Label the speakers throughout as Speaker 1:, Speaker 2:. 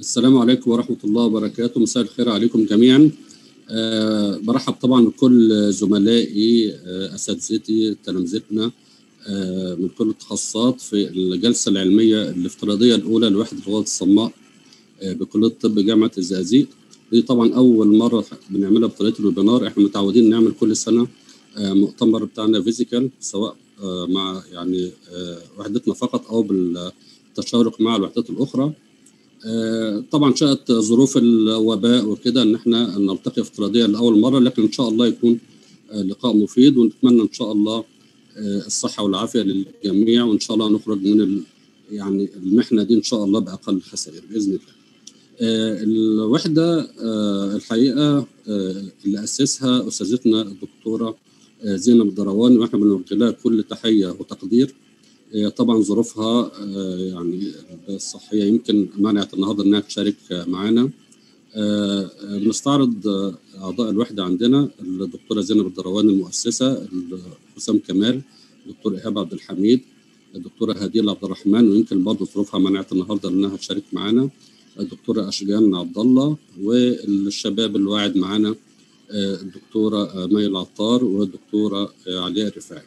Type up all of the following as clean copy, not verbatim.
Speaker 1: السلام عليكم ورحمة الله وبركاته. مساء الخير عليكم جميعا. برحب طبعا بكل زملائي أساتذتي تلامذتنا من كل التخصصات في الجلسة العلمية الافتراضية الأولى لوحدة الغدد الصماء بكلية الطب جامعة الزقازيق. دي طبعا أول مرة بنعملها بطريقة الويبينار. احنا متعودين نعمل كل سنة مؤتمر بتاعنا فيزيكال، سواء مع يعني وحدتنا فقط أو بالتشارك مع الوحدات الأخرى. طبعا شاءت ظروف الوباء وكده ان احنا نلتقي افتراضيا لاول مره، لكن ان شاء الله يكون لقاء مفيد، ونتمنى ان شاء الله الصحه والعافيه للجميع، وان شاء الله نخرج من يعني المحنه دي ان شاء الله باقل خسائر باذن الله. الوحده الحقيقه اللي اسسها استاذتنا الدكتوره زينب الدرواني، واحنا بنوجه لها كل تحيه وتقدير. طبعا ظروفها يعني الصحيه يمكن منعت النهارده انها تشارك معانا. بنستعرض اعضاء الوحده عندنا: الدكتوره زينب الدرواني المؤسسه، حسام كمال، الدكتور ايهاب عبد الحميد، الدكتوره هديل عبد الرحمن، ويمكن برضه ظروفها منعت النهارده انها تشارك معانا، الدكتوره اشجان عبد الله، والشباب اللي واعد معانا الدكتوره مي العطار والدكتوره علياء الرفاعي.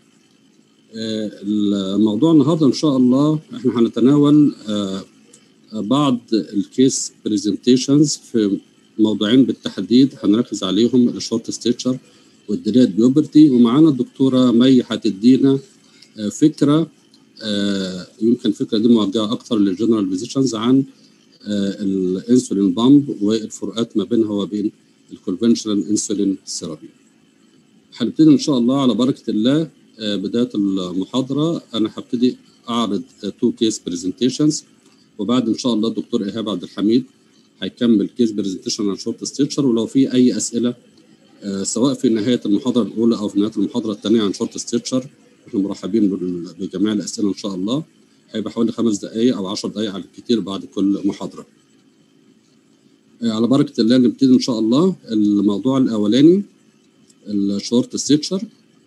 Speaker 1: الموضوع النهارده ان شاء الله احنا هنتناول بعض الكيس بريزنتيشنز في موضوعين بالتحديد هنركز عليهم: الشورت ستيتشر والديليد بيوبرتي. ومعانا الدكتوره مي هتدينا فكره، يمكن الفكره دي موجهه اكثر للجنرال فيزيشنز عن الانسولين بامب والفروقات ما بينها وبين الكونفنشنال انسولين ثيرابي. هنبتدي ان شاء الله على بركه الله. بدايه المحاضره انا هبتدي اعرض 2 كيس بريزنتيشنز، وبعد ان شاء الله الدكتور ايهاب عبد الحميد هيكمل كيس بريزنتيشن عن شورت ستيتشر. ولو في اي اسئله سواء في نهايه المحاضره الاولى او في نهايه المحاضره الثانيه عن شورت ستيتشر، احنا مرحبين بجميع الاسئله ان شاء الله. هيبقى حوالي 5 دقائق او 10 دقائق على الكثير بعد كل محاضره. على بركه الله نبتدي ان شاء الله. الموضوع الاولاني الشورت ستيتشر.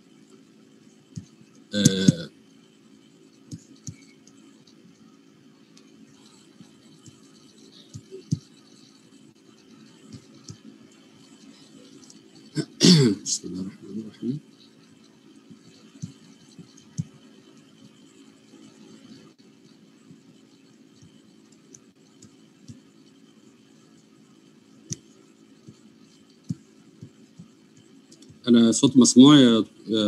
Speaker 1: بسم الله الرحمن الرحيم. أنا صوت مسموع يا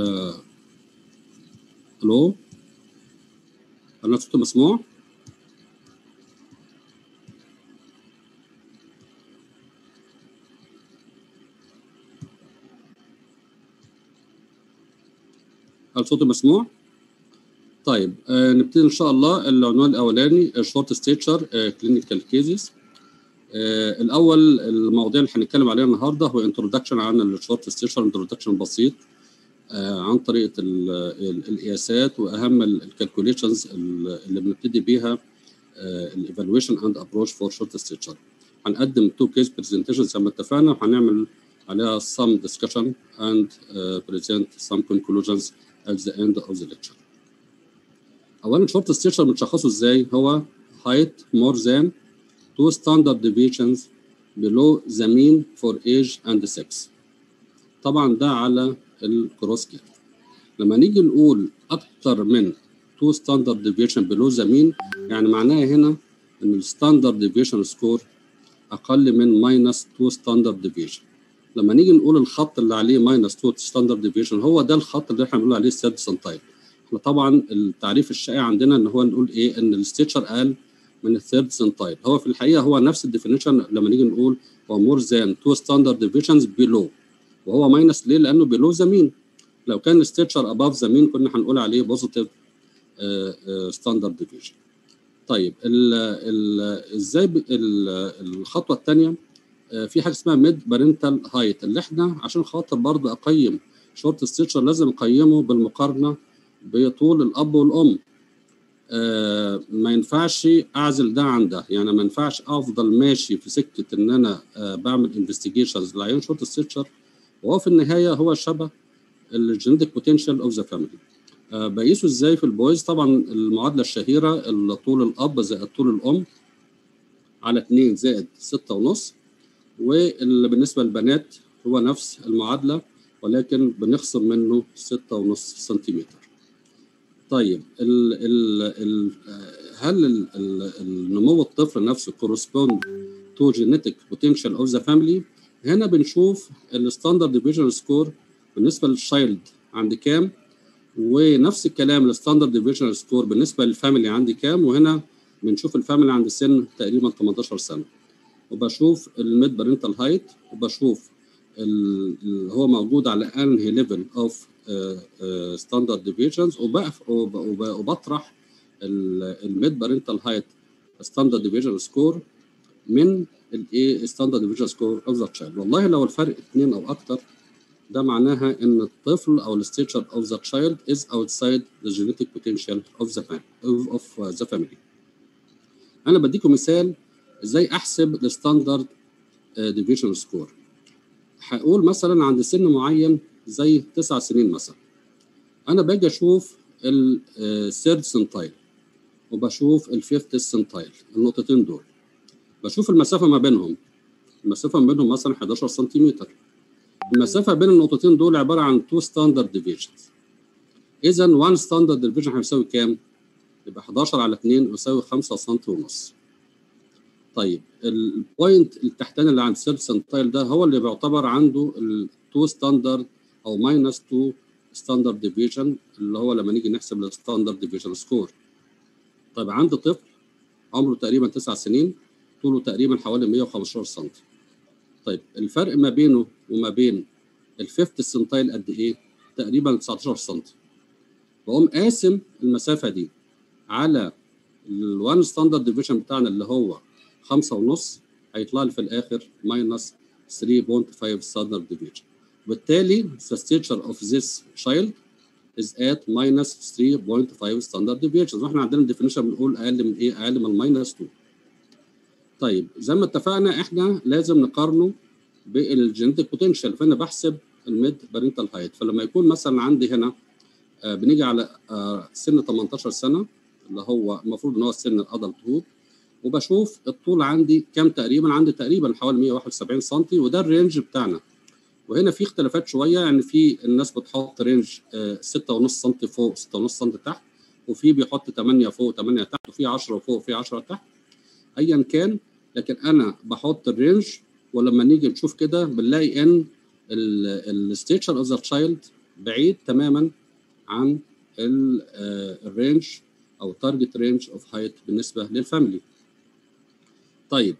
Speaker 1: ألو؟ أنا صوت مسموع؟ هل صوتي مسموع؟ طيب نبتدي إن شاء الله. العنوان الأولاني الشورت ستيتشر كلينيكال كيزز. الأول المواضيع اللي هنتكلم عليها النهارده هو انترودكشن عن الشورت ستيتشر، انترودكشن بسيط عن طريقة القياسات وأهم الكالكوليشنز اللي بنبتدي بيها الايفالويشن اند ابروش فور شورت ستيتشر. هنقدم 2 كيس برزنتيشن زي ما اتفقنا، وهنعمل عليها some discussion and present some conclusions at the end of the lecture. اولا شورت ستيتشر بنشخصه ازاي؟ هو height more than 2 standard deviations below the mean for age and sex. طبعا ده على الكروس كير. لما نيجي نقول اكتر من 2 standard deviation below the mean، يعني معناها هنا ان الستاندرد ديفيشن سكور اقل من ماينس 2 ستاندرد ديفيشن. لما نيجي نقول الخط اللي عليه ماينس 2 ستاندرد ديفيشن هو ده الخط اللي احنا بنقول عليه الثيرد سنتايل. احنا طبعا التعريف الشائع عندنا ان هو نقول ايه؟ ان الستيتشر اقل من الثيرد سنتايل. هو في الحقيقه هو نفس الديفينيشن. لما نيجي نقول هو مور ذان 2 ستاندرد ديفيشنز بيلو، وهو ماينس ليه؟ لانه بيلو ذا مين. لو كان الستيتشر اباف ذا مين كنا هنقول عليه بوزيتيف ستاندرد ديفيشن. طيب ازاي الخطوه الثانيه في حاجه اسمها ميد بارنتال هايت، اللي احنا عشان خاطر برضه اقيم شورت ستيتشر لازم اقيمه بالمقارنه بطول الاب والام. ما ينفعش اعزل ده عن ده، يعني ما ينفعش افضل ماشي في سكه ان انا بعمل انفستيجيشنز لعيان شورت ستيتشر وهو في النهايه هو شبه الجينيتك بوتنشال اوف ذا فاميلي. بقيسه ازاي في البويز؟ طبعا المعادله الشهيره طول الاب زائد طول الام على 2 زائد 6.5. واللي بالنسبة للبنات هو نفس المعادلة ولكن بنخصم منه 6.5 سنتيمتر. طيب هل النمو الطفل نفسه correspond to genetic potential of the family؟ هنا بنشوف الستاندرد ديفيجن سكور بالنسبة للشايلد عند كام، ونفس الكلام الستاندرد ديفيجن سكور بالنسبة للفاميلي عندي كام، وهنا بنشوف الفاميلي عند سن تقريبا 18 سنة، وبشوف الميد بارنتال هايت، وبشوف هو موجود على انهي ليفل اوف ستاندرد ديفيجنز، وبطرح الميد بارنتال هايت ستاندرد ديفيجن سكور من الايه ستاندرد ديفيجن سكور اوف ذا تشايلد. والله لو الفرق 2 او اكتر ده معناها ان الطفل او الستيتشر اوف ذا تشايلد از اوتسايد ذا جينيتيك بوتنشال اوف ذا فاميلي. انا بديكم مثال ازاي احسب الستاندرد ديفيجن سكور. هقول مثلا عند سن معين زي 9 سنين مثلا، انا باجي اشوف الثيرد سنتايل وبشوف الفيفث سنتايل، النقطتين دول بشوف المسافه ما بينهم، المسافه ما بينهم مثلا 11 سنتيمتر. المسافه بين النقطتين دول عباره عن 2 ستاندرد ديفيجنز. اذا 1 ستاندرد ديفيجن هيساوي كام؟ يبقى 11 على 2 يساوي 5 سم ونص. طيب البوينت التحتاني اللي عند الثيرد سنتايل ده هو اللي بيعتبر عنده ال2 ستاندرد او ماينس 2 ستاندرد ديفيجن، اللي هو لما نيجي نحسب الستاندرد ديفيجن سكور. طيب عندي طفل عمره تقريبا 9 سنين، طوله تقريبا حوالي 115 سم. طيب الفرق ما بينه وما بين الفيفث سنتايل قد ايه؟ تقريبا 19 سم. بقوم قاسم المسافه دي على ال1 ستاندرد ديفيجن بتاعنا اللي هو 5.5، هيطلع لي في الاخر ماينس 3.5 ستاندرد ديفيجن. وبالتالي the stature of this child is at minus 3.5 ستاندرد ديفيجن، واحنا عندنا الديفينيشن بنقول اقل من ايه؟ اقل من ماينس 2. طيب زي ما اتفقنا احنا لازم نقارنه بالجينيتيك بوتنشال، فانا بحسب الميد بارنتال هايت. فلما يكون مثلا عندي هنا بنيجي على سن 18 سنه اللي هو المفروض ان هو السن الادلت هود، وبشوف الطول عندي كام تقريبا، عندي تقريبا حوالي 171 سم، وده الرينج بتاعنا. وهنا في اختلافات شويه، يعني في الناس بتحط رينج 6.5 سم فوق 6.5 سم تحت، وفي بيحط 8 فوق 8 تحت، وفي 10 فوق وفي 10 تحت، ايا كان. لكن انا بحط الرينج، ولما نيجي نشوف كده بنلاقي ان الستيتشر اوف ذا تشايلد بعيد تماما عن الرينج او تارجت رينج اوف هايت بالنسبه للفاميلي. طيب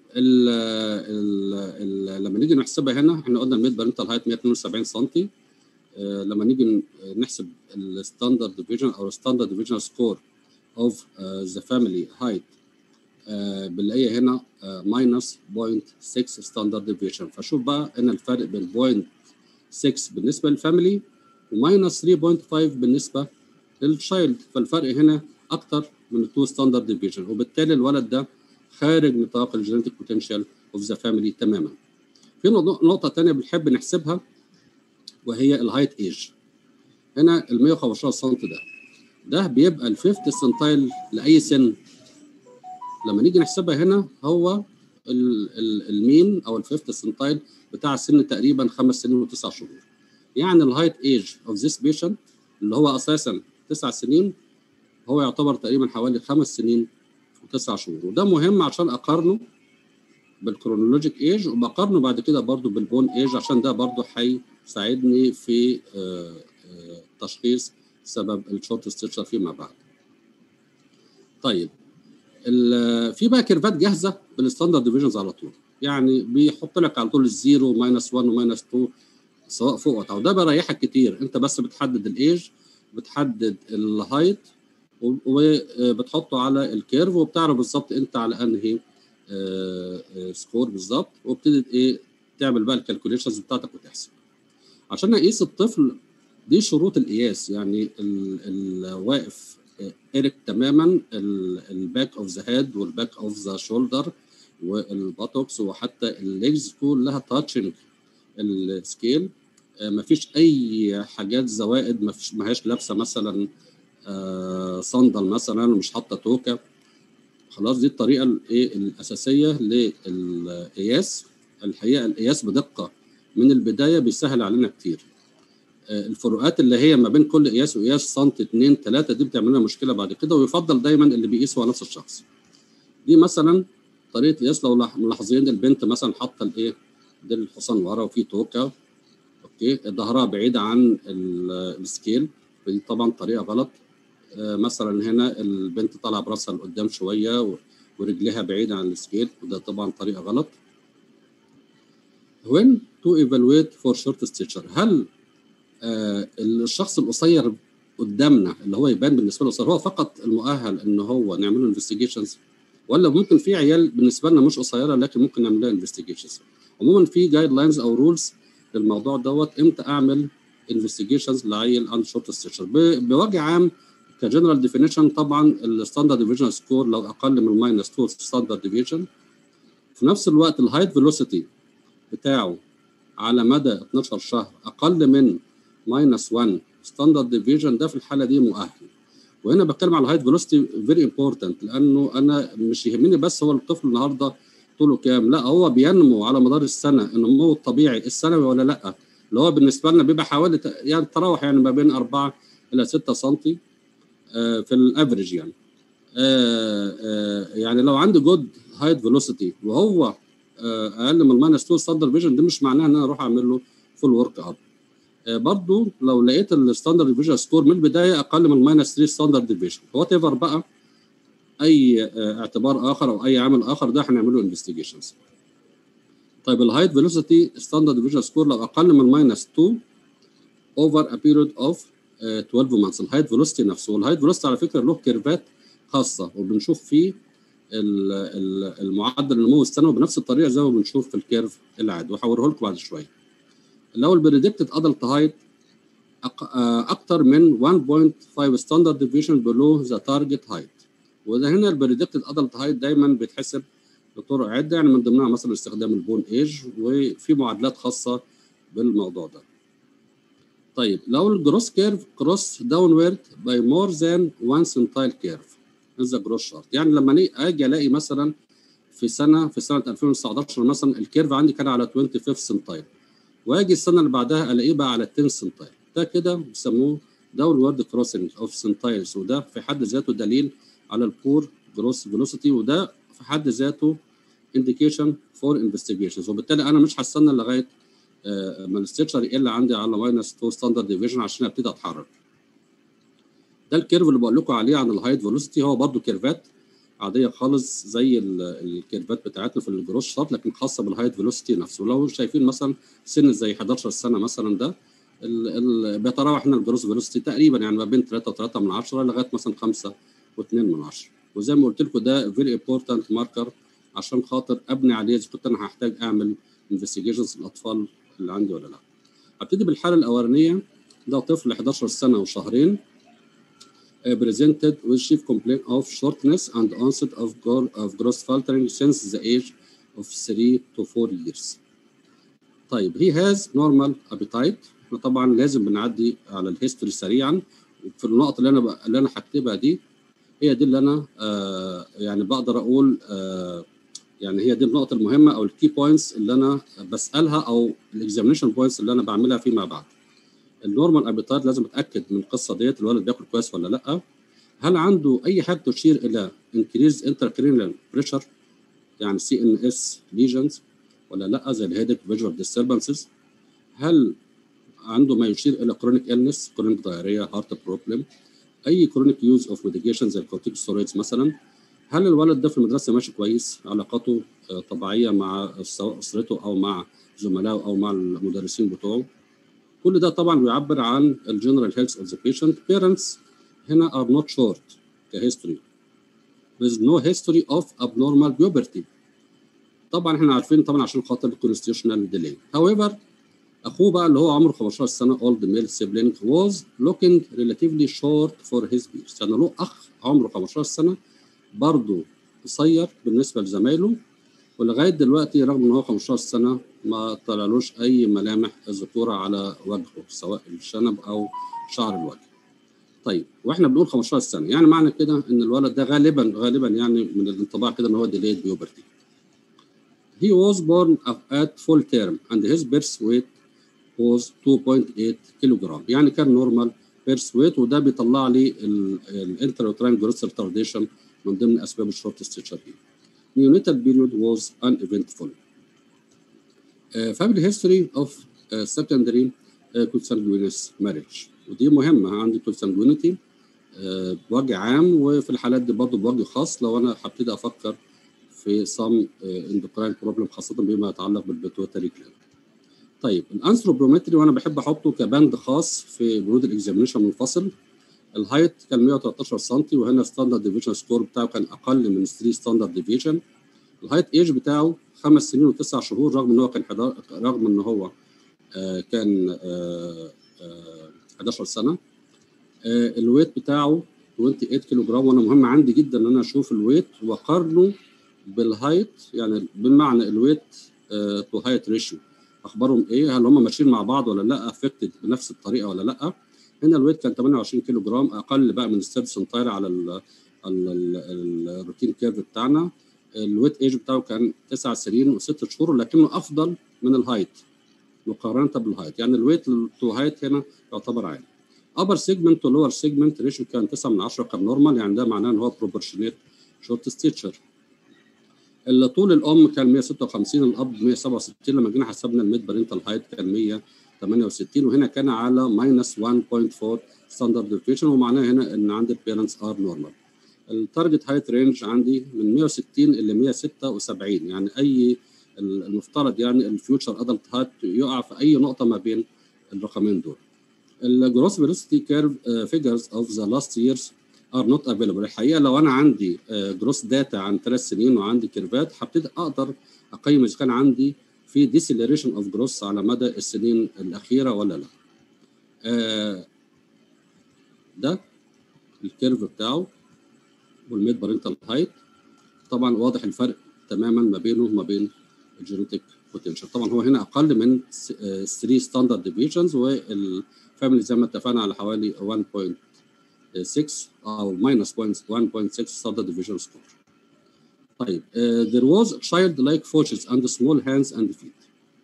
Speaker 1: لما نيجي نحسبها هنا احنا قلنا الميد بارنتال هايت 172 سم. لما نيجي نحسب الستاندرد ديفيجن او الستاندرد ديفيجن سكور اوف ذا فاميلي هايت بنلاقيها هنا ماينس 0.6 ستاندرد ديفيجن. فشوف بقى ان الفرق بين 0.6 بالنسبه للفاميلي وماينس 3.5 بالنسبه للتشايلد، فالفرق هنا اكتر من 2 ستاندرد ديفيجن، وبالتالي الولد ده خارج نطاق الجينيتيك بوتنشال اوف ذا فاميلي تماما. في نقطه ثانيه بنحب نحسبها وهي الهايت ايج. هنا ال 115 سم ده بيبقى الفيفث سنتايل لاي سن. لما نيجي نحسبها هنا هو المين او الفيفث سنتايل بتاع السن تقريبا 5 سنين و9 شهور. يعني الهايت ايج اوف ذيس بيشنت اللي هو اساسا 9 سنين هو يعتبر تقريبا حوالي 5 سنين و9 شهور، وده مهم عشان اقارنه بالكرونولوجيك ايج، وبقارنه بعد كده برضو بالبون ايج عشان ده برضو هيساعدني في تشخيص سبب الشورت ستيتشر فيما بعد. طيب في بقى كيرفات جاهزه بالستاندرد ديفيجنز على طول، يعني بيحط لك على طول الزيرو ماينس 1 وماينس 2 سواء فوق او تحت، وده بيريحك كتير. انت بس بتحدد الايج، بتحدد الهايت، وبتحطه على الكيرف، وبتعرف بالظبط انت على انهي سكور بالظبط، وبتبتدي ايه تعمل بقى الكالكوليشنز بتاعتك وتحسب. عشان اقيس الطفل دي شروط القياس، يعني الواقف إيريك تماما، الباك اوف ذا هيد والباك اوف ذا شولدر والباتوكس وحتى الليجز كلها تاتشنج السكيل، مفيش اي حاجات زوائد، ماهيش لابسه مثلا صندل مثلا ومش حاطه توكه، خلاص دي الطريقه الايه الاساسيه للقياس. الحقيقه القياس بدقه من البدايه بيسهل علينا كتير. الفروقات اللي هي ما بين كل قياس وقياس سنت 2 3 دي بتعمل لنا مشكله بعد كده، ويفضل دايما اللي بيقيس هو نفس الشخص. دي مثلا طريقه قياس، لو ملاحظين البنت مثلا حاطه الايه دي الحصان ورا وفي توكه، اوكي، ظهرها بعيد عن السكيل، ودي طبعا طريقه غلط. مثلا هنا البنت طالعه براسها لقدام شويه ورجليها بعيده عن السكيل، وده طبعا طريقه غلط. when to evaluate for short stature، هل الشخص القصير قدامنا اللي هو يبان بالنسبه له قصير هو فقط المؤهل ان هو نعمل له انفستيجيشنز، ولا ممكن في عيال بالنسبه لنا مش قصيره لكن ممكن نعمل لها انفستيجيشنز؟ عموما في جايد لاينز او رولز للموضوع دوت، امتى اعمل انفستيجيشنز لعيل عنده شورت ستيتشر. بوجه عام كجنرال ديفينيشن طبعا الستاندرد ديفيجن سكور لو اقل من ماينس 2 ستاندرد ديفيجن، في نفس الوقت الهايت فيلوسيتي بتاعه على مدى 12 شهر اقل من ماينس 1 ستاندرد ديفيجن، ده في الحاله دي مؤهل. وهنا بتكلم على الهايت فيلوسيتي فيري امبورتنت، لانه انا مش يهمني بس هو الطفل النهارده طوله كام، لا هو بينمو على مدار السنه، النمو الطبيعي السنوي ولا لا، اللي هو بالنسبه لنا بيبقى حوالي يعني تراوح يعني ما بين 4 الى 6 سم في الافريج يعني. يعني لو عندي جود هايت فيلوسيتي وهو اقل من ماينس 2 ستاندرد ديفيجن، ده مش معناه ان انا اروح اعمل له فول ورك اب. برضو لو لقيت الستاندرد ديفيجن سكور من البدايه اقل من ماينس 3 ستاندرد ديفيجن، وات ايفر بقى اي اعتبار اخر او اي عامل اخر، ده هنعمله انفستيجيشنز. طيب الهايت فيلوسيتي ستاندرد ديفيجن سكور لو اقل من ماينس 2 اوفر ا بيريود اوف 12 مانثس، الهايت فيلوسيتي نفسه. والهايت فيلوسيتي على فكره له كيرفات خاصه، وبنشوف فيه المعدل النمو السنوي بنفس الطريقه زي ما بنشوف في الكيرف العادي، وهوريه لكم بعد شويه. لو البريدكتد ادلت هايت اكتر من 1.5 ستاندرد ديفيشن بلو ذا تارجت هايت، وده هنا البريدكتد ادلت هايت دايما بيتحسب بطرق عده، يعني من ضمنها مثلا استخدام البون ايج، وفي معادلات خاصه بالموضوع ده. طيب لو الجروس كيرف كروس داونورد باي مور ذان 1 سنتايل كيرف ذا جروس شارت، يعني لما اجي الاقي مثلا في سنه 2019 مثلا الكيرف عندي كان على 25 سنتايل، واجي السنه اللي بعدها الاقيه بقى على 10 سنتايل، ده كده بيسموه داونورد كروسنج اوف سنتايلز، وده في حد ذاته دليل على البور جروس فيلوسيتي، وده في حد ذاته انديكيشن فور انفستيجيشنز. وبالتالي انا مش هستنى لغايه ما الستيتشر يقل عندي على ماينس 2 ستاندرد ديفيجن عشان ابتدي اتحرك. ده الكيرف اللي بقول لكم عليه عن الهايت فيلوسيتي، هو برضو كيرفات عاديه خالص زي الكيرفات بتاعتنا في الجروس شارت، لكن خاصه بالهايت فيلوسيتي نفسه. لو شايفين مثلا سن زي 11 سنه مثلا، ده بيتراوح هنا الجروس فيلوسيتي تقريبا يعني ما بين 3.3 من 10 لغايه مثلا 5.2 من 10. وزي ما قلت لكم ده فيري امبورتنت ماركر عشان خاطر ابني عليه اذا كنت انا هحتاج اعمل انفستيجيشنز الاطفال اللي عندي ولا لا. هبتدي بالحاله الاولانيه، ده طفل 11 سنه وشهرين presented with chief complaint of shortness and onset of gross faltering since the age of 3 to 4 years. طيب he has normal appetite. احنا طبعا لازم بنعدي على الهيستوري سريعا، وفي النقط اللي انا هكتبها دي هي دي اللي انا يعني بقدر اقول يعني هي دي النقط المهمه او الكي بوينتس اللي انا بسالها او الاكزامينشن بوينتس اللي انا بعملها فيما بعد. النورمال ابيتايت لازم اتاكد من القصه ديت، الولد بياكل كويس ولا لا، هل عنده اي حاجه تشير الى انكريز انتركرينال بريشر يعني سي ان اس ليجنز ولا لا، زي الهيدك فيجوال ديستربنسز، هل عنده ما يشير الى كرونيك النس كرونيك دايريا هارت بروبلم، اي كرونيك يوز اوف ميديكيشن زي الكورتيكوستيرويدز مثلا، هل الولد ده في المدرسه ماشي كويس، علاقاته طبيعيه مع اسرته او مع زملائه او مع المدرسين بتوعه. كل ده طبعا بيعبر عن الجنرال هيلث اوف ذا بيشنت. بيرنتس هنا are not short كهيستوري with no history of abnormal puberty. طبعا احنا عارفين طبعا عشان خاطر الكونستيوشنال ديلي. however اخوه بقى اللي هو عمره 15 سنه old male sibling was looking relatively short for his peers، يعني له اخ عمره 15 سنه برضه قصير بالنسبه لزمايله، ولغايه دلوقتي رغم ان هو 15 سنه ما طلعلوش اي ملامح الذكوره على وجهه سواء الشنب او شعر الوجه. طيب واحنا بنقول 15 سنه، يعني معنى كده ان الولد ده غالبا يعني من الانطباع كده ان هو delayed puberty. He was born at full term and his birth weight was 2.8 كيلوغرام، يعني كان نورمال بيرث ويت، وده بيطلع لي الانتراوتراين جروث ريتارديشن من ضمن اسباب الشورت ستيتشر دي. Neonatal period was uneventful. Family history of secondary consanguineous marriage، ودي مهمه عندي consanguinity بوجه عام، وفي الحالات دي برضه بوجه خاص لو انا هبتدي افكر في some endocrine problem خاصه بما يتعلق بالبيتوتري جلاند. طيب الانثروبومتري وانا بحب احطه كبند خاص في برود الاكزامينشن منفصل. الهايت كان 113 سم، وهنا ستاندرد ديفيجن سكور بتاعه كان اقل من 3 ستاندرد ديفيجن. الهايت ايج بتاعه 5 سنين و9 شهور، رغم ان هو كان 11 سنه. الويت بتاعه 28 كيلو جرام، وانا مهم عندي جدا ان انا اشوف الويت واقارنه بالهايت، يعني بمعنى الويت تو هايت ريشيو اخبارهم ايه، هل هم ماشيين مع بعض ولا لا، افكتد بنفس الطريقه ولا لا. هنا الويت كان 28 كيلو جرام، اقل بقى من الثيرد سنتايل على الروتين كيرف بتاعنا. الويت ايج بتاعه كان 9 سنين و6 شهور، لكنه افضل من الهايت مقارنه بالهايت، يعني الويت تو هايت هنا يعتبر عالي. upper segment to lower segment ريشيو كان 9 من 10 كان نورمال، يعني ده معناه ان هو بروبورشنيت شورت ستيتشر. طول الام كان 156، الاب 167. لما جينا حسبنا الميد بارنتال هايت كان 168، وهنا كان على ماينس 1.4 ستاندرد ديفيشن، ومعناه هنا ان عندي البيرنتس ار نورمال. التارجت هايت رينج عندي من 160 ل 176، يعني اي المفترض يعني الفيوتشر ادلت هايت يقع في اي نقطه ما بين الرقمين دول. الجروس فيلوسيتي كيرف فيجرز اوف ذا لاست ييرز ار نوت افيلبل. الحقيقه لو انا عندي جروس داتا عن 3 سنين وعندي كيرفات، هبتدي اقدر اقيم اذا كان عندي في ديسيلريشن اوف جروس على مدى السنين الاخيره ولا لا. ده الكيرف بتاعه والميد بارنتال هايت، طبعا واضح الفرق تماما ما بينه وما بين الجينيتيك بوتنشال. طبعا هو هنا اقل من 3 ستاندرد ديفيشنز، والفاميلي زي ما اتفقنا على حوالي 1.6 او minus 1.6 ستاندرد ديفيجن سكور. طيب there was child-like features and small hands and feet.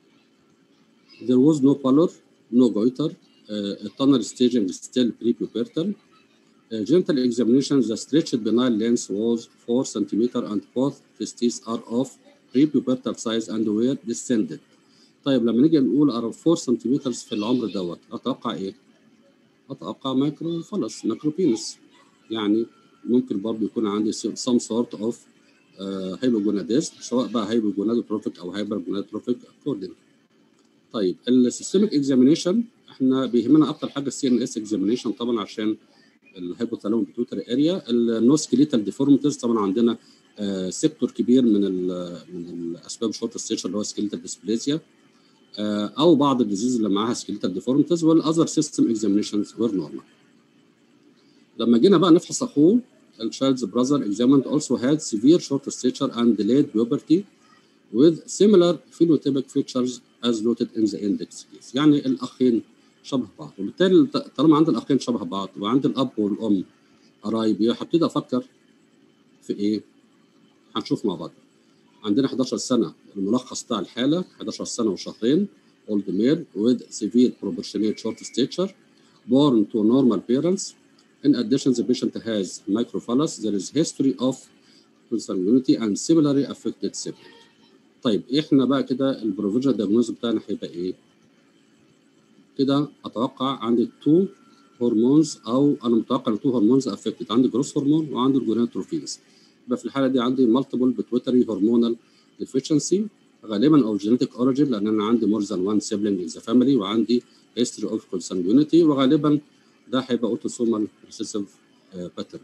Speaker 1: There was no pallor, no goiter. Tunnel staging is still pre-pubertal. Genital examination, the stretched penile length was 4 cm and both testes are of pre-pubertal size and were descended. طيب لما نيجي نقول 4 سنتيمتر في العمر دوت، اتوقع ايه؟ اتوقع مايكرو فلس، مايكرو بينس، يعني ممكن برضه يكون عندي some sort of هايبوجوناديزم، سواء بقى هايبوجونادوتروفيك او هايبرجونادوتروفيك according. طيب السيستميك اكزامينيشن احنا بيهمنا اكتر حاجه السي ان اس اكزامينيشن طبعا عشان الهايبوثالامو بيتوتري اريا. النو سكيليتال ديفورميتيز طبعا عندنا سيكتور كبير من الاسباب شورت ستيتشر اللي هو سكيليتال ديسبليزيا او بعض الديزيز اللي معاها سكيليتال ديفورميتيز، والاذر سيستم اكزامينيشنز وير نورمال. لما جينا بقى نفحص اخوه الشايلدز براذر examined also had severe short stature and delayed puberty with similar phenotypic features as noted in the index case. يعني الاخين شبه بعض، وبالتالي طالما عندي الاخين شبه بعض وعندي الاب والام قرايب، هبتدي افكر في ايه؟ هنشوف مع بعض. عندنا 11 سنه الملخص بتاع الحاله، 11 سنه وشهرين، old male with severe proportionate short stature born to normal parents. In addition, the patient has microphallus. There is history of consanguinity and similarly affected sibling. طيب احنا بقى كده البروفيجنال دياجنوز بتاعنا هيبقى ايه؟ كده اتوقع عندي 2 هرمونز، او انا متوقع ان 2 هرمونز افكتد، عندي جروس هرمون وعندي الجونادوتروفينز. يبقى في الحاله دي عندي مالتيبل بيتويتري هرمونال ديفيشنسي، غالبا او جينيتيك اوريجين، لان انا عندي مور ذان 1 سيبلينج ان ذا فاميلي، وعندي هيستوري اوف كونسانجوينيتي، وغالبا ده هيبقى اوتوسومال ريسيسيف باترن.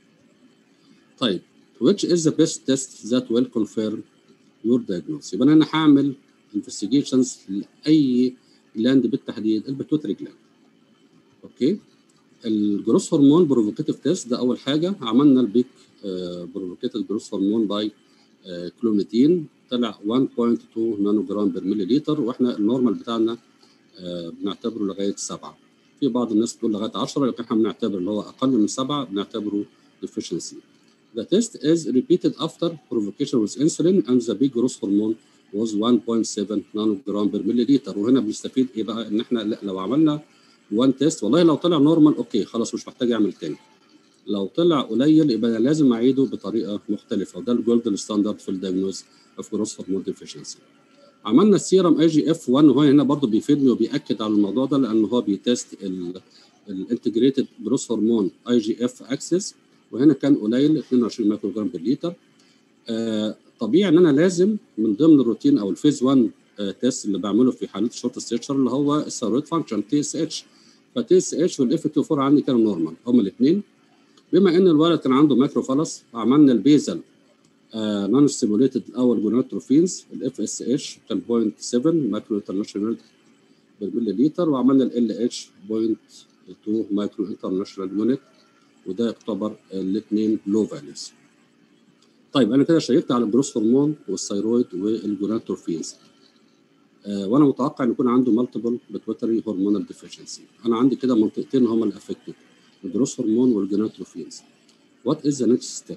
Speaker 1: طيب which is the best test that will confirm your diagnosis؟ يبقى انا هعمل انفستيجيشنز لاي جلاند بالتحديد البيتوتري جلاند. اوكي، الجروس هرمون بروفوكيتيف تيست ده اول حاجه، عملنا البيك بروفوكيتيف جروس هرمون باي كلونيدين، طلع 1.2 نانو جرام بر ملي لتر، واحنا النورمال بتاعنا بنعتبره لغايه 7. في بعض الناس بتقول لغايه 10، لكن احنا بنعتبر اللي هو اقل من 7 بنعتبره deficiency. The test is repeated after provocation with insulin and the peak growth hormone was 1.7 نانوجرام بر مليلتر. وهنا بنستفيد ايه بقى؟ ان احنا لو عملنا 1 تيست والله لو طلع نورمال اوكي خلاص مش محتاج اعمل تاني. لو طلع قليل يبقى انا لازم اعيده بطريقه مختلفه، وده الجولد ستاندرد في الدايجنوز اوف جروث هرمون ديفيشنسي. عملنا السيرم اي جي اف 1، وهو هنا برضه بيفيدني وبيأكد على الموضوع ده لان هو بيتست الانتجريتد جروث هرمون اي جي اف اكسس، وهنا كان قليل 22 مايكرو جرام بالليتر. طبيعي ان انا لازم من ضمن الروتين او الفيز 1 تيست اللي بعمله في حالات الشورت ستيتشر اللي هو الثيرويد فانكشن تي اس اتش. فالتي اس اتش والاف 24 عندي كانوا نورمال هما الاثنين. بما ان الولد كان عنده ماكروفالس عملنا البيزل نون ستيموليتد الاول جوناتروفينز، الاف اس اتش كان 0.7 مايكرو انترناشونال بالمليلتر، وعملنا ال اتش 0.2 مايكرو انترناشونال يونت، وده يعتبر الاثنين لو فاليوز. طيب انا كده شيكت على الجروث هرمون والثيرويد والجوناتروفينز، وانا متوقع ان يكون عنده مالتيبل بيتويتري هرمونال ديفيشنسي. انا عندي كده منطقتين هما اللي افكتد، الجروث هرمون والجوناتروفينز. وات از ذا نيكست ستيب؟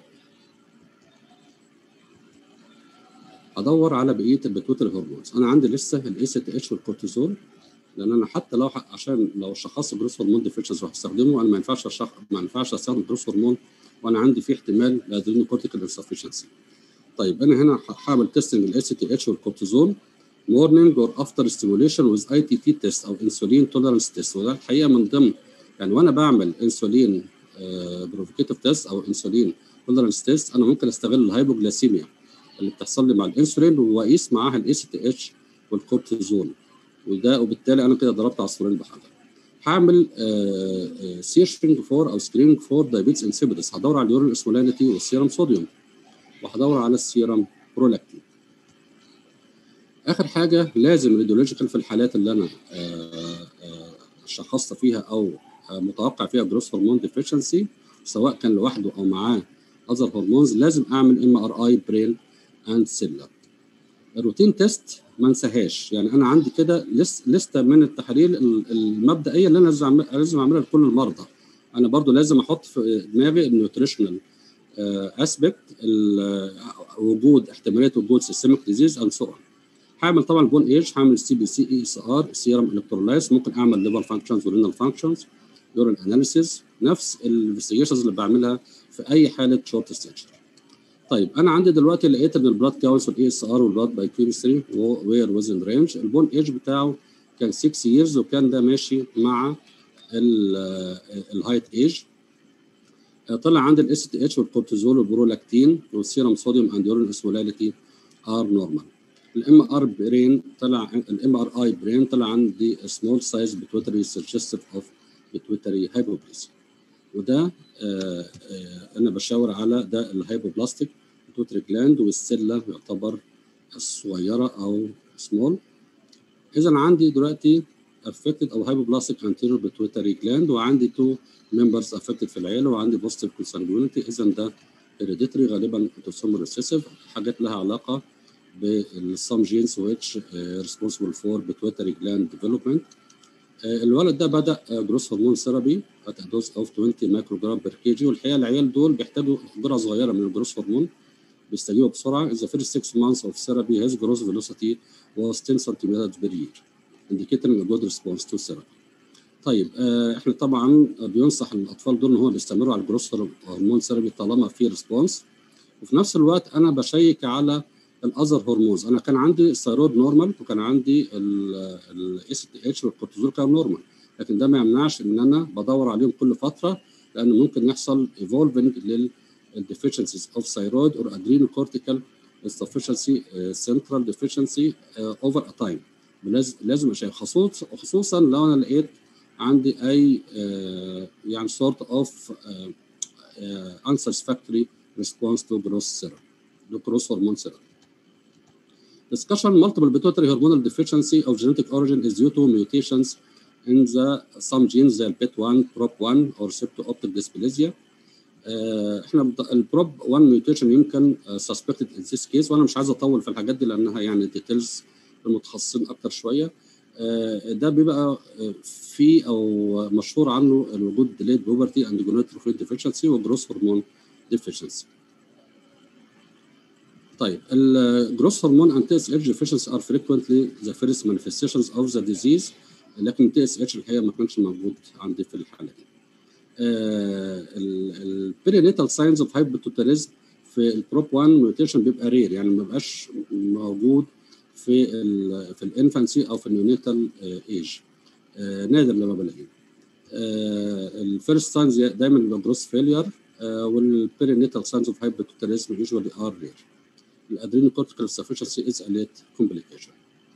Speaker 1: ادور على بقيه البيتويتري هرمونز. انا عندي لسه الاي سي تي اتش والكورتيزول، لان انا حتى عشان لو شخصت جروث هرمون ديفيشنسي وهستخدمه، انا ما ينفعش استخدم جروث هرمون وانا عندي فيه احتمال لادرينو كورتيكال انسفشنسي. طيب انا هنا هعمل تيستنج الاي سي تي اتش والكورتيزول مورنينج اور افتر ستيموليشن ويز اي تي تي تيست او انسولين توليرانس تيست، وده الحقيقه من ضمن يعني وانا بعمل انسولين بروفوكيتيف تيست او انسولين توليرانس تيست انا ممكن استغل الهايبوجلاسيميا اللي بتحصل لي مع الانسولين واقيس معاها الاي سي تي اتش والكورتيزول، وبالتالي انا كده ضربت عصفورين بحجر. هعمل سيرشنج فور او سكريننج فور دايابيتس انسيبيدس، هدور على اليورين اسمولاريتي والسيرم صوديوم، وهدور على السيرم برولاكتين. اخر حاجه لازم راديولوجيكال في الحالات اللي انا شخصت فيها او متوقع فيها جروث هرمون ديفيشنسي سواء كان لوحده او معاه اذر هرمونز، لازم اعمل ام ار اي برين اند سيلر. الروتين تيست ما انساهاش، يعني انا عندي كده لسته من التحاليل المبدئيه اللي انا لازم اعملها لكل المرضى. انا برضو لازم احط في دماغي النيوتريشنال اسبكت، وجود احتماليه وجود سيستميك ديزيز اند سو اون. هعمل طبعا البون ايج، هعمل سي بي سي اي اس ار، سيرم الكترولايز، ممكن اعمل ليفر فانكشنز ورينال فانكشنز، يورين اناليسيز، نفس الانفستيجيشنز اللي بعملها في اي حاله شورت ستيتشر. طيب انا عندي دلوقتي لقيت ان البلاد كاونس والاي اس ار والبلاد باي كيمستري وير ويزن رينج. البون ايج بتاعه كان 6 ييرز وكان ده ماشي مع الهايت ايج. طلع عندي الاس تي اتش والكورتيزول والبرولاكتين والسيرم صوديوم اند يورين اسمولاريتي ار نورمال. الام ار اي برين طلع عندي سمول سايز بيتويتري سجستيف اوف بيتويتري هايبوبلاسيا، وده انا بشاور على ده الهايبوبلاستيك بيتويتري جلاند، والسله يعتبر الصغيره او سمول. اذا عندي دلوقتي افكتد او هايبوبلاستيك انتيريور بيتويتري جلاند، وعندي 2 ممبرز افكتد في العيله، وعندي بوزيتيف كونسانجوينيتي. اذا ده هيريديتري غالبا اوتوسومال ريسيسيف، حاجات لها علاقه بالسام جينز which responsible for pituitary gland development. الولد ده بدا جروث هرمون ثيرابي at a dose of 20 مايكروجرام بير كي جي، والحقيقه العيال دول بيحتاجوا جرعه صغيره من الجروث هرمون بيستجيبوا بسرعه. The first 6 months of therapy his growth velocity was 10 centimeters per year indicating a good response to therapy. طيب احنا طبعا بينصح الاطفال دول ان هم بيستمروا على الجروث هرمون ثيرابي طالما في ريسبونس، وفي نفس الوقت انا بشيك على الاذر هرمونز. انا كان عندي الثيرويد نورمال، وكان عندي الاس تي اتش والكورتيزول كان نورمال، لكن ده ما يمنعش ان انا بدور عليهم كل فتره، لان ممكن يحصل ايفولفنج للديفيشنسيز اوف ثيرويد اور ادرينال كورتيكال insufficiency سنترال ديفيشنسي اوفر ا تايم. لازم اشيك، خصوصا لو انا لقيت عندي اي يعني sort of unsatisfactory response to growth hormone therapy. Discussion: multiple pituitary hormonal deficiency of genetic origin is due to mutations in some genes زي PIT1, PROP1 or septo-optic dysplasia. احنا البروب 1 ميوتيشن يمكن suspected in this case، وانا مش عايز اطول في الحاجات دي لانها يعني ديتيلز المتخصصين اكتر شويه. ده بيبقى في او مشهور عنه الوجود ديليد بوبرتي اند جونيتروفين ديفيشنسي وجروس هرمون ديفيشنسي. طيب الجروس هرمون and TSH deficiency are frequently the first manifestations of the disease، لكن TSH الحقيقه ما كانش موجود عندي في الحاله دي. البرينيتال ساينز اوف هايبوتوتاليزم في البروب 1 ميوتيشن بيبقى رير، يعني ما بيبقاش موجود في الانفانسي او في النيونيتال ايج، نادر لما بلاقيه. الفيرست ساينز دايما بيبقى جروس فيلير، والبرينيتال ساينز اوف هايبوتوتاليزم يوجوالي ار رير. الادرينوكورتيكال insufficiency is a late complication.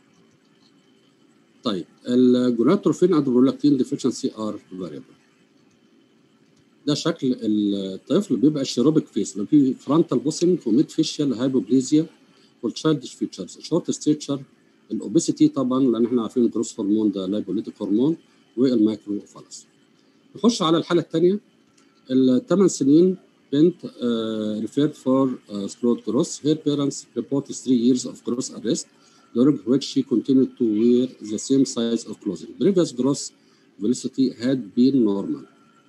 Speaker 1: طيب الجوناتروفين اند برولاكتين ديفيشنسي ار فاريبل. ده شكل الطفل بيبقى شيروبيك فيس، لو في فرونتال بوسنج وميد فيشيال هايبوبليزيا والتشايلدش فيتشرز، شورت ستيتشر، الاوبيسيتي طبعا لان احنا عارفين الجروس هرمون ده لايبوليتيك هرمون، والمايكرو فالس. نخش على الحاله الثانيه. ال8 سنين بنت referred for slowed growth. Her parents reported 3 years of growth arrest during which she continued to wear the same size of clothing. Previous growth velocity had been normal.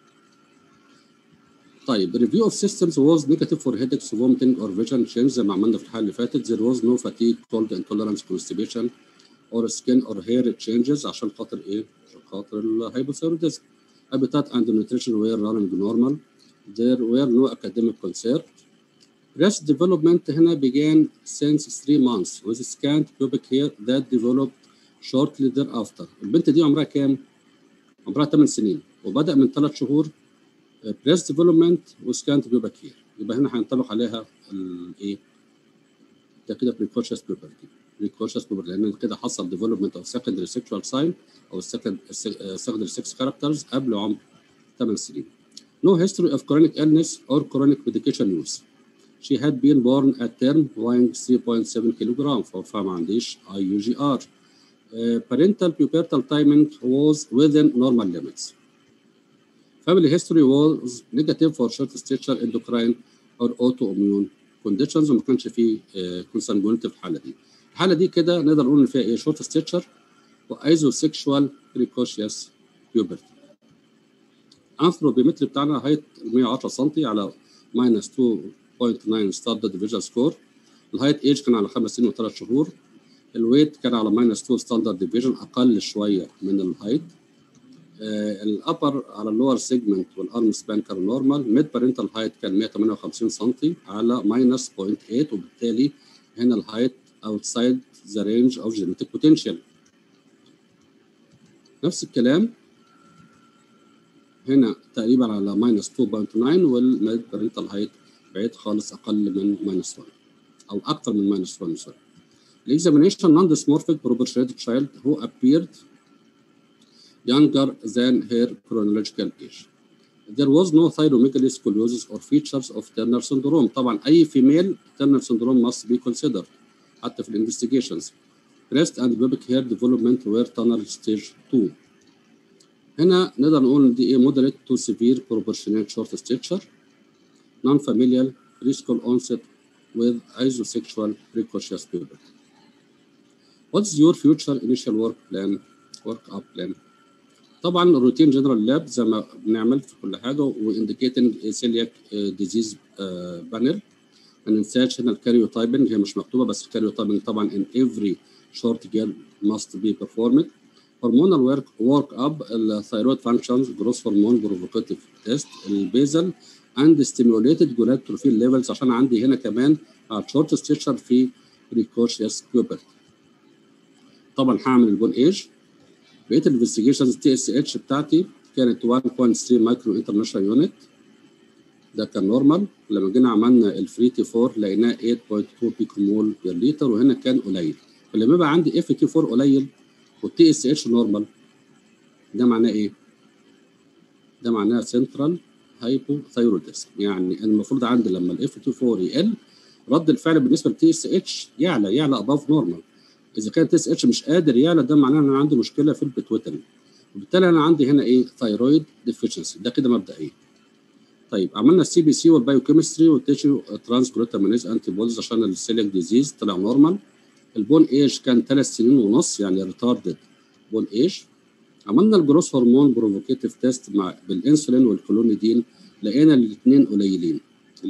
Speaker 1: طيب review of systems was negative for headaches, vomiting or vision change زي ما عملنا في الحلقه اللي فاتت. There was no fatigue, cold intolerance, constipation or skin or hair changes عشان خاطر ايه؟ عشان خاطر الهايبوثايروديزم. Appetite and nutrition were running normal. There were no academic concern. Breast development هنا began since 3 months with scant pubic hair that developed shortly thereafter. البنت دي عمرها كام؟ عمرها 8 سنين وبدأ من 3 شهور breast development وسكانت pubic hair. يبقى هنا هينطبق عليها الايه؟ ده كده precocious puberty لأن كده حصل development of secondary sexual sign أو secondary sex characters قبل عمر 8 سنين. No history of chronic illness or chronic medication use. She had been born at term weighing 3.7 kilogram فما عنديش IUGR. Parental pubertal timing was within normal limits. Family history was negative for short stature, endocrine or autoimmune conditions وما كانش فيه consanguinity في الحالة دي. الحالة دي كده نقدر نقول إن فيها إيه؟ short stature وايزوسيكشوال precocious puberty. الانثروبيمتري بتاعنا هايت 110 سم على -2.9 ستاندرد ديفيجن سكور. الهايت ايج كان على 5 سنين و3 شهور. الويت كان على -2 ستاندرد ديفيجن اقل شويه من الهايت. الابر على اللور سيجمنت والارم سبان كان نورمال. ميد بارنتال هايت كان 158 سم على -0.8 وبالتالي هنا الهايت اوتسايد ذا رينج اوف جينيتيك بوتنشال. نفس الكلام هنا تقريبا على -2.9 والميد بارنتال هايت بعيد خالص اقل من -1 او اكثر من -1 سوري. الاكزامينيشن نون ديسمورفيك proportionate child who appeared younger than her chronological age. There was no thyromegaly, scoliosis or features of Turner syndrome. طبعا اي فيميل Turner syndrome must be considered حتى في الانفستيجيشنز. Breast and pubic hair development were tunnel stage 2. هنا نقدر نقول ان دي ايه moderate to severe proportionate short stature non-familial preschool onset with isosexual precocious puberty. What's your future initial work up plan؟ طبعا الروتين جنرال لاب زي ما بنعمل في كل حاجه وانديكيتنج سيلياك ديزيز بانل. ما ننساش هنا الكاريوتايبنج هي مش مكتوبه بس الكاريوتايبنج طبعا in every short girl must be performed. هرمونال ورك اب الثايرويد فانكشنز جروس هرمون بروفوكاتيف تيست البيزل اند ستيموليتد جوناتروفين ليفلز عشان عندي هنا كمان شورت ستيتشر في بريكوشيوس بيوبرتي. طبعا هعمل البون ايج. بقيه الانفستيجيشنز تي اس اتش بتاعتي كانت 1.3 مايكرو انترناشونال يونت ده كان نورمال. لما جينا عملنا الفري تي 4 لقيناه 8.2 بيكومول بير لتر وهنا كان قليل. فلما يبقى عندي اف تي 4 قليل والتي اس اتش نورمال ده معناه ايه؟ ده معناه سنترال هايبوثايروديزم. يعني المفروض عندي لما الاف تي 4 يقل رد الفعل بالنسبه للتي اس اتش يعلى اباف نورمال. اذا كان التي اس اتش مش قادر يعلى ده معناه ان انا عندي مشكله في البيتويتري وبالتالي انا عندي هنا ايه؟ ثايرويد ديفيشنسي. ده كده مبدئيا. طيب عملنا السي بي سي والبايوكيمستري والتيشو ترانسجلوتامينيز انتي بوديز عشان السيليك ديزيز طلع نورمال. البون ايج كان 3 سنين ونص يعني ريتاردد بون ايج. عملنا الجروس هرمون بروفوكيتيف تيست مع بالانسولين والكلونيدين، لقينا الاثنين قليلين.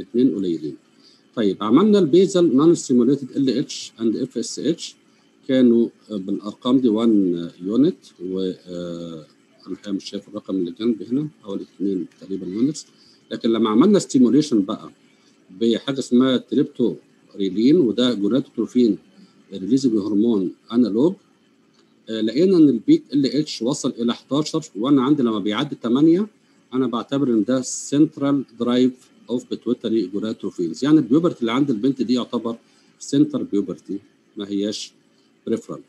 Speaker 1: طيب عملنا البيزل نون ستيموليتد ال اتش اند اف اس اتش، كانوا بالارقام دي 1 يونت، و انا الحقيقه مش شايف الرقم اللي جنبي هنا، حوالي 2 تقريبا يونتس. لكن لما عملنا ستيموليشن بقى بحاجه اسمها تريبتوريلين، وده جونادوتروفين ريليزنج هرمون انالوج، لقينا ان البيك ال اتش وصل الى 11، وانا عندي لما بيعدي 8 انا بعتبر ان ده سنترال درايف اوف بيتويتري جونادوتروفينز، يعني البيوبرتي اللي عند البنت دي يعتبر سنتر بيوبرتي ما هياش بريفرال.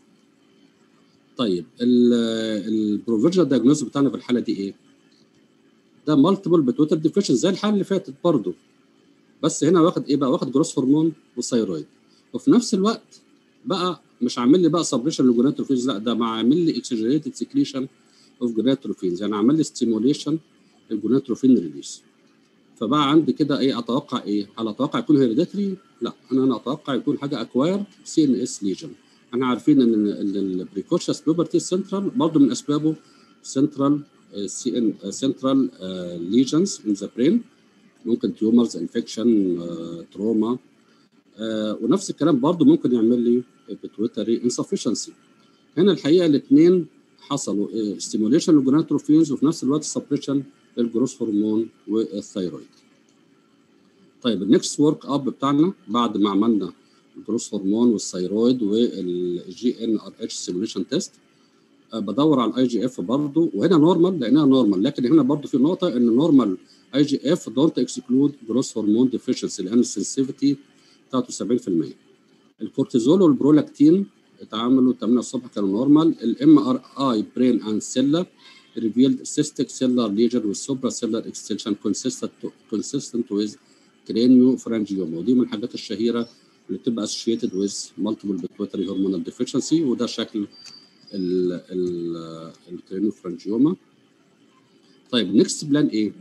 Speaker 1: طيب البروفيجنال دايجنوز بتاعنا في الحاله دي ايه؟ ده مالتيبل بيتويتري ديفيشن زي الحاله اللي فاتت برضه، بس هنا واخد ايه بقى؟ واخد جروس هرمون وثايرويد، وفي نفس الوقت بقى مش عامل لي بقى سبريشن للجونادوتروفينز، لا ده عامل لي اكسجريتد سكريشن اوف جونادوتروفينز، يعني عمل لي ستيموليشن للجونادوتروفين ريليس. فبقى عندي كده ايه؟ اتوقع ايه؟ هل اتوقع يكون هيريديتري؟ لا، انا اتوقع يكون حاجه اكواير سي ان اس ليجن. احنا عارفين ان البريكوشس بيوبرتي سنترال برضه من اسبابه سنترال سنترال ليجنز ان ذا برين، ممكن تيومرز، انفكشن، تروما، ونفس الكلام برضه ممكن يعمل لي بيتويتري انسفشنسي. هنا الحقيقه الاثنين حصلوا ستيموليشن للجونادوتروفينز وفي نفس الوقت سبريشن للجروس هرمون والثايرويد. طيب النكست ورك اب بتاعنا بعد ما عملنا الجروس هرمون والثايرويد والجي ان ار اتش سيموليشن تيست، بدور على الاي جي اف برضه، وهنا نورمال لقيناها نورمال، لكن هنا برضه في نقطه ان نورمال اي جي اف دونت اكسكلود جروس هرمون ديفيشنسي لان السنسيفيتي بتاعته 70%. الكورتيزول والبرولاكتين اتعاملوا 8 الصبح كانوا نورمال. الام ار اي برين اند سيلا revealed cystic cellular lesion with supracellular extension consistent with craniopharyngioma، ودي من الحاجات الشهيره اللي بتبقى associated with multiple pituitary hormonal deficiency، وده شكل الكرينيوفرانجيوما. طيب نكست بلان ايه؟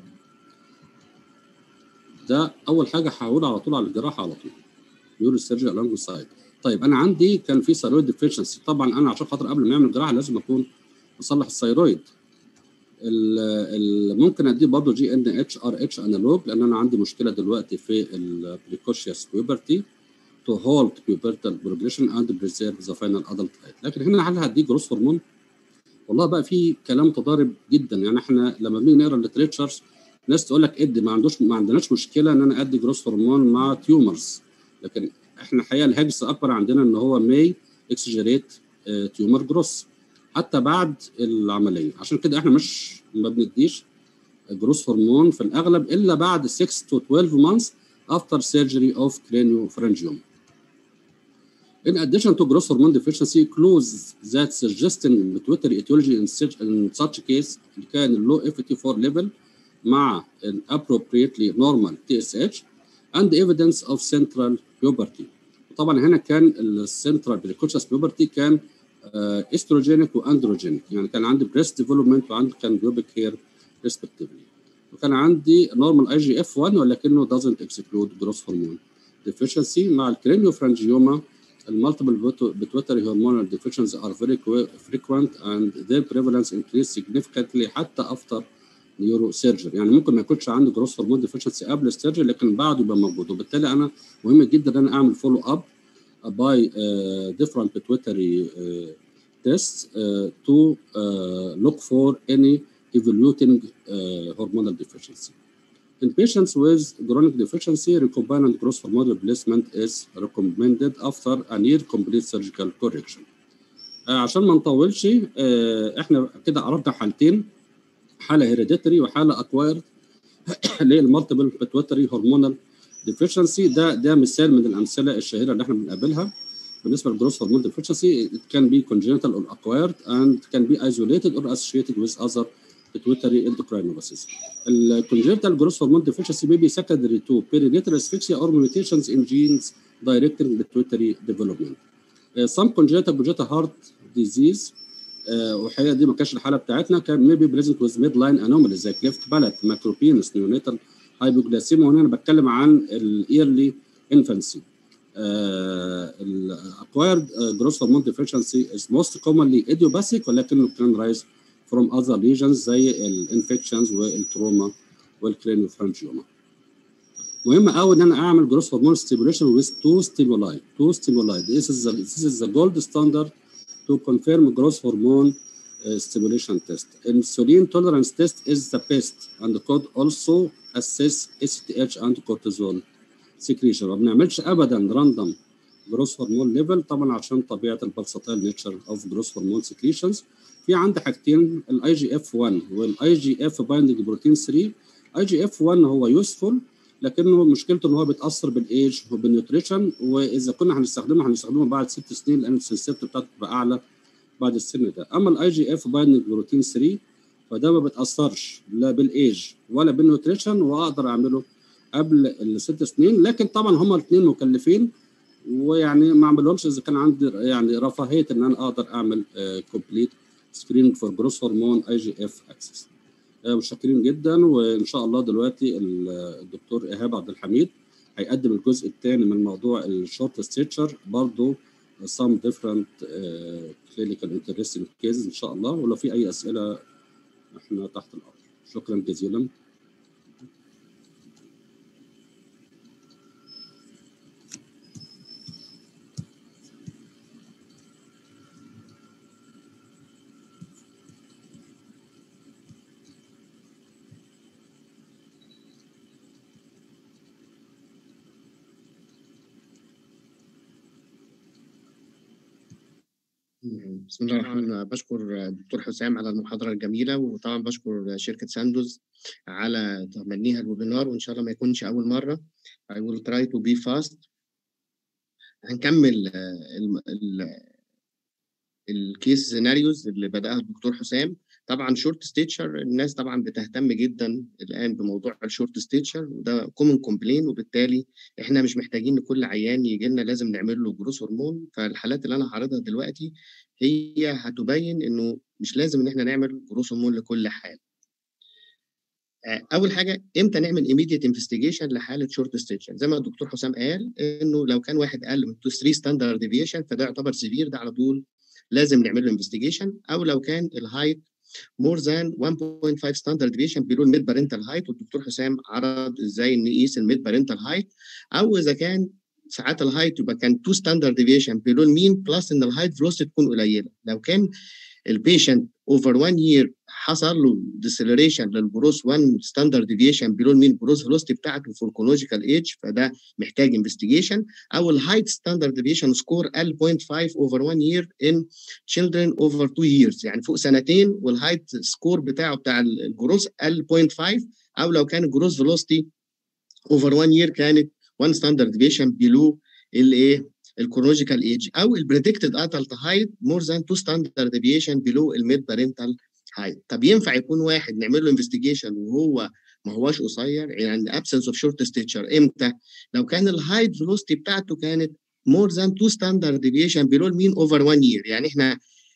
Speaker 1: ده اول حاجه هقول على طول على الجراحه على طول، نيورو سيرجري الونج سايد. طيب انا عندي كان في ثايرويد ديفيشنسي، طبعا انا عشان خاطر قبل ما نعمل جراحه لازم اكون اصلح الثايرويد. ممكن اديه برضه جي ان اتش ار اتش انالوج، لان انا عندي مشكله دلوقتي في البريكوشيوس بيوبرتي تو هولت بيوبرتال بروجريشن اند بريزيرف ذا فاينل ادلت هايت. لكن هنا هل هديه جروس هرمون؟ والله بقى في كلام متضارب جدا، يعني احنا لما بنيجي نقرا الليتريتشرز ناس تقول لك ادي، ما عندناش مشكله ان انا ادي جروس هرمون مع تيومرز، لكن احنا الحقيقه الهاجس الاكبر عندنا ان هو ماي اكسجريت تيومر جروس حتى بعد العمليه. عشان كده احنا ما بنديش جروس هرمون في الاغلب الا بعد 6 to 12 months after surgery of craniopharyngioma. In addition to growth hormone deficiency, clues that suggesting pituitary etiology in such case كان low FT4 level مع an appropriately normal TSH and evidence of central puberty. طبعا هنا كان السنترال بريكوشس puberty كان استروجينيك واندروجينيك، يعني كان عندي بريست ديفلوبمنت وعندي كان بيوبيك هير ريسبكتيفلي، وكان عندي نورمال اي جي اف 1 ولكنه doesn't exclude growth hormone deficiency. مع الكرينيوفرانجيوما المالتيبل pituitary hormonal deficiencies are very frequent and their prevalence increased significantly حتى after neurosurgery. يعني ممكن ما يكونش عندي جروس هرمون ديفيشنسي قبل السيرجري لكن بعده يبقى موجود، وبالتالي انا مهم جدا ان انا اعمل فولو اب by different pituitary tests to look for any evaluating hormonal deficiency. In patients with chronic deficiency, recombinant growth hormone replacement is recommended after a near complete surgical correction. عشان ما نطولش، احنا كده عرضنا حالتين، حاله هيريديتري وحاله اكوايرد للمالتيبل بيتويتري هرمونال ديفيشنسي. ده مثال من الامثله الشهيره اللي احنا بنقابلها بالنسبه للجروس هرمون ديفيشنسي. It can be congenital or acquired and can be isolated or associated with other pituitary endocrinopathies. Congenital growth hormone deficiency may be secondary to perinatal asphyxia or mutations in genes directing pituitary development. Some congenital heart disease وحقيقه دي ما كانش الحاله بتاعتنا، كان maybe present with midline anomalies زي cleft palate, macropinous, neonatal hypoglycemia، وهنا انا بتكلم عن الايرلي انفانسي. acquired growth hormone deficiency is most commonly idiopathic ولكنه can rise from other lesions زي الانفكشنز والتروما والكرينيوفرانجيوما. مهم قوي ان انا اعمل جروث هرمون ستيموليشن with two stimuli. This is the gold standard to confirm growth hormone stimulation test. Insulin tolerance test is the best and could also assess ACTH and cortisol secretion. ما بنعملش ابدا راندوم جروث هرمون ليفل طبعا عشان طبيعه البلساتايل نيتشر اوف جروث هرمون سكريشنز. في عندي حاجتين الاي جي اف 1 والاي جي اف بايندنج بروتين 3. اي جي اف 1 هو يوسفول لكنه مشكلته ان هو بيتاثر بالايج وبالنيوتريشن، واذا كنا هنستخدمه بعد 6 سنين لان السنسيتيفيتي بتاعته بتبقى اعلى بعد السن ده. اما الاي جي اف بايندنج بروتين 3 فده ما بيتاثرش لا بالايج ولا بالنيوتريشن واقدر اعمله قبل ال6 سنين، لكن طبعا هما الاثنين مكلفين ويعني ما اعملهمش اذا كان عندي يعني رفاهيه ان انا اقدر اعمل كومبليت سكريننج فور جروث هرمون اي جي اف اكسس. متشكرين جدا، وان شاء الله دلوقتي الدكتور ايهاب عبد الحميد هيقدم الجزء الثاني من موضوع الشورت ستيتشر برضه some different clinical interesting cases ان شاء الله، ولو في اي اسئله احنا تحت الامر. شكرا جزيلا.
Speaker 2: بسم الله الرحمن الرحيم. بشكر الدكتور حسام على المحاضرة الجميلة، وطبعا بشكر شركة ساندوز على تمنيها الويبينار، وإن شاء الله ما يكونش أول مرة. I will try to be fast. هنكمل الكيس سيناريوز اللي بدأها الدكتور حسام. طبعا شورت ستيتشر الناس طبعا بتهتم جدا الآن بموضوع الشورت ستيتشر، وده كومن كومبلين، وبالتالي احنا مش محتاجين لكل عيان يجي لنا لازم نعمل له جروث هرمون. فالحالات اللي انا هعرضها دلوقتي هي هتبين انه مش لازم ان احنا نعمل جروث هرمون لكل حاله. اول حاجه امتى نعمل immediate investigation لحاله شورت ستيتشر؟ زي ما الدكتور حسام قال انه لو كان واحد اقل من 3 ستاندرد ديفيشن فده يعتبر سيفير، ده على طول لازم نعمل له انفستيجيشن. او لو كان الهايت more than 1.5 standard deviation below الميد بارنتال هايت، والدكتور حسام عرض ازاي نقيس الميد بارنتال هايت. او اذا كان ساعات الهايت يبقى كان 2 standard deviation below المين بلس ان الهايت فيلوسيتي تكون قليله. لو كان البيشنت اوفر 1 يير حصل له ديسلريشن للجروث 1 ستاندرد ديفيشن بيلو المين جروث فيلوسيتي بتاعته في الكونوجيكال ايج، فده محتاج انفستيجيشن. او الهايت ستاندرد ديفيشن سكور ال 0.5 اوفر 1 يير ان تشيلدرن اوفر 2 ييرز، يعني فوق سنتين والهايت سكور بتاعه بتاع الجروث ال 0.5، او لو كان الجروث فيلوسيتي اوفر 1 يير كانت 1 ستاندرد ديفيشن بيلو الايه الكرونولوجيكال ايج، او البريدكتد ادلت هايت مور ذان 2 ستاندرد ديفيشن بيلو الميد بارنتال هايت. طب ينفع يكون واحد نعمل له انفستيجيشن وهو ما هواش قصير، يعني ابسنس اوف شورت ستيتشر؟ امتى؟ لو كان الهايت فيلوسيتي بتاعته كانت مور ذان 2 ستاندرد ديفيشن بيلو المين اوفر 1 يير، يعني احنا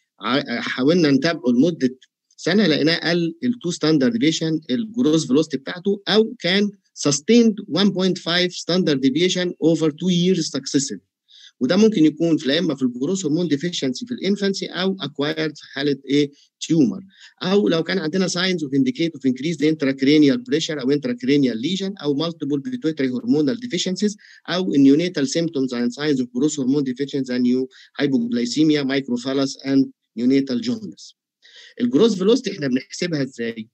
Speaker 2: حاولنا نتابعه لمده سنه لقيناه قل ال 2 ستاندرد ديفيشن الجروث فيلوسيتي بتاعته، او كان sustained 1.5 standard deviation over 2 years successive. وده ممكن يكون في اما في الجروث هرمون ديفيشنسي في الانفانسي او اكوايرد في حاله ايه تيومر، او لو كان عندنا ساينز اوف انديكيت اوف انكريز انتراكرينيال بريشر او انتراكرينيال ليجن، او مالتيبل بيتويتري هرمونال ديفيشنسيز، او النيونيتال سيمبتومز اند ساينز اوف جروث هرمون ديفيشنسي نيو هايبوجلايسيميا مايكروفالس اند نيونيتال جوندس. الجروث فيلوسيتي احنا بنحسبها ازاي؟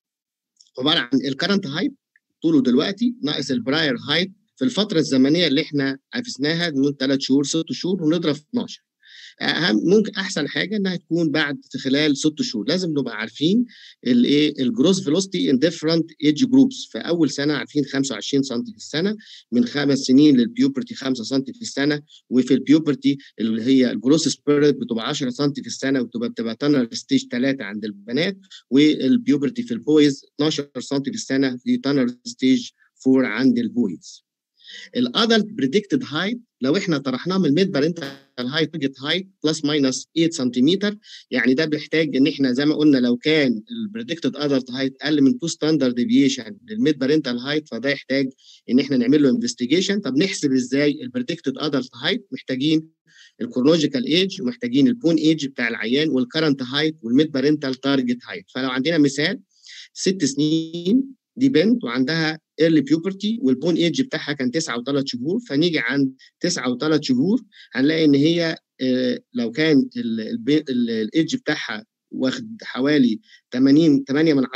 Speaker 2: عباره عن الكرنت هايت طوله دلوقتي ناقص البراير هايت في الفتره الزمنيه اللي احنا عفسناها من 3 شهور 6 شهور ونضرب في 12. ممكن احسن حاجه انها تكون بعد خلال 6 شهور. لازم نبقى عارفين الايه الجروث فيلوسيتي ان ديفرنت ايج جروبس. في اول سنه عارفين 25 سم في السنه، من 5 سنين للبيوبرتي 5 سم في السنه، وفي البيوبرتي اللي هي الجروث سبيريت بتبقى 10 سم في السنه وبتبقى تانر ستيج 3 عند البنات، والبيوبرتي في البويز 12 سم في السنه في تانر ستيج 4 عند البويز. الادلت بريدكتد هايت لو احنا طرحناه من الميد بارنتال هايت تارجت هايت بلس ماينس 8 سنتيمتر. يعني ده بيحتاج ان احنا زي ما قلنا لو كان البريدكتد ادلت هايت اقل من 2 ستاندرد ديفيشن للميد بارنتال هايت، فده يحتاج ان احنا نعمل له انفستيجيشن. طب نحسب ازاي البريدكتد ادلت هايت؟ محتاجين الكرونولوجيكال ايج، ومحتاجين البون ايج بتاع العيان، والكرنت هايت، والميد بارنتال تارجت هايت. فلو عندنا مثال 6 سنين دي بنت وعندها ايرلي بيوبرتي والبون ايج بتاعها كان 9 و3 شهور، فنيجي عند 9 و3 شهور هنلاقي ان هي لو كان الايدج بتاعها واخد حوالي 8 من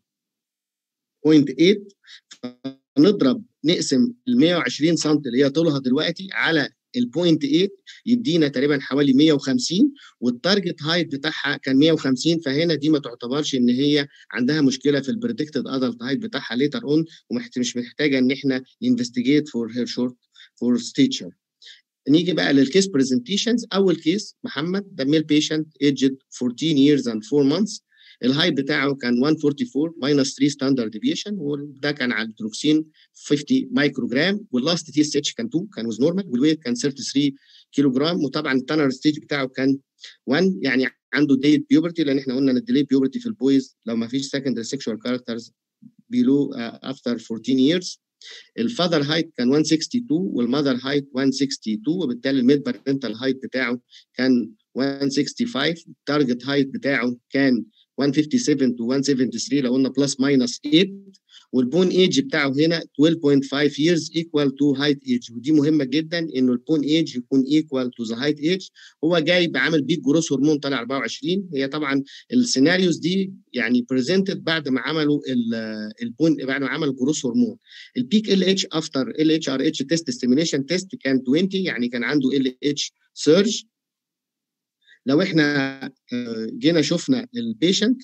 Speaker 2: 10.8، فنضرب نقسم ال 120 سم اللي هي طولها دلوقتي على البوينت 8 يدينا تقريبا حوالي 150، والتارجت هايت بتاعها كان 150. فهنا دي ما تعتبرش ان هي عندها مشكله في البريدكتد ادلت هايت بتاعها ليتر اون، ومش محتاجه ان احنا انفستيجيت فور هير شورت فور ستيتشر. نيجي بقى للكيس برزنتيشنز. اول كيس محمد، ده ميل بيشنت ايجد 14 years and 4 months. الهايت بتاعه كان 144 ماينس 3 ستاندرد ديفيشن، وده كان على التروكسين 50 مايكرو جرام، واللاست تي اس اتش كان 2 كان وز نورمال، والويت كان 33 كيلو جرام. وطبعا التانر ستيج بتاعه كان 1، يعني عنده ديليد بيوبرتي، لان احنا قلنا ان الديليد بيوبرتي في البويز لو ما فيش سكندري سيكشوال كاركترز بيلو افتر 14 years. الفاذر هايت كان 162 والماذر هايت 162، وبالتالي الميد بارنتال هايت بتاعه كان 165. التارجت هايت بتاعه كان 157 to 173 لو قلنا بلس ماينس 8، والبون ايج بتاعه هنا 12.5 years equal to height age. ودي مهمه جدا انه البون ايج يكون equal to the height age. هو جاي بعمل بيك جروس هرمون طالع 24. هي طبعا السيناريوز دي يعني بريزنتد بعد ما عملوا البون، بعد ما عملوا جروس هرمون. البيك ال اتش افتر ال اتش ار اتش تيست ستيميوليشن تيست كان 20، يعني كان عنده ال اتش سيرج. لو احنا جينا شفنا البيشنت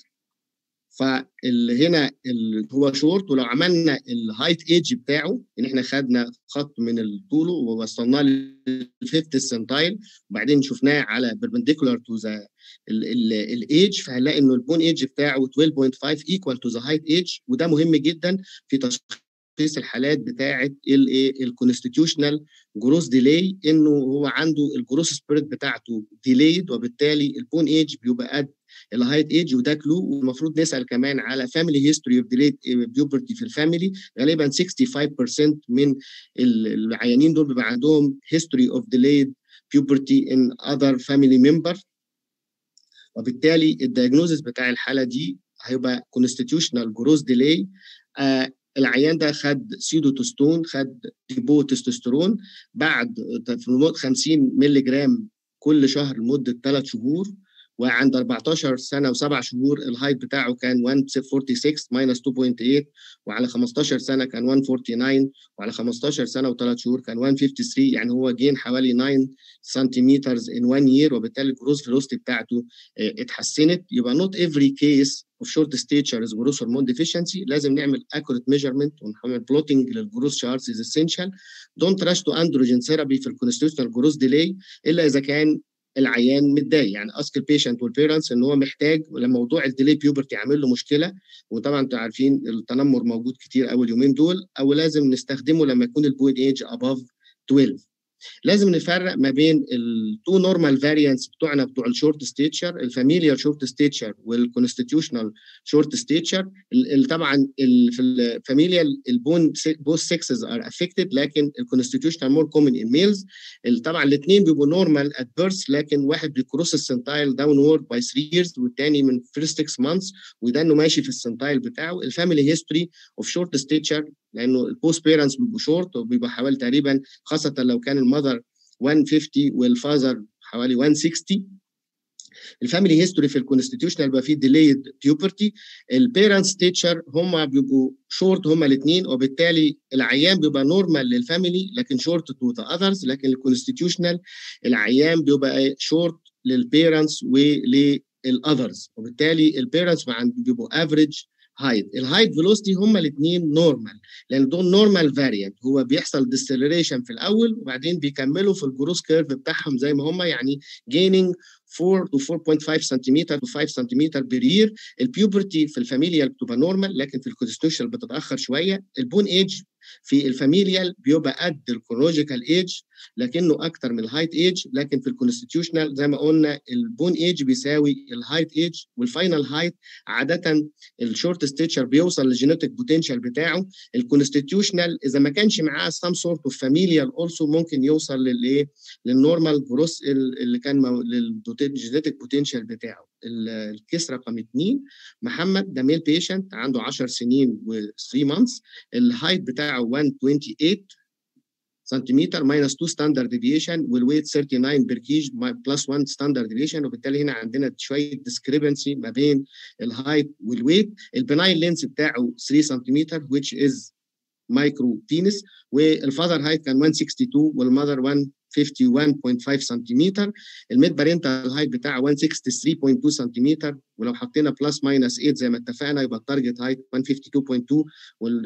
Speaker 2: فهنا هو شورت، ولو عملنا الهايت ايج بتاعه ان احنا خدنا خط من الطول ووصلناه للفيفث سنتايل وبعدين شفناه على بيربنديكولار تو ذا الايج، فهنلاقي انه البون ايج بتاعه 12.5 ايكوال تو ذا هايت ايج. وده مهم جدا في تشخيص الحالات بتاعه الكونستيتيوشنال جروس ديلي، انه هو عنده الجروس سبيريت بتاعته ديليد، وبالتالي البون ايج بيبقى قد الهايت ايج، وده كلو. والمفروض نسال كمان على فاميلي هيستوري اوف ديليد بيوبرتي في الفاميلي. غالبا 65% من العيانين دول بيبقى عندهم هيستوري اوف ديليد بيوبرتي ان اذر فاميلي ممبر، وبالتالي الدايجنوزس بتاع الحاله دي هيبقى كونستيتيوشنال جروس ديلي. العيان ده خد سيدوتستون، خد ديبو تستوستيرون بعد 50 مللي جرام كل شهر لمده 3 شهور، وعند 14 سنه و7 شهور الهايت بتاعه كان 146 ماينس 2.8، وعلى 15 سنه كان 149، وعلى 15 سنه و3 شهور كان 153. يعني هو جين حوالي 9 سنتيمتر in 1 year، وبالتالي الجروس فيلوسيتي بتاعته اتحسنت. يبقى not every case of short stature is growth hormone deficiency. لازم نعمل accurate measurement ونعمل plotting للجروس شارتس is essential. Don't rush to androgen therapy في الكونستيتيوشنال جروس ديلي الا اذا كان العيان متضايق. يعني اسك البيشنت والبيرنتس ان هو محتاج، لما موضوع الديلي بيوبرتي عامل له مشكله، وطبعا انتوا عارفين التنمر موجود كتير قوي اليومين دول، او لازم نستخدمه لما يكون البوين ايج اباف 12. لازم نفرق ما بين التو نورمال فاريانتس بتوعنا بتوع الشورت ستيتشر، الفاميليار شورت ستيتشر والكونستيتيوشنال شورت ستيتشر. طبعا في الفاميليال البون بوث سكسز ار افكتد، لكن الكونستيتيوشنال مور كومن ان ميلز. طبعا الاثنين بيبقوا نورمال ات بيرث، لكن واحد بيكروس السنتايل داون وورد باي 3 years والثاني من فيرست 6 months، وده انه ماشي في السنتايل بتاعه. الفاميلي هيستوري اوف شورت ستيتشر، لانه البوست بيرنتس بيبقوا شورت وبيبقى حوالي تقريبا، خاصه لو كان المذر 150 والفازر حوالي 160. الفاميلي هيستوري في الكونستيتيوشنال بيبقى فيه ديليد بيوبرتي. البيرنت ستيتشر هم بيبقوا شورت هم الاثنين، وبالتالي العيان بيبقى نورمال للفاميلي لكن شورت تو ذا اذرز. لكن الكونستيتيوشنال العيان بيبقى شورت للبيرنتس وللاذرز، وبالتالي البيرنتس بيبقوا افريج هايت. الهايت فيلوسيتي هما الاثنين نورمال، لان دول نورمال فاريانت. هو بيحصل ديسلريشن في الاول وبعدين بيكملوا في الجروس كيرف بتاعهم زي ما هما، يعني جيننج 4 to 4.5 سنتيمتر to 5 سنتيمتر بير يير. البيوبرتي في الفاميليال بتبقى نورمال، لكن في الكونستيتيوشنال بتتاخر شويه. البون ايج في الفاميليال بيبقى قد الكرونولوجيكال ايج لكنه اكتر من الهايت ايج، لكن في الكونستيتيوشنال زي ما قلنا البون ايج بيساوي الهايت ايج، والفاينل هايت عاده الشورت ستيتشر بيوصل للجينيتك بوتنشال بتاعه. الكونستيتيوشنال اذا ما كانش معاه سام سورت اوف فاميليال اولسو ممكن يوصل للنورمال جروس اللي كان للجينيتك بوتنشال بتاعه. الكيس رقم 2 محمد ده ميل بيشنت عنده 10 سنين و3 مانثs، الهايت بتاعه 128 سنتيمتر ماينس 2 ستاندرد ديفيشن، والويت 39 بير كيج بلس 1 ستاندرد ديفيشن، وبالتالي هنا عندنا شويه ديسكريبنسي ما بين الهايت والويت. البناين لينس بتاعه 3 سنتيمتر which is مايكرو بينس، والفاذر هايت كان 162 والمذر 151.5 سنتيمتر. الميد بارنتال هايت بتاعه 163.2 سنتيمتر، ولو حطينا بلس ماينس 8 زي ما اتفقنا يبقى التارجت هايت 152.2 وال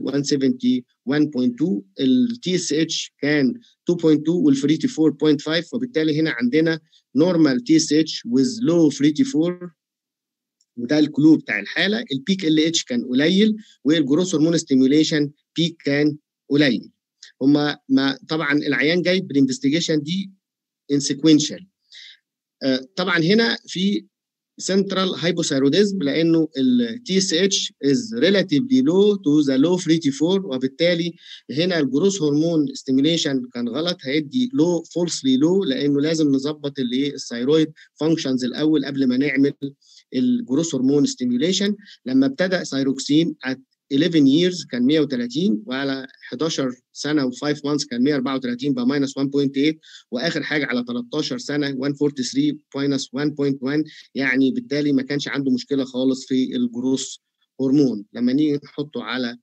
Speaker 2: 171.2. التي اس اتش كان 2.2 والفريتي 4.5، وبالتالي هنا عندنا نورمال تي اس اتش ويز لو فريتي 4، وده الكلو بتاع الحاله. البيك ال اتش كان قليل، والجروس هرمون ستيميوليشن بيك كان قليل. هما ما طبعا العيان جاي بالانفستيجيشن دي ان سيكوينشال. طبعا هنا في central hypothyroidism لانه ال TSH is relatively low to the low free T4، وبالتالي هنا الجروس هرمون ستيميوليشن كان غلط، هيدي low falsely low لانه لازم نظبط الثايرويد فانكشنز الاول قبل ما نعمل الجروس هرمون ستيميوليشن. لما ابتدى ثايروكسين 11 years كان 130، وعلى 11 سنه و5 months كان 134 بقى ماينس 1.8، واخر حاجه على 13 سنه 143 ماينس 1.1، يعني بالتالي ما كانش عنده مشكله خالص في الجروس هرمون. لما نيجي نحطه على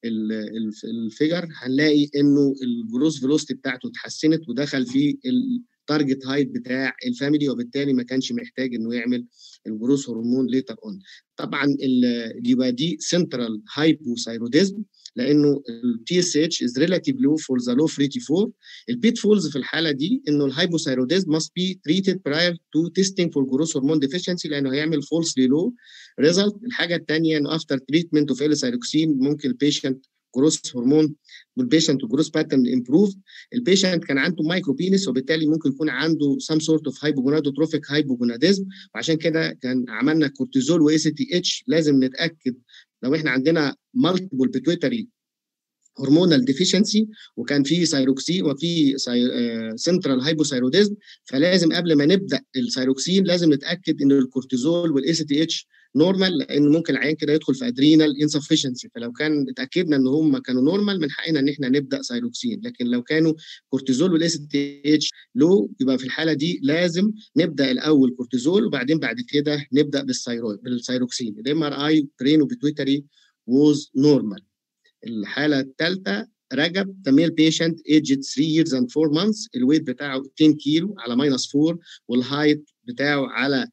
Speaker 2: الفيجر هنلاقي انه الجروس فيلوستي بتاعته اتحسنت ودخل في التارجت هايت بتاع الفاميلي، وبالتالي ما كانش محتاج انه يعمل الجروس هرمون ليتر اون. طبعا يبقى دي سنترال هايبوثايروديزم لانه التي اس اتش از ريلاتيف لو فور ذا لو فري تي 4. البيت فولز في الحاله دي انه الهايبوثايروديزم must be treated prior to testing for growth hormone deficiency لانه هيعمل falsely low result. الحاجه الثانيه انه after treatment of L-thyroxine ممكن البيشنت جروس هرمون والبيشنت جروس باترن امبروف. البيشنت كان عنده مايكرو بينس، وبالتالي ممكن يكون عنده سام سورت اوف هايبوجونادوتروفيك هايبوجوناديزم، وعشان كده كان عملنا كورتيزول واي سي تي اتش. لازم نتاكد لو احنا عندنا مالتيبل بيتويتري هرمونال ديفيشنسي وكان في ثايروكسين وفي سنترال هايبوثايروديزم، فلازم قبل ما نبدا الثايروكسين لازم نتاكد ان الكورتيزول والاي سي تي اتش نورمال، لان ممكن العيان كده يدخل في ادرينال انسفشنسي. فلو كان اتاكدنا ان هم كانوا نورمال من حقنا ان احنا نبدا ثايروكسين، لكن لو كانوا كورتيزول والاي سي تي اتش لو يبقى في الحاله دي لازم نبدا الاول كورتيزول وبعدين بعد كده نبدا بالثايروكسين. الام ار اي برين وبيتويتري ووز نورمال. الحاله الثالثه رجب تميل بيشنت ايجد 3 years and 4 months، الويت بتاعه 10 كيلو على ماينس 4، والهايت بتاعه على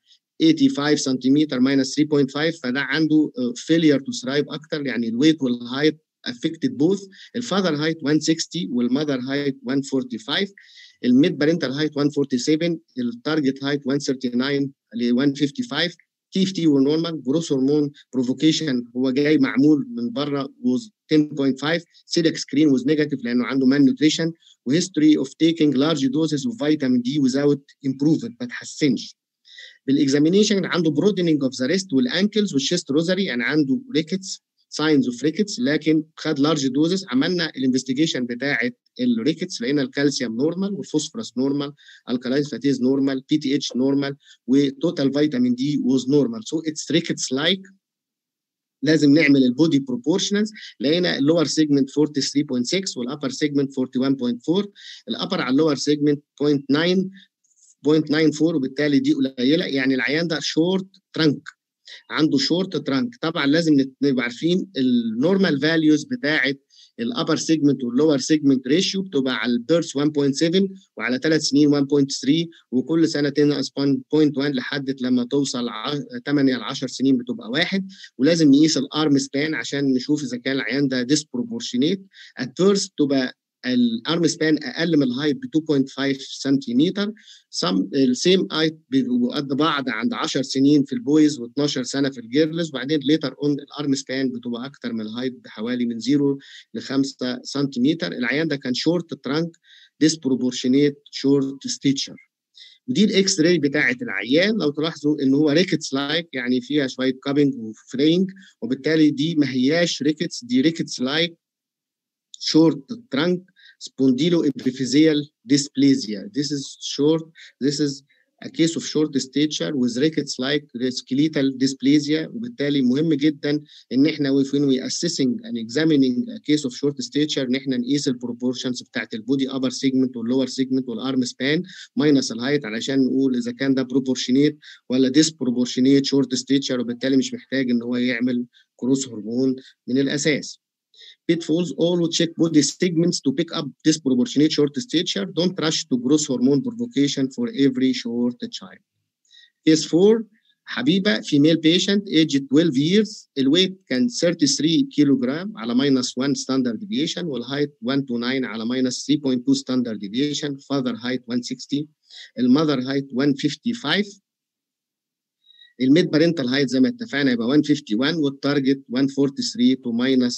Speaker 2: 85 سنتيمتر ماينس 3.5، فده عنده فيلير تو ثرايف اكتر، يعني الويت والهايت affected both. الفاذر هايت 160 والمذر هايت 145، الميد بارنتال هايت 147، التارجت هايت 139 ل 155. تي اف تي ونورمال. جروس هرمون بروفوكيشن هو جاي معمول من بره was 10.5. سيلك سكرين was negative لانه عنده مان نيوتريشن، وهيستوري اوف تيكينج لارج دوزز اوف فيتامين دي without improvement ما تحسنش. بالاكزامينيشن عنده برودنينج اوف ذا ريست والانكلز والشيست روزري، يعني عنده ريكتس ساينز اوف ريكتس، لكن خد لارج دوزز. عملنا الانفستيجيشن بتاعه الريكتس لقينا الكالسيوم نورمال والفوسفورس نورمال، الكالاين فاتيز نورمال، بي تي اتش نورمال، وتوتال فيتامين دي ووز نورمال. سو اتس ريكتس لايك. لازم نعمل البودي بروبورشنالز، لقينا اللور سيجمنت 43.6 والابر سيجمنت 41.4. الابر على اللور سيجمنت 0.94، وبالتالي دي قليله، يعني العيان ده شورت ترانك، عنده شورت ترانك. طبعا لازم نبقى عارفين النورمال فاليوز بتاعه الابر سيجمنت واللور سيجمنت ريشيو بتبقى على البيرث 1.7 وعلى 3 سنين 1.3 وكل سنه تنقص 1.1 لحد لما توصل 8 ل 10 سنين بتبقى 1. ولازم نقيس الارم سبان عشان نشوف اذا كان العيان ده ديسبروبورشنيت. ات فيرست تبقى الارم سبان اقل من الهايت ب 2.5 سنتيمتر. السيم هايت بيبقوا قد بعض عند 10 سنين في البويز و12 سنه في الجيرلز، وبعدين ليتر اون الارم سبان بتبقى اكتر من الهايت بحوالي من 0 ل 5 سنتيمتر. العيان ده كان شورت ترانك ديسبروبورشنيت شورت ستيتشر. ودي الاكس راي بتاعه العيان، لو تلاحظوا ان هو ريكتس لايك، يعني فيها شويه كابنج وفرينج، وبالتالي دي ما هياش ريكتس، دي ريكتس لايك short trunk spondyloepiphyseal dysplasia. This is a case of short stature with rickets-like skeletal dysplasia. وبالتالي مهم جدا ان احنا when we assessing and examining a case of short stature ان احنا نقيس البروبورشنز بتاعت البودي upper segment والlower segment والارم سبان minus الهايت علشان نقول اذا كان ده proportionate ولا disproportionate short stature، وبالتالي مش محتاج ان هو يعمل كروس هرمون من الاساس. Pitfalls: always check body segments to pick up disproportionate short stature. Don't rush to growth hormone provocation for every short child. Case 4: حبيبة female patient aged 12 years. الويت كان 33 كيلوغرام على -1 standard deviation، والهايت 1 to 9 على -3.2 standard deviation. Father height 160. المother height 155. الميد بارنتال هايت زي ما اتفقنا يبقى 151، والتارجت 143 to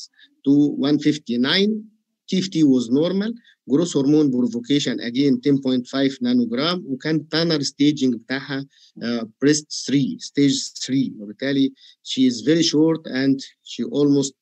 Speaker 2: -159. TFT was normal. Growth hormone provocation again 10.5 نانوجرام، وكان تانر staging بتاعها breast 3 stage 3، وبالتالي she is very short and she almost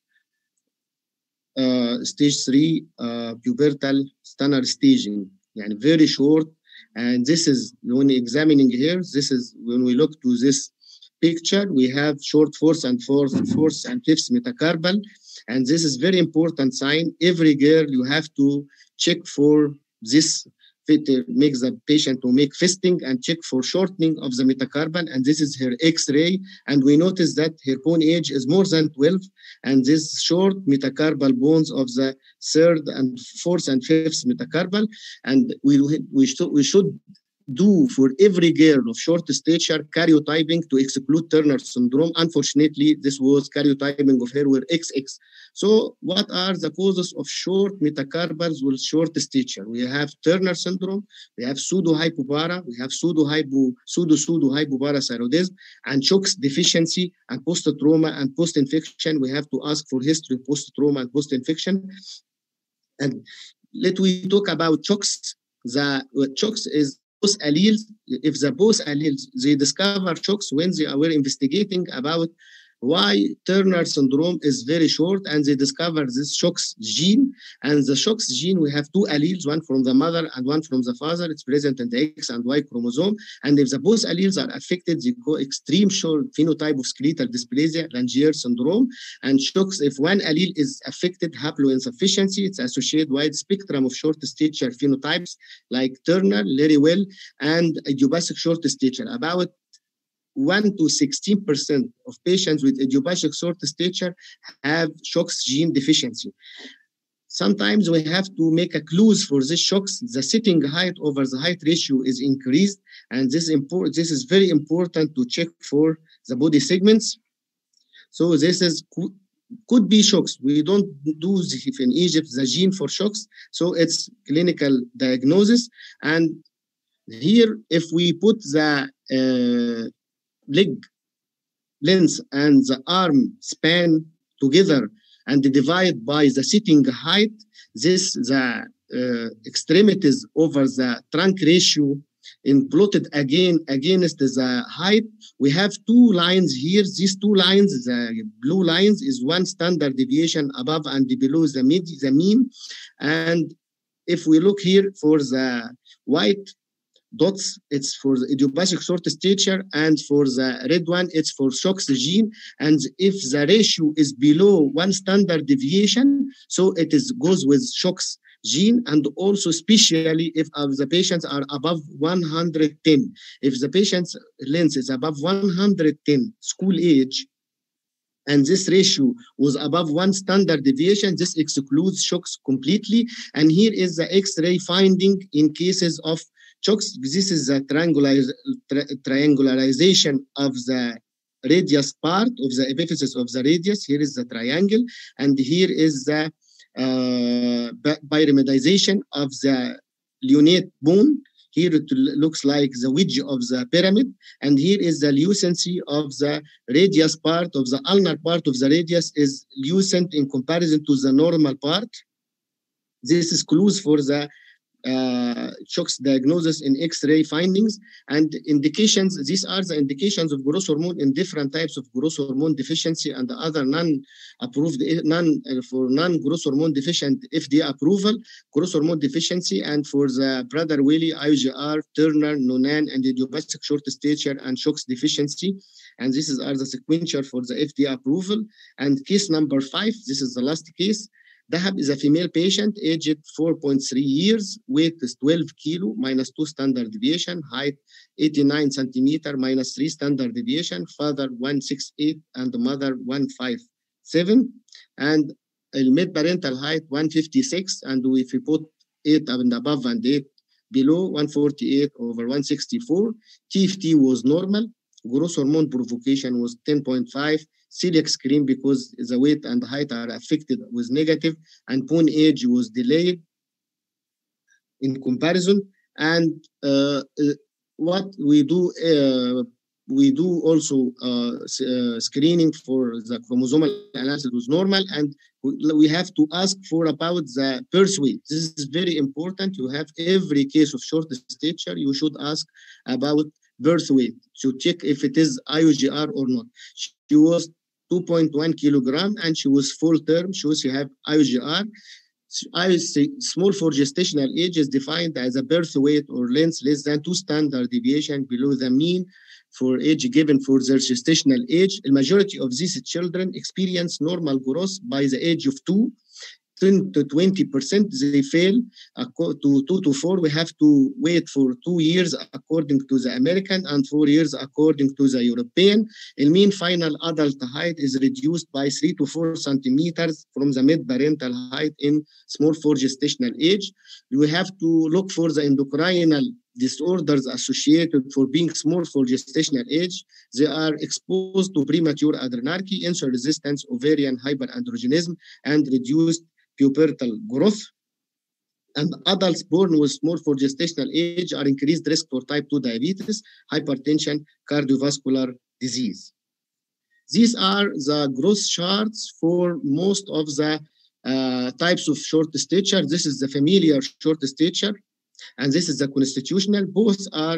Speaker 2: stage 3 pubertal tanner staging، يعني very short. And this is when examining here, this is when we look to this picture, we have short fourth and fifth metacarpal, and this is very important sign. Every girl you have to check for this, make the patient to make fisting and check for shortening of the metacarpal, and this is her X-ray, and we notice that her bone age is more than 12, and this short metacarpal bones of the third and fourth and fifth metacarpal, and we should do for every girl of short stature karyotyping to exclude Turner syndrome. Unfortunately, this was karyotyping of her were XX. So what are the causes of short metacarpals with short stature? We have Turner syndrome, we have pseudohypopara, we have pseudohypoparathyroidism, and CHOX deficiency, and post-trauma and post-infection. We have to ask for history of post-trauma and post-infection. And let we talk about CHOX. The CHOX is both alleles. If the both alleles, they discover CHOX when they were investigating about why Turner syndrome is very short, and they discover this CHOX gene. And the CHOX gene, we have two alleles, one from the mother and one from the father. It's present in the X and Y chromosome. And if the both alleles are affected, they go extreme short phenotype of skeletal dysplasia, Langier syndrome. And CHOX, if one allele is affected, haploinsufficiency, it's associated wide spectrum of short stature phenotypes like Turner, Lerry-Well, and idiopathic short stature. About 1 to 16% of patients with idiopathic short stature have CHOX gene deficiency. Sometimes we have to make a clues for this CHOX. The sitting height over the height ratio is increased, and this is very important to check for the body segments. So this is could be CHOX. We don't do in Egypt the gene for CHOX, so it's clinical diagnosis. And here, if we put the leg length and the arm span together and divide by the sitting height, the extremities over the trunk ratio in plotted again against the height. We have two lines here. These two lines, the blue lines is one standard deviation above and below the mean. And if we look here for the white dots, it's for the idiopathic short stature, and for the red one, it's for CHOX gene. And if the ratio is below one standard deviation, so it goes with CHOX gene, and also especially if the patients are above 110. If the patient's length is above 110 school age, and this ratio was above one standard deviation, this excludes CHOX completely. And here is the X-ray finding in cases of CHOX. This is the triangularization of the radius part of the epiphysis of the radius. Here is the triangle, and here is the pyramidization of the lunate bone. Here it looks like the wedge of the pyramid, and here is the lucency of the radius part of the ulnar part of the radius is lucent in comparison to the normal part. This is clues for the CHOCS diagnosis in X-ray findings and indications. These are the indications of growth hormone in different types of growth hormone deficiency and other non-approved, non-growth hormone deficient FDA approval, growth hormone deficiency, and for the Prader-Willi, IUGR, Turner, Noonan, and idiopathic short stature and CHOCS deficiency. And this are the sequential for the FDA approval. And case number 5, this is the last case. Dahab is a female patient, aged 4.3 years, weight is 12 kilo, minus 2 standard deviation, height 89 centimeter, minus 3 standard deviation, father 168 and mother 157, and mid-parental height 156, and if we put 8 and above and 8 below, 148 over 164, TFT was normal, growth hormone provocation was 10.5, celiac screen because the weight and height are affected was negative, and bone age was delayed in comparison. And what we do also screening for the chromosomal analysis was normal, and we have to ask for about the birth weight. This is very important. You have every case of short stature, you should ask about birth weight to check if it is IUGR or not. She was 2.1 kilogram and she was full term, shows she have IUGR. Small for gestational age is defined as a birth weight or length less than 2 standard deviation below the mean for age given for their gestational age. The majority of these children experience normal growth by the age of 2. 10 to 20% they fail to 2 to 4. We have to wait for 2 years according to the American and 4 years according to the European. The mean final adult height is reduced by 3 to 4 centimeters from the mid-parental height in small for gestational age. We have to look for the endocrinal disorders associated for being small for gestational age. They are exposed to premature adrenarche, insulin resistance, ovarian hyperandrogenism, and reduced pubertal growth. And adults born with small for gestational age are increased risk for type 2 diabetes, hypertension, cardiovascular disease. These are the growth charts for most of the types of short stature. This is the familiar short stature, and this is the constitutional. Both are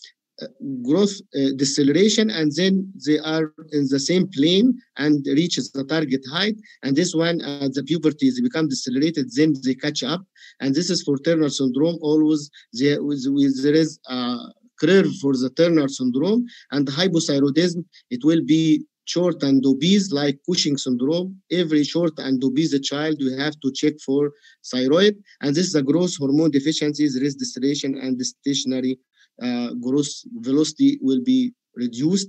Speaker 2: growth deceleration, and then they are in the same plane and reaches the target height. And this one, the puberty, they become decelerated, then they catch up. And this is for Turner syndrome. Always there is a curve for the Turner syndrome, and the hypothyroidism, it will be short and obese like Cushing syndrome. Every short and obese child, you have to check for thyroid. And this is the growth hormone deficiencies, there is deceleration, and the stationary growth velocity will be reduced.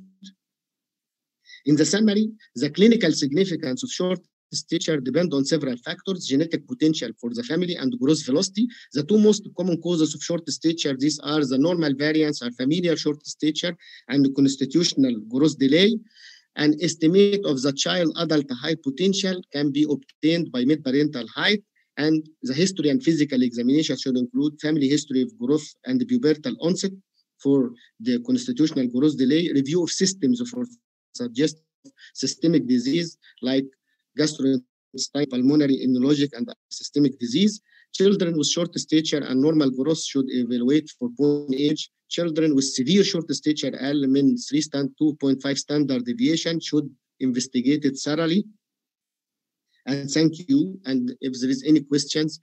Speaker 2: In the summary, the clinical significance of short stature depend on several factors: genetic potential for the family and growth velocity. The 2 most common causes of short stature, these are the normal variants are familiar short stature and the constitutional growth delay. An estimate of the child adult height potential can be obtained by mid-parental height, and the history and physical examination should include family history of growth and pubertal onset for the constitutional growth delay, review of systems for suggest systemic disease like gastrointestinal, pulmonary, immunologic, and systemic disease. Children with short stature and normal growth should evaluate for bone age. Children with severe short stature, element 2.5 standard deviation, should investigate it thoroughly. And thank you. And if there is any questions.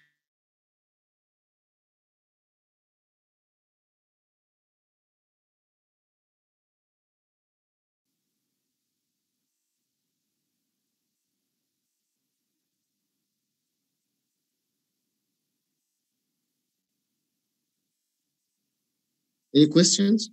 Speaker 2: Any questions?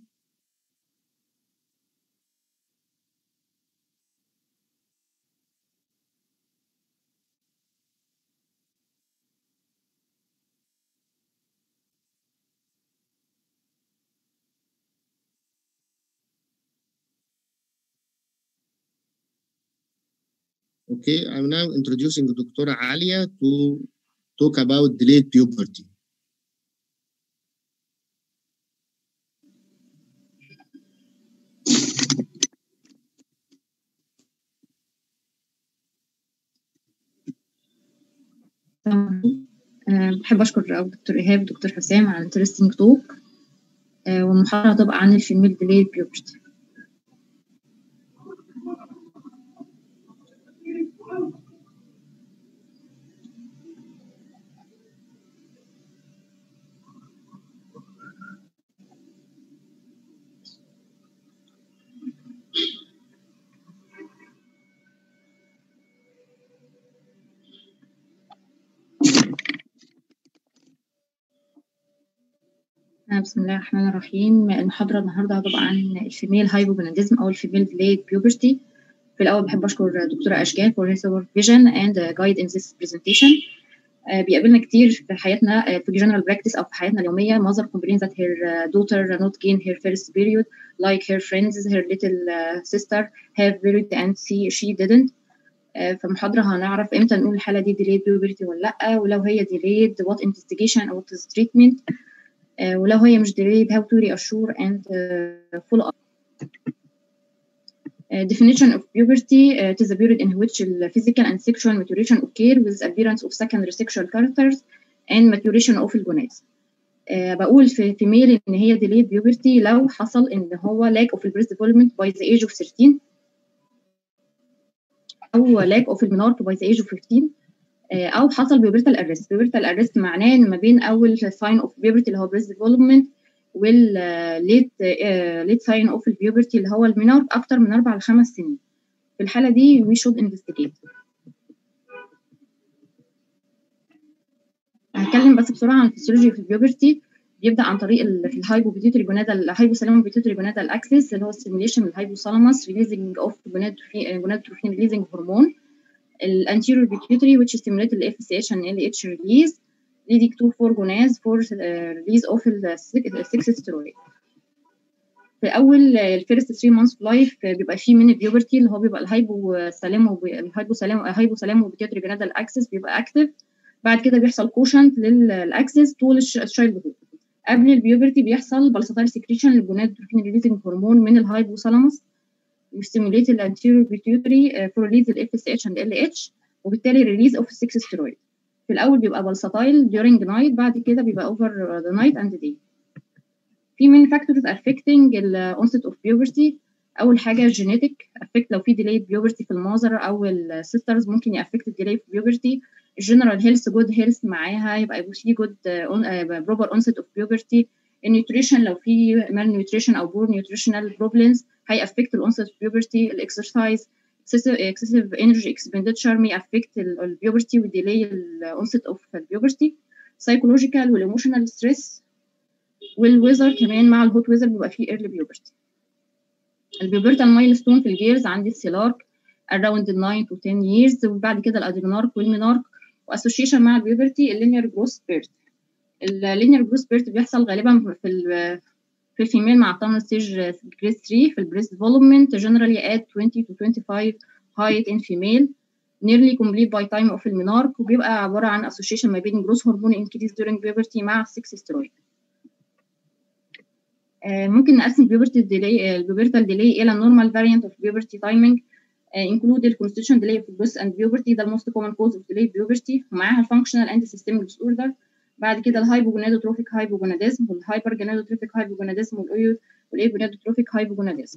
Speaker 2: Okay, I'm now introducing Dr. Alia to talk about delayed puberty.
Speaker 3: بحب أشكر دكتور إيهاب ودكتور حسام على الانترستنج توك، والمحاضرة هتبقى عن الفيميل delayed puberty. بسم الله الرحمن الرحيم. المحاضرة النهاردة هتبقى عن الفيميل هايبوجوناديزم أو الفيميل delayed puberty. في الأول بحب أشكر دكتورة أشجان for her supervision and guide in this presentation. بيقابلنا كتير في حياتنا في general practice أو في حياتنا اليومية mother complains that her daughter not gain her first period like her friends her little sister have period and she didn't. في المحاضرة هنعرف إمتى نقول الحالة دي delayed puberty ولا لأ، ولو هي delayed what investigation or what is treatment، ولو هي مش delayed how to reassure and follow up. Definition of puberty it is a period in which the physical and sexual maturation occur with appearance of secondary sexual characters and maturation of the gonads. بقول في female إن هي delayed puberty لو حصل إن هو lack of breast development by the age of 13 أو lack of menarche by the age of 15 أو حصل pubertal arrest. pubertal arrest معناه إن ما بين أول sign of puberty اللي هو breast development والليت sign of puberty اللي هو المينارك أكتر من 4 ل 5 سنين. في الحالة دي we should investigate. هتكلم بس بسرعة عن الفسيولوجي في البيوبرتي. بيبدأ عن طريق في الهايبوبيتيوتري جونادال هايبوثالامو بيتيوتري جونادال اكسس اللي هو ستيميوليشن الهايبوثالاموس ريليزنج اوف جونادوتروفين ريليزنج هرمون. الانتيريور بيتيوتري which stimulate ال FSH and LH release leading to 4 gonads for release of السكس ستيرويد. في أول الفيرست 3 months of life بيبقى فيه من البيوبرتي اللي هو بيبقى الهايبوثالامو بيتيوتري جونادال اكسس بيبقى اكتف. بعد كده بيحصل كوشنت للاكسس طول الشايلد هود. قبل البيوبرتي بيحصل بالساتايل سكريشن للجونادوتروفين ريليزنج هرمون من الهايبوثالاموس وستيموليت الانتيريور بيتيوتري فور ريليز ال FSH and LH وبالتالي ريليز اوف السكس ستيرويد. في الأول بيبقى بالساتايل during night، بعد كده بيبقى over the night and day. في many factors affecting the onset of puberty. أول حاجة genetic affect لو في delayed puberty في المother أو السيسترز ممكن يأفكت الديلي في puberty. general health good health معاها يبقى في good proper onset of puberty. الnutrition لو في malnutrition أو poor nutritional problems هي affect the onset of puberty. exercise excessive energy expenditure may affect the puberty و delay the onset of puberty. psychological و emotional stress والweather كمان مع الهوت weather بيبقى فيه early puberty. البيوبرتال مايلستون في الجيرز عندي السيلارك around 9 to 10 years وبعد كده الادرينارك والمينارك واسوشيشن مع البيوبرتي اللينير جروث سبيرت. اللينير جروث سبيرت بيحصل غالبا في الفيميل مع التامن ستيج جريد 3 في البريست ديفلوبمنت generally at 20 to 25 height in female nearly complete by time of المينارك وبيبقى عبارة عن association ما بين growth hormone increase during puberty مع sex steroid. ممكن نقسم puberty delay pubertal delay إلى normal variant of puberty timing include the constitution delay of growth and puberty ده most common cause of delayed puberty ومعاها functional and systemic disorder. بعد كده الهايبوجونادوتروفيك هايبوجوناديزم والهايبر جونادوتروفيك هايبوجوناديزم والايجونادوتروفيك هايبوجوناديزم.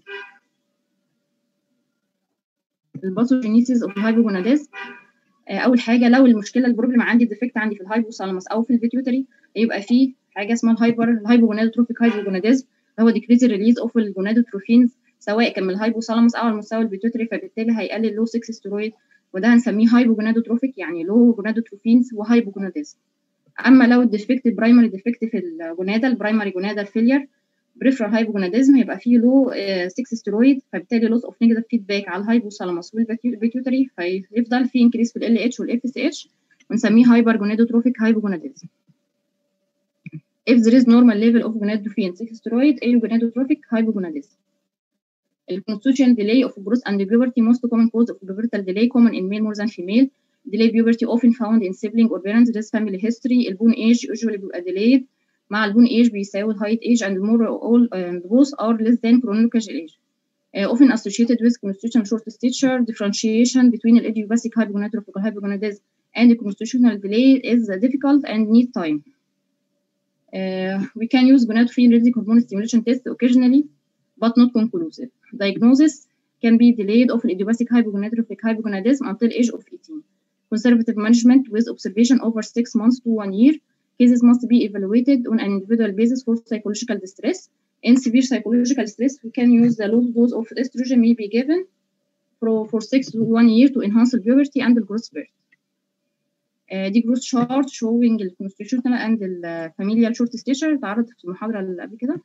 Speaker 3: الباثوجينيسيس اوف الهايبوجوناديزم اول حاجه لو المشكله البروبلم عندي ديفكت عندي في الهايبوثالاموس او في البيتيوتري يبقى فيه حاجه اسمها الهايبوجونادوتروفيك هايبوجوناديزم هو decrease release of الجونادوتروفينز سواء كان من الهايبوثالاموس او على مستوى البيتيوتري فبالتالي هيقلل لو 6 ستيرويد وده هنسميه هايبوجونادوتروفيك يعني لو جونادوتروفينز وهايبوجوناديزم. اما لو الديفكت برايمري ديفكت في الجونادا البرايمري جونادال فيلير بريفرال هايبوجوناديزم هيبقى فيه لو 6 ستيرويد فبالتالي لوس اوف نيجاتيف فيدباك على الهايبوثالاموس والبيتيوتري فيفضل في انكريس في ال LH وال FSH ونسميه هايبر جونادوتروفيك هايبوجوناديزم. If there is normal level of gonadotrophin 6 steroid ايه gonadotrophic hypogonadism. الconstitutional delay of growth and puberty, most common cause of pubertal delay, common in male more than female. Delay puberty often found in sibling or parents. This family history. البون age usually بيبقى delayed. مع البون age بيساوي height age and more all and both are less than chronological age. Often associated with constitutional short stature. Differentiation between the idiopathic hypogonadotrophic hypogonadism and the constitutional delay is difficult and need time. We can use gonadotrophin-releasing hormone stimulation test occasionally, but not conclusive. Diagnosis can be delayed of idiopathic hypogonadotrophic hypogonadism until age of 18. Conservative management with observation over 6 months to 1 year. Cases must be evaluated on an individual basis for psychological distress. In severe psychological stress, we can use the low dose of estrogen may be given for 6 to 1 year to enhance the puberty and the growth spurt. دي growth chart showing the constitutional and the familial short stature اتعرض في المحاضرة اللي قبل كده.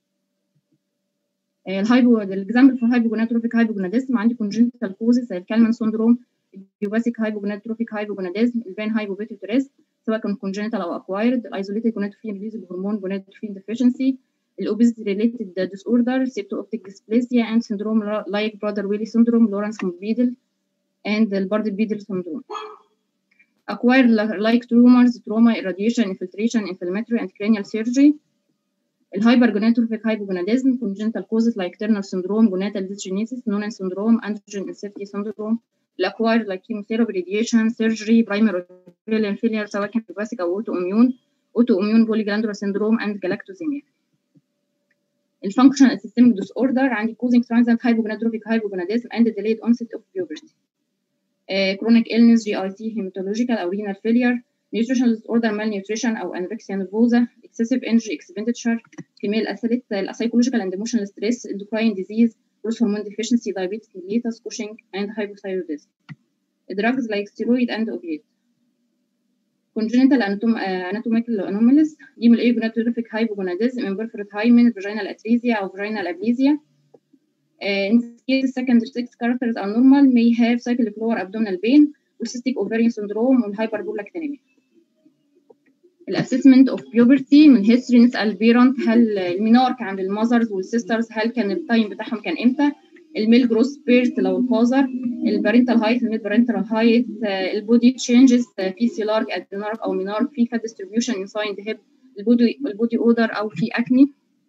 Speaker 3: الexample for hypogonadotrophic hypogonadism عندي congenital causes زي الكالمان syndrome, idiopathic hypogonadotrophic hypogonadism, البان hypopituitarism سواء كان congenital أو acquired, isolated gonadotrophin releasing hormone gonadotrophin deficiency, obesity related disorder, septo-optic dysplasia and syndrome like Prader-Willi syndrome, Lawrence-Montbedel and the Bardet-Biedl syndrome. Acquired like tumors, trauma, irradiation, infiltration, inflammatory and cranial surgery. Hypergonadotrophic hypogonadism, congenital causes like Turner syndrome, gonadal dysgenesis, Noonan syndrome, androgen insufficiency syndrome. Acquired like chemotherapy, radiation, surgery, primary ovarian failure سواء كان idiopathic أو autoimmune polyglandular syndrome and galactosemia. Functional systemic disorder عندي causing transient hypogonadotrophic hypogonadism and the delayed onset of puberty. Chronic illness, GIT, hematological أو renal failure, nutritional disorder, malnutrition أو anorexia nervosa, excessive energy expenditure, female athlete, psychological and emotional stress, endocrine disease, growth hormone deficiency, diabetes mellitus, Cushing, and hypothyroidism. Drugs like steroid and opiate. Congenital anatomical anomalies دي من gonadotrophic hypogonadism, imperforate hymen, vaginal atresia أو vaginal aplasia. In this case, secondary sex characters are normal, may have cyclic lower abdominal pain, cystic ovarian syndrome, والhyperprolactinemia. الاسسمنت اوف بيوبرتي من هيستوري نسال البيرنت هل المينارك عند المذرز والسيسترز هل كان التايم بتاعهم كان امتى، الميل جروث سبيرت لو الفازر، البارنتال هايت، الميد بارنتال هايت، البودي تشينجز في سيلارك ادينارك او مينارك، في فات ديستريبيوشن انسايد هيب، البودي اودر او في اكني.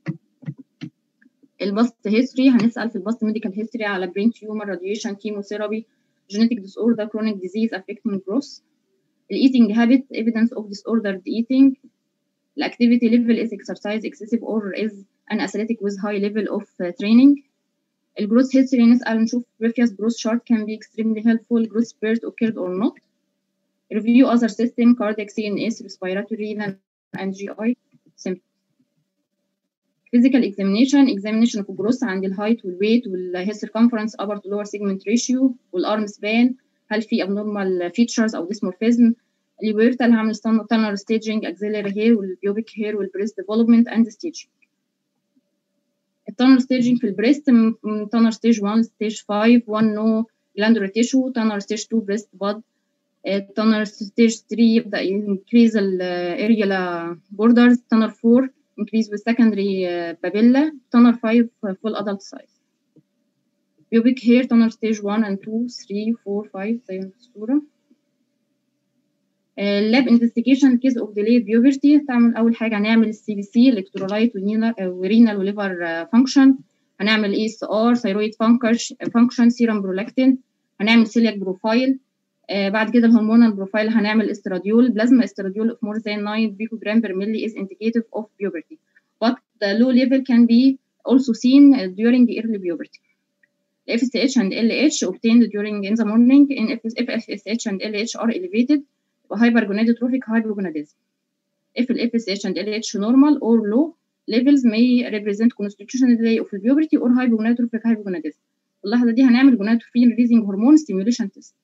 Speaker 3: الباست هيستوري هنسال في الباست ميديكال هيستوري على برين تيومر، راديشن، كيموثيرابي، genetic disorder, chronic disease affecting growth. Eating habit, evidence of disordered eating. The activity level is exercise excessive or is an athletic with high level of training. The growth history نسأل نشوف previous growth chart can be extremely helpful. Growth spurt occurred or not. Review other system, cardiac, CNS, respiratory, and GI symptoms. Physical examination of growth عند الهايت والويت والهيد circumference, upper to lower segment ratio والarm span. هل في abnormal features أو dysmorphism. البيورتال هعمل tunnel staging, axillary hair والبيوبيك hair والبريست development and staging. التانر staging في البريست tunnel stage 1 stage 5 1 no glandular tissue, tunnel stage 2 breast bud, tunnel stage 3 يبدأ increase areola borders, tunnel 4 increase with secondary papilla, tunnel 5 full adult size. pubic hair tunnel stage 1 and 2 3 4 5 زي ما في الصورة. lab investigation case of delayed puberty تعمل أول حاجة هنعمل CBC electrolyte ورينال وليفر function، هنعمل ESR thyroid function serum prolactin، هنعمل celiac profile، بعد كده الهرمونال بروفايل هنعمل استراديول بلازما استراديول of more than 9 picogram per milli is indicative of puberty but the low level can be also seen during early puberty. FSH and LH obtained during in the morning if FSH and LH are elevated hypergonadotrophic hypogonadism. If FSH and LH normal or low levels may represent constitutional delay of puberty or hypogonadotrophic hypogonadism. اللحظة دي هنعمل gonadotrophin releasing hormone stimulation test.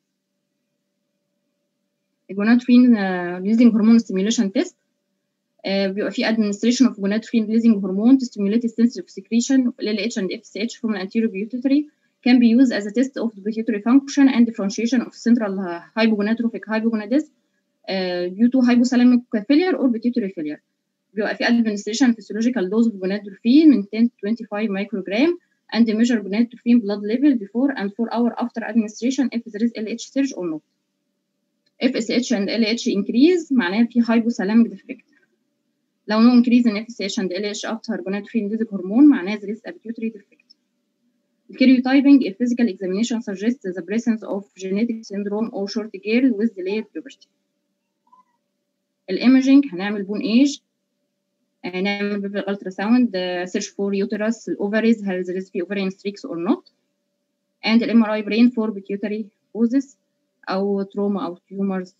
Speaker 3: gonadotrophin releasing hormone stimulation test بيبقى في administration of gonadotrophin releasing hormone to stimulate the sensitive secretion of LH and FSH from an anterior pituitary can be used as a test of the pituitary function and differentiation of central hypogonadotrophic hypogonadism due to hypothalamic failure or pituitary failure. بيبقى في administration physiological dose of gonadotrophin من 10 to 25 microgram and measure gonadotropin blood level before and 4 hours after administration if there is LH surge or not. If FSH and LH increase معناها في hypothalamic defect. لو no increase in FSH and LH after gonadotropin-releasing hormone معناها there is a pituitary defect. Karyotyping, a physical examination suggests the presence of genetic syndrome or short girl with delayed puberty. الإيمجينج هنعمل bone age، نعمل بيبي ultrasound, search for uterus, ovaries, هل there is ovarian streaks or not, and the MRI brain for pituitary causes أو trauma أو tumors.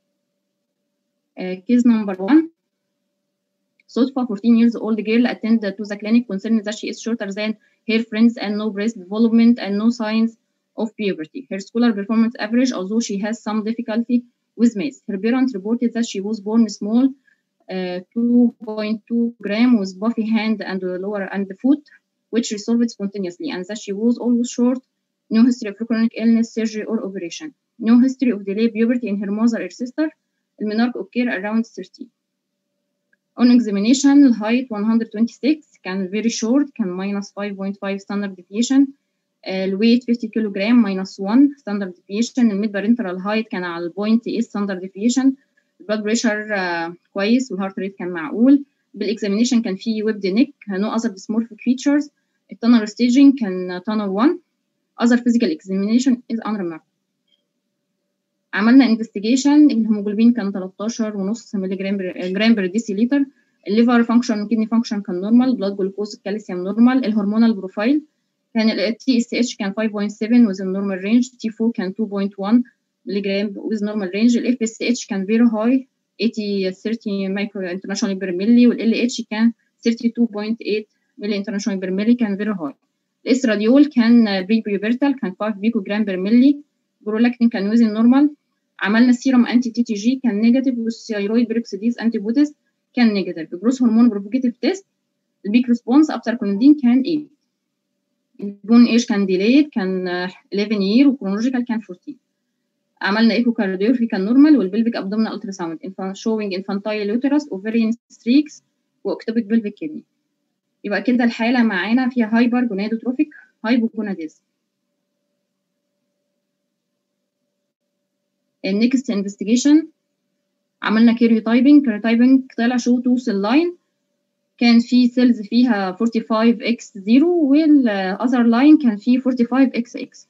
Speaker 3: Case number 1. صدفة 14 years old girl attended to the clinic concerned that she is shorter than her friends and no breast development and no signs of puberty. Her scholar performance average, although she has some difficulty with math. Her parents reported that she was born small, 2.2 gram with puffy hand and lower and foot, which resolved spontaneously, and that she was always short, no history of chronic illness, surgery, or operation. No history of delayed puberty in her mother or sister. The menarche occur around 30. On examination, height 126, can very short, can minus 5.5 standard deviation. الويت 50 كيلو جرام minus 1 standard deviation. الميد بارنترال height كان على 0.8 standard deviation. البلاد بريشر كويس والهارت ريت كان معقول. بالاكزامينيشن كان في ويبد نيك, no other dysmorphic features. التانر staging كان تانر 1. other physical examination is unremarkable. عملنا investigation, الهيموجلوبين كان 13.5 مللي جرام بر ديسيليتر. الليفر فانكشن والكدني فانكشن كان نورمال. بلاد جلوكوز الكالسيوم نورمال. الهرمونال بروفايل كان ال TSH كان 5.7 with a normal range. T4 كان 2.1 مللي جرام with normal range. ال FSH كان very high 30 micro international per milli, وال LH كان 32.8 مللي international per milli كان very high. الاستراديول كان بري بيوبرتال كان 5 بيكو جرام per milli. برولاكتين كان وزن نورمال. عملنا السيرم انتي تي تي جي كان نيجاتيف, والثيرويد بيروكسيديز انتي بوديز كان نيجاتيف. جروس هرمون بروفوكيتيف تيست, البيك ريسبونس افتر كولوندين كان 8. البون ايج كان ديليد كان 11 يير, وكرونولوجيكال كان 14. عملنا ايكو كارديوجرافي كان نورمال, والبلفيك ابدومينال التراساوند شوينج انفانتايل يوترس, اوفريان ستريكس, واكتوبيك بلفيك كيدني. يبقى كده الحاله معانا فيها هايبر جونادوتروفيك هايبوجوناديزم. النكست انفستيجيشن عملنا كاريوتايبنج طلع شو تو سيل لاين, كان في سيلز فيها 45x0 والاذر لاين كان فيه 45xx.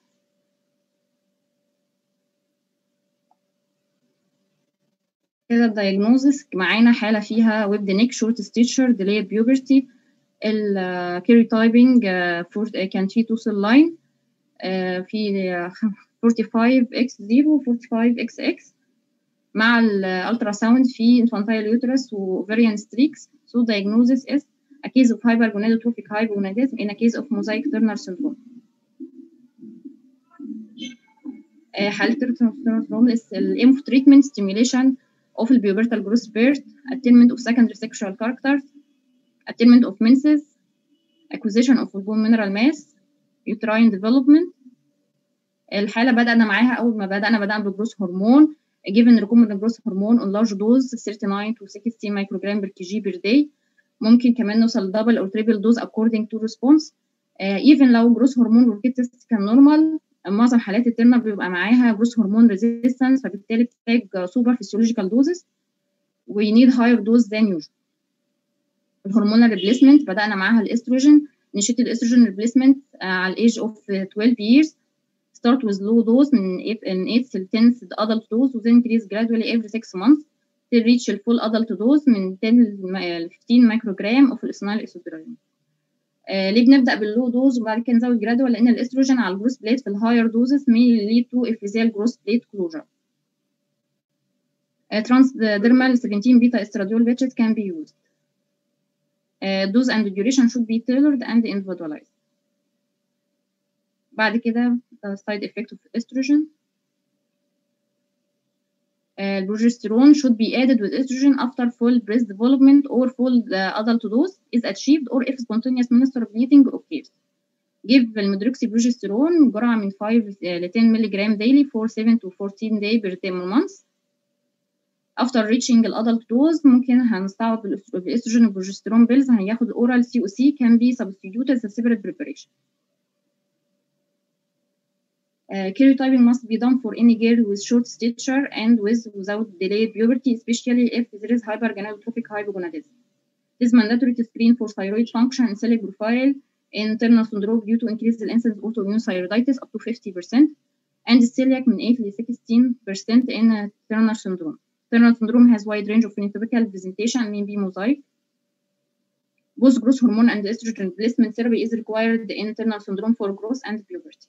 Speaker 3: كده الدايجنوزس معانا حاله فيها ويب نيك شورت ستيتشر ديلي بيوبرتي. الكاريوتايبنج كان فيه تو سيل لاين في 45x0 و 45xx مع الالتراساوند في infantile uterus و ovarian streaks. So diagnosis is a case of hypergonadotrophic hypogonadism in a case of mosaic Turner syndrome. حالة Turner syndrome is the aim of treatment stimulation of the pubertal growth spurt, attainment of secondary sexual characters, attainment of menses, acquisition of bone mineral mass, uterine development. الحالة بدأنا معاها أول ما بدأنا بجروث هرمون. given recommended growth hormone on large dose 39 to 60 microgram per kg per day. ممكن كمان نوصل double or triple dose according to response. even لو growth hormone بروكيت تيست كان نورمال, معظم حالات الترنر بيبقى معاها growth hormone resistance, فبالتالي بتحتاج super physiological doses. we need higher dose than usual. الهرمونال ريبليسمنت بدأنا معاها الاستروجين. نشيط الاستروجين ريبليسمنت على age of 12 years. Start with low dose in 8 till 10 adult dose, then increase gradually every 6 months till reach the full adult dose من 10 ل 15 microgram of الإثنال الإسودرين. ليه بنبدأ باللو دوز وبعد كده نزود جرادوال؟ لأن الإستروجين على الجروس بليت في الهاير دوزز may lead to epiphyseal growth plate closure. Transdermal 17 beta estradiol patches can be used. Dose and duration should be tailored and individualized. بعد كده side effect of estrogen. Progesterone should be added with estrogen after full breast development or full adult dose is achieved or if spontaneous menstrual bleeding occurs. Give الميدروكسيبروجسترون جرعة من 5 ل 10 ملغ daily for 7 to 14 days per 10 months. After reaching the adult dose ممكن هنستعوض بالاستروجين والبروجسترون بيلز. هياخد oral COC can be substituted as a separate preparation. Karyotyping must be done for any girl with short stature and without delayed puberty, especially if there is hypergonadotrophic hypogonadism. It is mandatory to screen for thyroid function and cell profile in Turner syndrome due to increase the incidence of autoimmune thyroiditis up to 50%, and celiac من 8 ل 16% in Turner syndrome. Turner syndrome has wide range of phenotypical presentation and may be mosaic. Both growth hormone and estrogen replacement therapy is required in Turner syndrome for growth and puberty.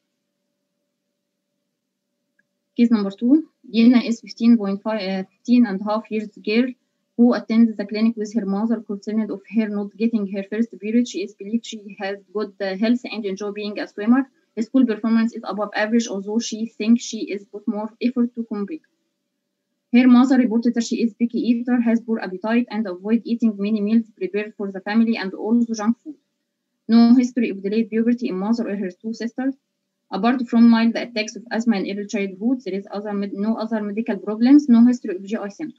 Speaker 3: Case number 2, Diana is 15 and a half years girl who attends the clinic with her mother concerned of her not getting her first period. She is believed she has good health and enjoy being a swimmer. Her school performance is above average, although she thinks she is put more effort to compete. Her mother reported that she is picky eater, has poor appetite, and avoid eating many meals prepared for the family and also junk food. No history of delayed puberty in mother or her 2 sisters. Apart from mild attacks of asthma in early childhood, there is no other medical problems, no history of GI symptoms.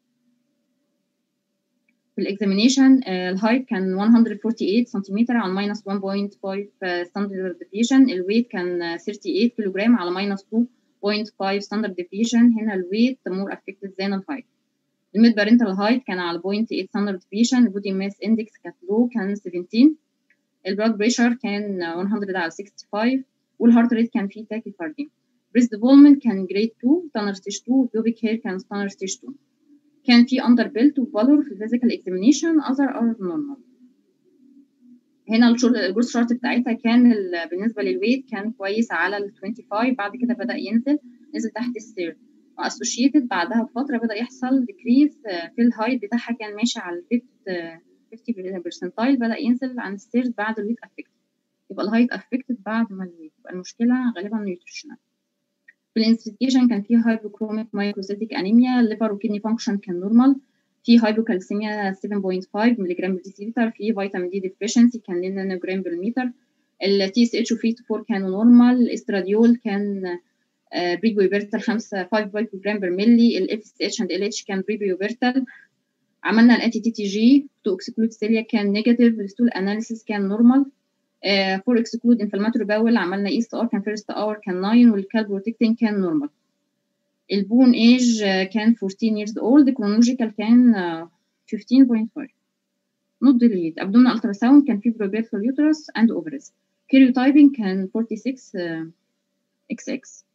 Speaker 3: في الإكزامينيشن الهايت كان 148 سنتيمتر على minus 1.5 standard deviation. الويت كان 38 كيلوغرام على minus 2.5 standard deviation. هنا الويت more affected than الهايت. الميد بارنتال هايت كان على 0.8 standard deviation. البودي ماس اندكس كانت لو كان 17. البلاد بريشر كان 100 على 65 والهارت ريت كان فيه تاكيكارديا. بريست ديفولمنت كان جريد 2 ستانر ستيج 2. بيوبيك هير كان ستانر ستيج 2. كان في اندر بيلت وفالور في الفيزيكال اكزامينيشن اذر ار نورمال. هنا الجروث شارت بتاعتها كان بالنسبه للويت كان كويس على ال 25، بعد كده بدا نزل تحت السير واسوشيتد بعدها بفتره بدا يحصل ديكريز في الهايت بتاعها كان ماشي على ال 50 برسنتايل بدا ينزل عن السيرز بعد الويت افكتد. يبقى الهايت افكتد بعد ما الويت، يبقى المشكله غالبا نيوتريشنال. في الانفستيجيشن كان فيه هايبوكروميك مايكروسيتيك انيميا، الليفر وكدني فانكشن كان نورمال، في هايبوكالسيميا 7.5 ملغ بالديسيلتر، في فيتامين دي ديفيشنسي كان نانوجرام بالمتر، التي اس اتش وفي 4 كانوا نورمال، الاستراديول كان بريبيوبرتال 5 بايكوجرام بالملي، الاف اس اتش اند ال اتش كان بريبيوبرتال. عملنا الانتي تي تي جي تو اكسكلود سيليا كان نيجاتيف، الستول اناليسيس كان نورمال. فور اكسكلود انفلاماتوري باول عملنا اي اس ار كان فيرست اور كان 9 والكالبروتكتين كان نورمال. البون ايج كان 14 years old، كرونولوجيكال كان 15.5. نوت ديليد. ابدومينال التراساوند كان في بروبيرتال يوترس اند اوفرز. كاريوتايبنج كان 46 اكس اكس.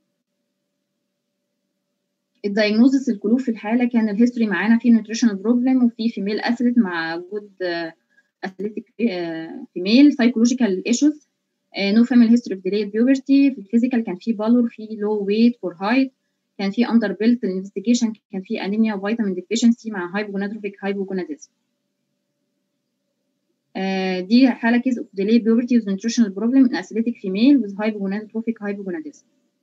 Speaker 3: الدايجنوزس الكلوب في الحاله كان الهيستوري معانا في نيوتريشنال بروبلم وفي فيميل اثليت مع جود athletic female. psychological issues no family history of delayed puberty. في الفيزيكال كان في بالور، في low weight for height، كان في under built. الانفستيجيشن كان في انيميا وفيتامين deficiency مع hypogonadotrophic hypogonadism. دي حالة case of delayed puberty with nutritional problem in athletic female with hypogonadotrophic hypogonadism.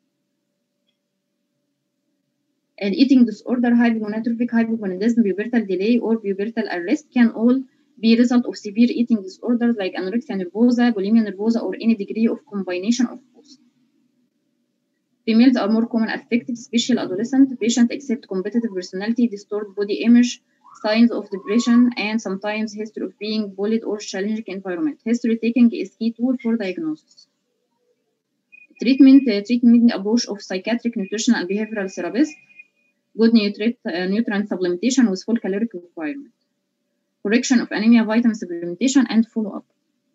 Speaker 3: eating disorder, hypogonadotrophic hypogonadism, pubertal delay or pubertal arrest can all be result of severe eating disorders like anorexia nervosa, bulimia nervosa, or any degree of combination of both. Females are more common affected, especially adolescent patients except competitive personality, distorted body image, signs of depression, and sometimes history of being bullied or challenging environment. History taking is key tool for diagnosis. Treatment approach of psychiatric, nutritional, and behavioral therapist. Good nutrient supplementation with full caloric requirement. Correction of anemia, vitamin supplementation, and follow-up.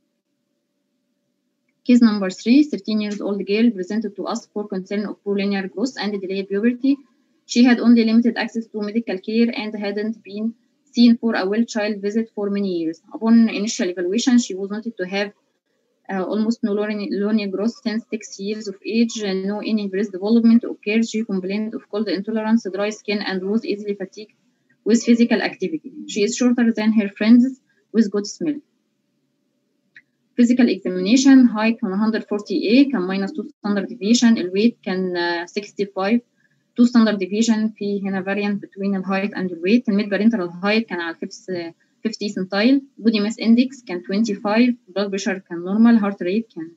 Speaker 3: Case number 3, 13 years old girl presented to us for concern of poor linear growth and delayed puberty. She had only limited access to medical care and hadn't been seen for a well-child visit for many years. Upon initial evaluation, she was noted to have almost no linear growth since 6 years of age, and no any breast development occurred. She complained of cold intolerance, dry skin, and was easily fatigued with physical activity. She is shorter than her friends with good smell. Physical examination, height 148 كان minus 2 standard deviation. الweight كان 65 2 standard deviation. في هنا variant between الheight and the weight. الميد parental height كان على 50 centile. body mass index كان 25. blood pressure كان normal. heart rate كان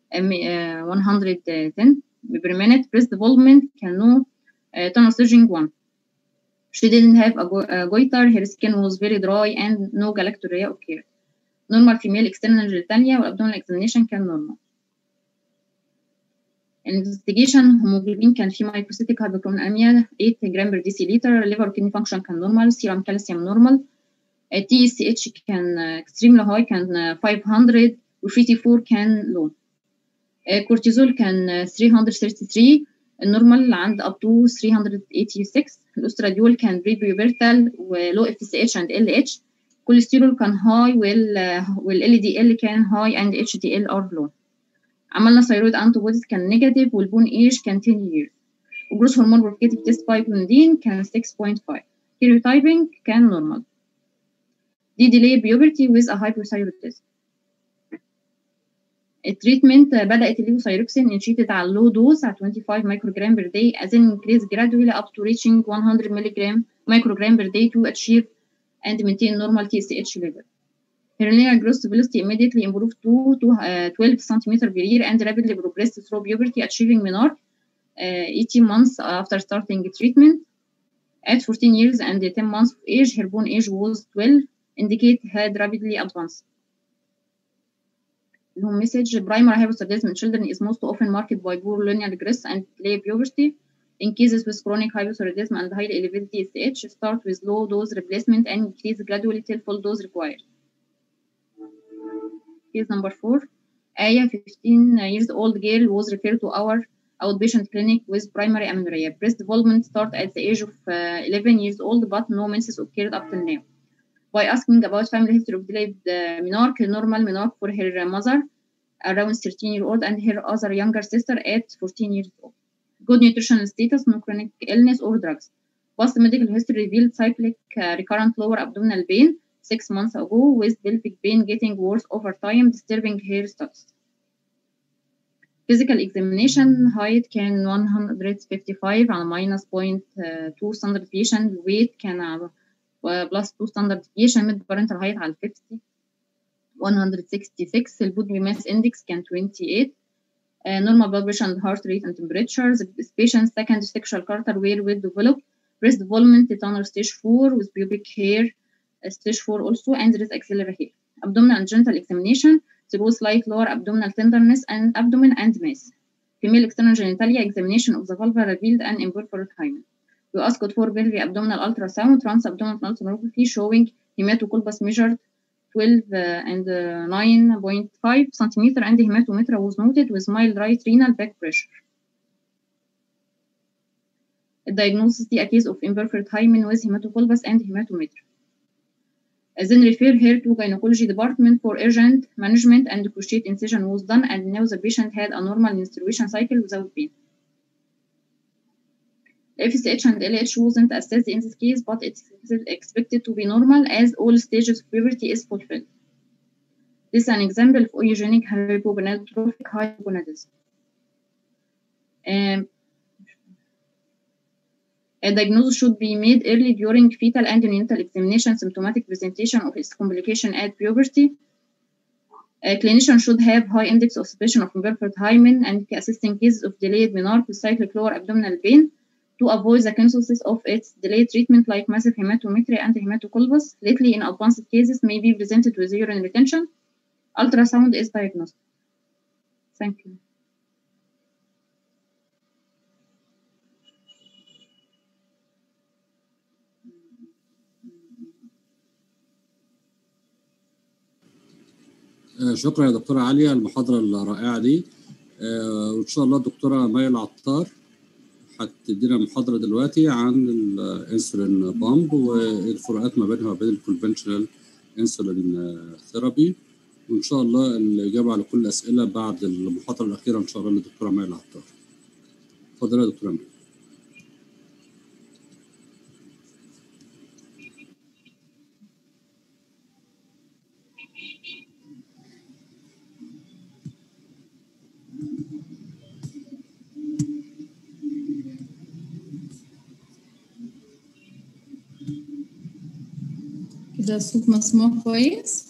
Speaker 3: 110 per minute. breast development كان no tunnel surging 1. She didn't have a goiter. Her skin was very dry and no galactorrhea occurred. Normal female external genitalia والabdominal examination كان normal. investigation hemoglobin كان في microcytic hypochrominemia 8 جرام per deciliter. liver kidney function كان normal. serum calcium normal. TSH كان extremely high كان 500 و T4 كان low. كورتيزول كان 333 النورمال عند up to 386. الاستراديول كان بري-بيوبرتال ولو FSH and LH. كوليسترول كان هاي وال LDL كان هاي and HDL are low. عملنا ثايرويد انتيبوديز كان نيجاتيف والبون ايج كان 10 years. وجروس هرمون بروفيكاتيف تيست بايبلوندين كان 6.5. كيريوتايبنج كان نورمال. دي ديلي بيوبرتي with a hypothyroidism. التريتمنت بدأت الليفوثايروكسين initiated على low dose at 25 microgram per day as in increase gradually up to reaching 100 microgram per day to achieve and maintain normal TSH level. Her linear growth velocity immediately improved to 12 cm per year and rapidly progressed through puberty, achieving menarche 18 months after starting treatment. At 14 years and 10 months of age, her bone age was 12, indicate had rapidly advanced. The home message: primary hypothyroidism in children is most often marked by poor linear growth and late puberty. In cases with chronic hypothyroidism and highly elevated TSH, start with low dose replacement and increase gradually till full dose required. Case number 4. Aya, 15 years old girl, was referred to our outpatient clinic with primary amenorrhea. Breast development started at the age of 11 years old, but no menses occurred up till now. By asking about family history of delayed menarche, normal menarche for her mother, around 13-year-old, and her other younger sister at 14 years old. Good nutritional status, no chronic illness or drugs. Past medical history revealed cyclic recurrent lower abdominal pain 6 months ago, with pelvic pain getting worse over time, disturbing her status. Physical examination: height can 155 and minus 0.2 standard deviation. Weight can plus 2 standard deviation. Mid parental height على 50 166. البودي mass index can 28. Normal blood pressure and heart rate and temperature. The patient's second sexual character were well developed. Breast development tunnel stage 4 with pubic hair stage 4 also, and there is axillary hair. Abdominal and genital examination: there was slight lower abdominal tenderness and abdomen and mass. Female external genitalia examination of the vulva revealed an imperforate hymen. We asked for pelvic abdominal ultrasound, transabdominal sonography showing hematocolpus measured 12 and 9.5 centimeter, and hematometer was noted with mild right renal back pressure. The diagnosis: a case of imperforate hymen with hematocolpus and hematometer. Then refer her to gynecology department for urgent management, and crochet incision was done, and now the patient had a normal menstruation cycle without pain. FSH and LH wasn't assessed in this case, but it's expected to be normal as all stages of puberty is fulfilled. This is an example of oeugenic hypogonadotrophic hypogonadism. A diagnosis should be made early during fetal and neonatal examination. Symptomatic presentation of its complication at puberty. A clinician should have high index of suspicion of imperforate hymen and assisting cases of delayed menarche with cyclic lower abdominal pain to avoid the consequences of its delayed treatment, like massive hematometry and hematocolpus. Lately, in advanced cases, may be presented with urine retention. Ultrasound is diagnostic. Thank you.
Speaker 1: شكرا يا دكتورة عليا على المحاضرة الرائعة دي. وإن شاء الله الدكتورة مي العطار هتدينا محاضرة دلوقتي عن الانسولين بامب والفروقات ما بينها وبين الكونفنشنال انسولين ثيرابي، وإن شاء الله الإجابة على كل الأسئلة بعد المحاضرة الأخيرة إن شاء الله للدكتورة مي العطار. اتفضلي يا دكتورة مي.
Speaker 4: كده الصوت مسموع كويس؟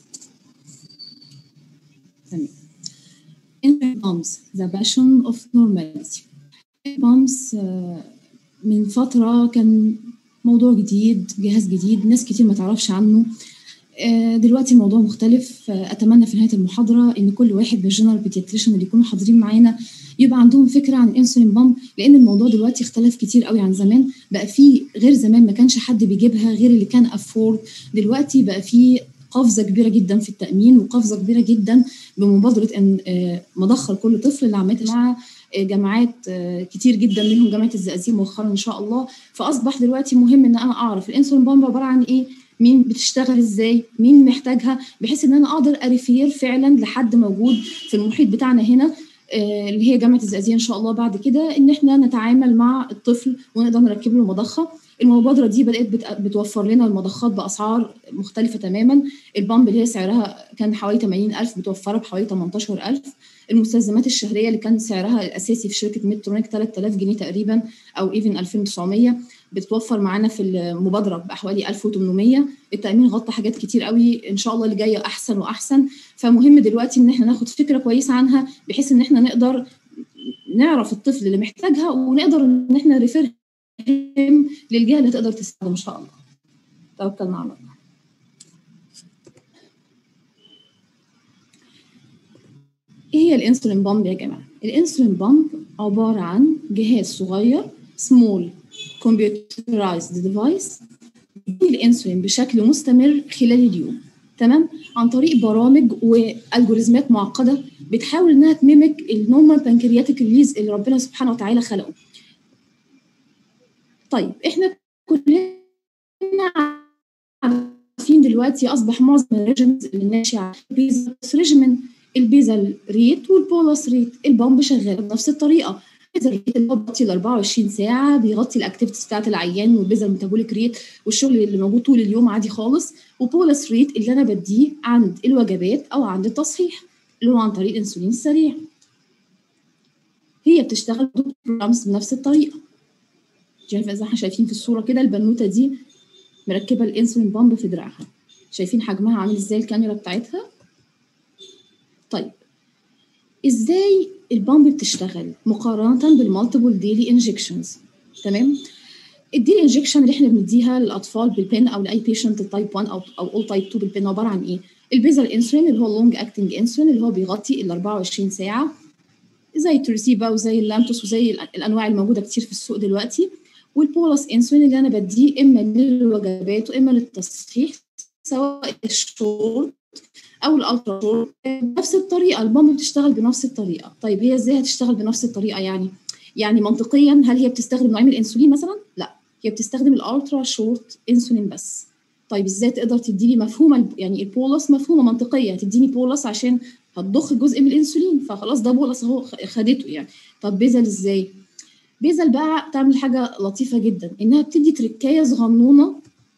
Speaker 4: تمام. Pumps the passion of normality. Pumps من فترة كان موضوع جديد، جهاز جديد، ناس كتير ما تعرفش عنه. دلوقتي الموضوع مختلف. أتمنى في نهاية المحاضرة إن كل واحد من الجنرال بيدياتريشن اللي يكونوا حاضرين معانا يبقى عندهم فكره عن الانسولين بامب، لان الموضوع دلوقتي اختلف كتير قوي عن زمان. بقى في غير زمان ما كانش حد بيجيبها غير اللي كان افورد، دلوقتي بقى في قفزه كبيره جدا في التامين، وقفزه كبيره جدا بمبادره ان مضخه لكل طفل اللي عملتها مع جامعات كتير جدا، منهم جامعه الزقازيق مؤخرا ان شاء الله. فاصبح دلوقتي مهم ان انا اعرف الانسولين بامب عباره عن ايه، مين بتشتغل ازاي، مين محتاجها، بحيث ان انا اقدر اريفير فعلا لحد موجود في المحيط بتاعنا هنا اللي هي جامعه الزقازيق ان شاء الله. بعد كده ان احنا نتعامل مع الطفل ونقدر نركب له مضخه. المبادره دي بدات بتوفر لنا المضخات باسعار مختلفه تماما. البامب اللي هي سعرها كان حوالي 80,000 بتوفرها بحوالي 18,000. المستلزمات الشهريه اللي كان سعرها الاساسي في شركه ميدترونيك 3000 جنيه تقريبا او ايفن 2900 بتتوفر معانا في المبادره بحوالي 1800. التامين غطى حاجات كتير قوي، ان شاء الله اللي جايه احسن واحسن. فمهم دلوقتي ان احنا ناخد فكره كويسه عنها بحيث ان احنا نقدر نعرف الطفل اللي محتاجها ونقدر ان احنا نريفير للجهه اللي تقدر تساعده ان شاء الله. توكلنا على الله. ايه هي الانسولين بامب يا جماعه؟ الانسولين بامب عباره عن جهاز صغير small computerized device بيدي الانسولين بشكل مستمر خلال اليوم، تمام؟ عن طريق برامج والجوريزمات معقده بتحاول انها تميمك النورمال بانكرياتيك ريليز اللي ربنا سبحانه وتعالى خلقه. طيب احنا كلنا عارفين دلوقتي اصبح معظم الريجيمز اللي ماشيه بيزل ريجيمن، البيزل ريت والبولس ريت. البامب شغاله بنفس الطريقه. البيزل ريت اللي هو بيغطي ال 24 ساعه، بيغطي الاكتيفيتيز بتاعت العيان، والبيزل ميتابوليك ريت والشغل اللي موجود طول اليوم عادي خالص. وبولس ريت اللي انا بديه عند الوجبات او عند التصحيح اللي هو عن طريق الانسولين السريع. هي بتشتغل بروجرامز بنفس الطريقه. زي ما احنا شايفين في الصوره كده، البنوته دي مركبه الانسولين بامب في دراعها، شايفين حجمها عامل ازاي الكاميرا بتاعتها. طيب ازاي البامب بتشتغل مقارنه بالمالتيبل ديلي انجكشنز؟ تمام. الديلي انجكشن اللي احنا بنديها للاطفال بالبن او لاي بيشنت تايب 1 او اول تايب 2 بالبن عباره عن ايه؟ البيزل انسولين اللي هو اللونج اكتنج انسولين اللي هو بيغطي ال 24 ساعه، زي الترسيبا وزي اللامتوس وزي الانواع الموجوده كتير في السوق دلوقتي. والبولس انسولين اللي انا بديه اما للوجبات واما للتصحيح، سواء الشورت او الالترا شورت. بنفس الطريقه البامب بتشتغل بنفس الطريقه. طيب هي ازاي هتشتغل بنفس الطريقه؟ يعني منطقيا هل هي بتستخدم نوعين من الانسولين مثلا؟ لا، هي بتستخدم الالترا شورت انسولين بس. طيب ازاي تقدر تديني مفهومه يعني البولس مفهومه منطقيه، هتديني بولس عشان هتضخ جزء من الانسولين، فخلاص ده بولس اهو خدته يعني. طب بيزل ازاي؟ بيزل بقى تعمل حاجه لطيفه جدا، انها بتدي تركايه صغنونه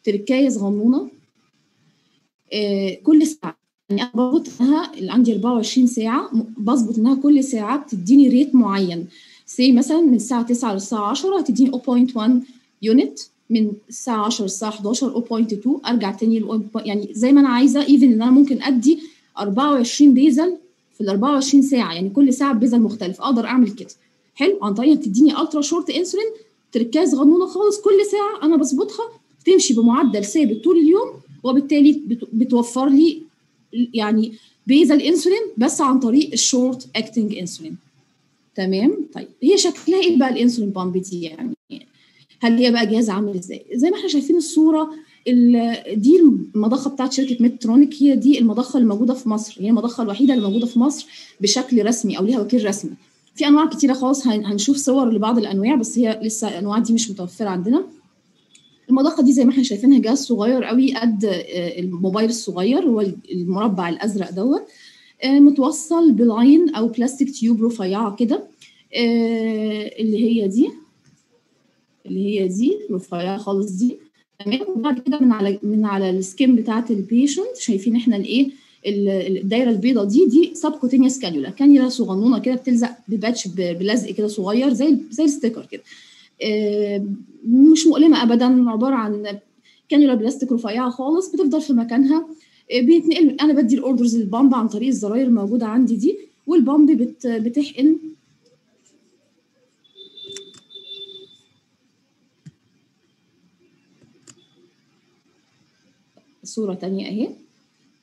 Speaker 4: كل ساعه. يعني انا بظبط انها اللي عندي 24 ساعه بظبط انها كل ساعه بتديني ريت معين. سي مثلا من الساعه 9 للساعه 10 هتديني 0.1 يونت، من الساعه 10 للساعه 11 0.2، ارجع تاني يعني زي ما انا عايزه. ايفن ان انا ممكن ادي 24 بيزل في ال 24 ساعه، يعني كل ساعه بيزل مختلف، اقدر اعمل كده. حلو. عن طريق بتديني الترا شورت انسولين، تركاز صغنونه خالص، كل ساعه انا بظبطها تمشي بمعدل ثابت طول اليوم، وبالتالي بتوفر لي يعني بيزل انسولين بس عن طريق الشورت اكتنج انسولين. تمام. طيب هي شكلها ايه بقى الانسولين بامب دي؟ يعني هل هي بقى جهاز عامل ازاي؟ زي ما احنا شايفين الصوره، دي المضخه بتاعت شركه ميدترونيك، هي دي المضخه اللي موجوده في مصر، هي المضخه الوحيده اللي موجوده في مصر بشكل رسمي او ليها وكيل رسمي. في انواع كتيره خالص، هنشوف صور لبعض الانواع، بس هي لسه الانواع دي مش متوفره عندنا. المضخه دي زي ما احنا شايفينها جهاز صغير قوي قد الموبايل الصغير، هو المربع الازرق دوت، متوصل بالعين او بلاستيك تيوب رفيعه كده، اللي هي دي رفيعه خالص دي. تمام. وبعد كده من على السكين بتاعه البيشنت شايفين احنا الايه الدايره البيضاء دي سبكوتينيوس كانيولا صغنونه كده، بتلزق بباتش بلزق كده صغير زي الستيكر كده، مش مؤلمه ابدا، عباره عن كانيولا بلاستيك رفيعه خالص بتفضل في مكانها. بيتنقل، انا بدي الاوردرز للبامب عن طريق الزراير الموجوده عندي دي، والبامب بتحقن صوره ثانيه اهي.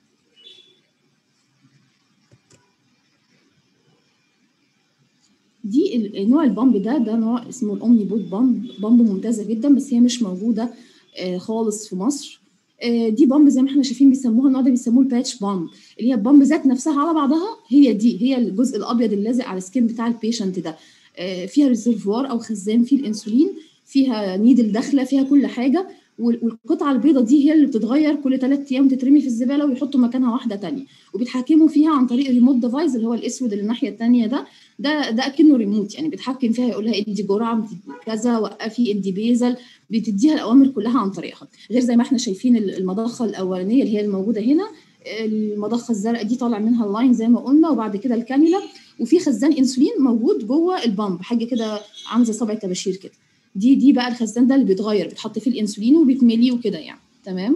Speaker 4: دي نوع البامب ده نوع اسمه الاومني بود بامب ممتازه جدا، بس هي مش موجوده خالص في مصر. دي بامب زي ما احنا شايفين بيسموها النوع ده بيسموه الباتش بامب، اللي هي البامب ذات نفسها على بعضها، هي الجزء الابيض اللازق على السكين بتاع البيشنت ده. فيها ريزرفوار او خزان فيه الانسولين، فيها نيدل داخله، فيها كل حاجه، والقطعه البيضاء دي هي اللي بتتغير كل 3 ايام تترمي في الزباله ويحطوا مكانها واحده ثانيه، وبيتحكموا فيها عن طريق ريموت ديفايس اللي هو الاسود اللي الناحيه الثانيه ده اكنه ريموت، يعني بيتحكم فيها، يقول لها ادي جرعه كذا، وقفي، ادي بيزل، بتديها الاوامر كلها عن طريقها. غير زي ما احنا شايفين المضخه الاولانيه اللي هي الموجوده هنا، المضخه الزرقاء دي طالع منها اللاين زي ما قلنا، وبعد كده الكانيولا، وفي خزان انسولين موجود جوه البامب، حاجه كده عامله زي صبع الطباشير كده. دي بقى الخزان ده اللي بيتغير، بيتحط فيه الانسولين وبيتملي وكده يعني. تمام.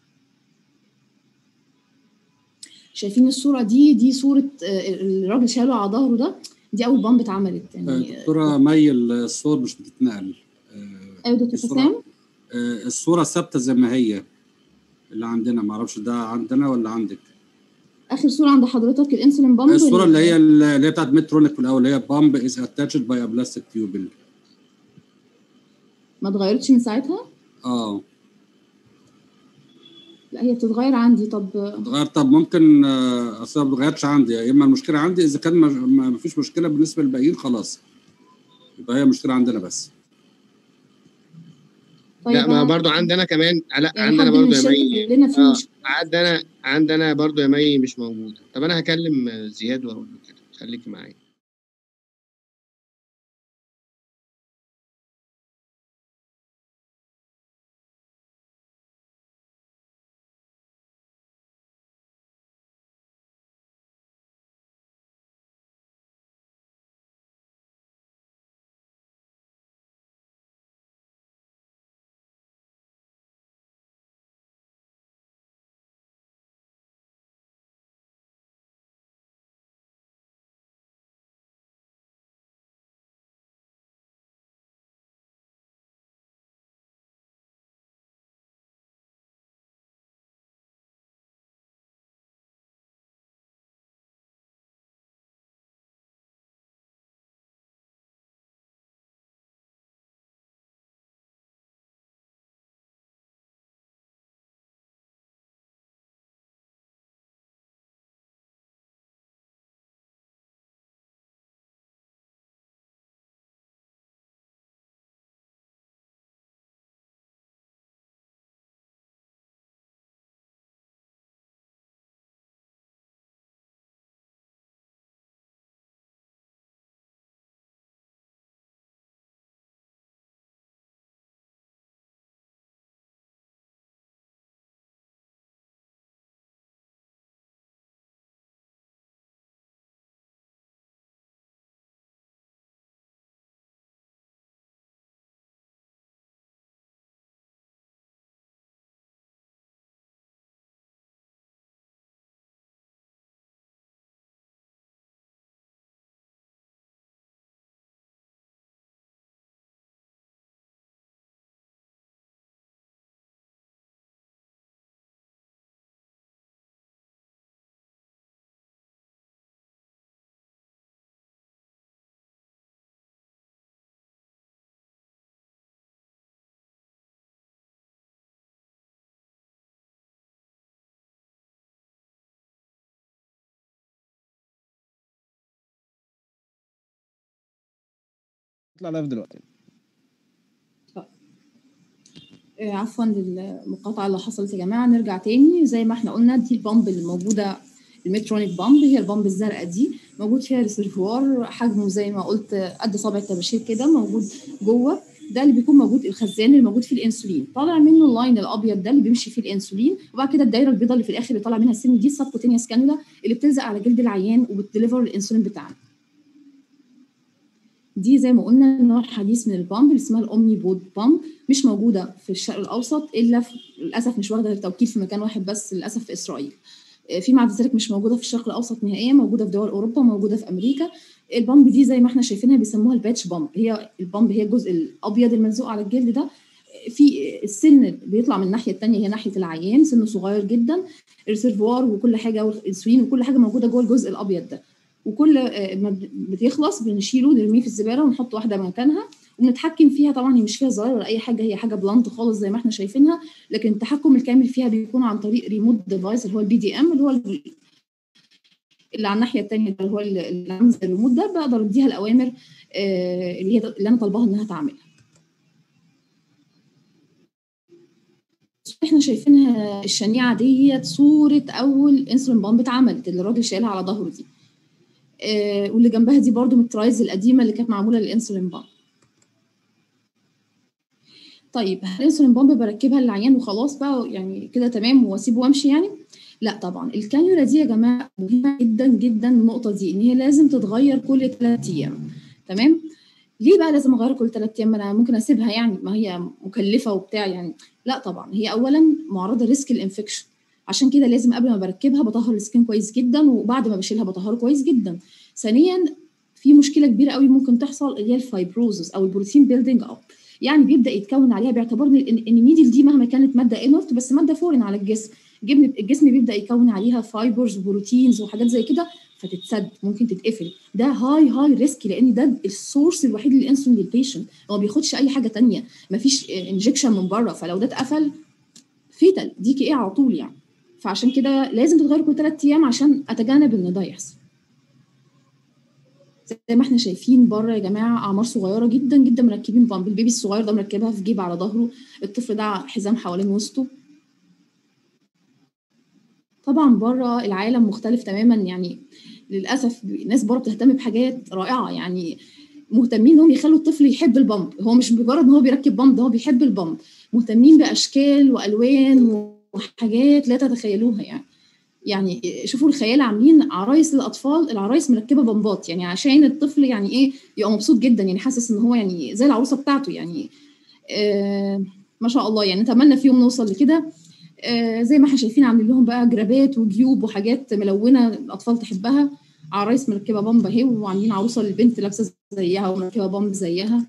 Speaker 4: شايفين الصوره دي صوره الراجل شاله على ظهره ده، دي اول بامب اتعملت يعني.
Speaker 1: دكتوره مي الصور مش بتتنقل.
Speaker 4: ايوه دكتور حسام.
Speaker 1: الصوره ثابته زي ما هي اللي عندنا، ما اعرفش ده عندنا ولا عندك.
Speaker 4: اخر صوره عند حضرتك الانسولين بامب،
Speaker 1: الصوره اللي هي بتاعت ميدترونيك في الاول، اللي هي بامب از اتاتشد باي ا بلاستيك تيوبل.
Speaker 4: ما اتغيرتش من ساعتها؟ لا هي بتتغير عندي. طب
Speaker 1: ممكن اصلا ما بتتغيرش عندي، يا اما المشكله عندي، اذا كان ما فيش مشكله بالنسبه للباقيين خلاص يبقى هي مشكله عندنا بس.
Speaker 2: طيب لا ما برضو عندنا كمان، لا يعني عندنا برضو يا مي عندنا برضو يا مي مش موجوده. طب انا هكلم زياد واقول له كده، خليكي معايا.
Speaker 5: اطلع لايف دلوقتي.
Speaker 4: عفوا للمقاطعه اللي حصلت يا جماعه. نرجع تاني زي ما احنا قلنا، دي البامب اللي موجوده، الميدترونيك بامب، هي البامب الزرقاء دي، موجود فيها ريسيرفوار حجمه زي ما قلت قد صابع الطباشير كده، موجود جوه. ده اللي بيكون موجود الخزان اللي موجود فيه الانسولين، طالع منه اللاين الابيض ده اللي بيمشي فيه الانسولين، وبعد كده الدايره البيضاء اللي في الاخر اللي طالع منها السن دي السبكوتينيوس كانولا اللي بتلزق على جلد العيان وبتديليفر الانسولين بتاعنا. دي زي ما قلنا نوع حديث من البامب اللي اسمها الاومني بود بامب، مش موجوده في الشرق الاوسط الا للاسف، مش واخده توكيل في مكان واحد بس للاسف في اسرائيل. فيما عدا ذلك مش موجوده في الشرق الاوسط نهائيا، موجوده في دول اوروبا، موجوده في امريكا. البامب دي زي ما احنا شايفينها بيسموها الباتش بامب، هي البامب هي الجزء الابيض الملزوق على الجلد ده، في السن بيطلع من الناحيه الثانيه هي ناحيه العيان، سنه صغير جدا، الريسيرفوار وكل حاجه والانسولين وكل حاجه موجوده جوه الجزء الابيض ده. وكل ما بتخلص بنشيله نرميه في الزباله ونحط واحده مكانها وبنتحكم فيها. طبعا هي مش فيها زرار ولا اي حاجه، هي حاجه بلانت خالص زي ما احنا شايفينها، لكن التحكم الكامل فيها بيكون عن طريق ريموت ديفايس اللي هو البي دي ام، اللي هو اللي على الناحيه الثانيه اللي هو اللي عامل زي الريموت ده، بقدر اديها الاوامر اللي انا طالباها انها تعملها. احنا شايفينها الشنيعه ديت صوره اول انسولين بامب اتعملت اللي الراجل شايلها على ظهره دي، واللي جنبها دي برده من الترايز القديمه اللي كانت معموله للانسولين بامب. طيب الانسولين بامب بركبها للعيان وخلاص بقى يعني كده تمام واسيبه وامشي يعني؟ لا طبعا. الكانيولا دي يا جماعه مهمه جدا جدا النقطه دي، ان هي لازم تتغير كل 3 ايام. تمام؟ ليه بقى لازم اغير كل 3 ايام؟ انا ممكن اسيبها يعني، ما هي مكلفه وبتاع يعني. لا طبعا، هي اولا معرضه لريسك الانفكشن، عشان كده لازم قبل ما بركبها بطهر السكين كويس جدا، وبعد ما بشيلها بطهره كويس جدا. ثانيا في مشكله كبيره قوي ممكن تحصل اللي هي الفايبروزس او البروتين بيلدينج اب، يعني بيبدا يتكون عليها، باعتبار ان النيدل دي مهما كانت ماده انورت بس ماده فورين على الجسم، الجسم بيبدا يكون عليها فايبرز وبروتينز وحاجات زي كده فتتسد، ممكن تتقفل. ده هاي ريسك، لان ده السورس الوحيد للانسولين للبيشنت، هو ما بياخدش اي حاجه ثانيه، ما فيش انجكشن من بره، فلو ده اتقفل فيتال دي كي على طول يعني. فعشان كده لازم تتغير كل 3 ايام عشان اتجنب ان ده يحصل. زي ما احنا شايفين بره يا جماعه اعمار صغيره جدا جدا مركبين بامب، البيبي الصغير ده مركبها في جيب على ظهره، الطفل ده حزام حوالين وسطه. طبعا بره العالم مختلف تماما يعني، للاسف الناس بره بتهتم بحاجات رائعه يعني، مهتمين انهم يخلوا الطفل يحب البامب، هو مش مجرد ان هو بيركب بامب، ده هو بيحب البامب، مهتمين باشكال والوان وحاجات لا تتخيلوها يعني شوفوا الخيال، عاملين عرايس للاطفال، العرايس مركبه بامبات يعني عشان الطفل يعني ايه يبقى مبسوط جدا، يعني حاسس ان هو يعني زي العروسه بتاعته يعني. ما شاء الله يعني، نتمنى في يوم نوصل لكده. زي ما احنا شايفين عاملين لهم بقى جرابات وجيوب وحاجات ملونه الاطفال تحبها، عرايس مركبه بامب اهي، وعاملين عروسه للبنت لابسه زيها ومركبه بامب زيها.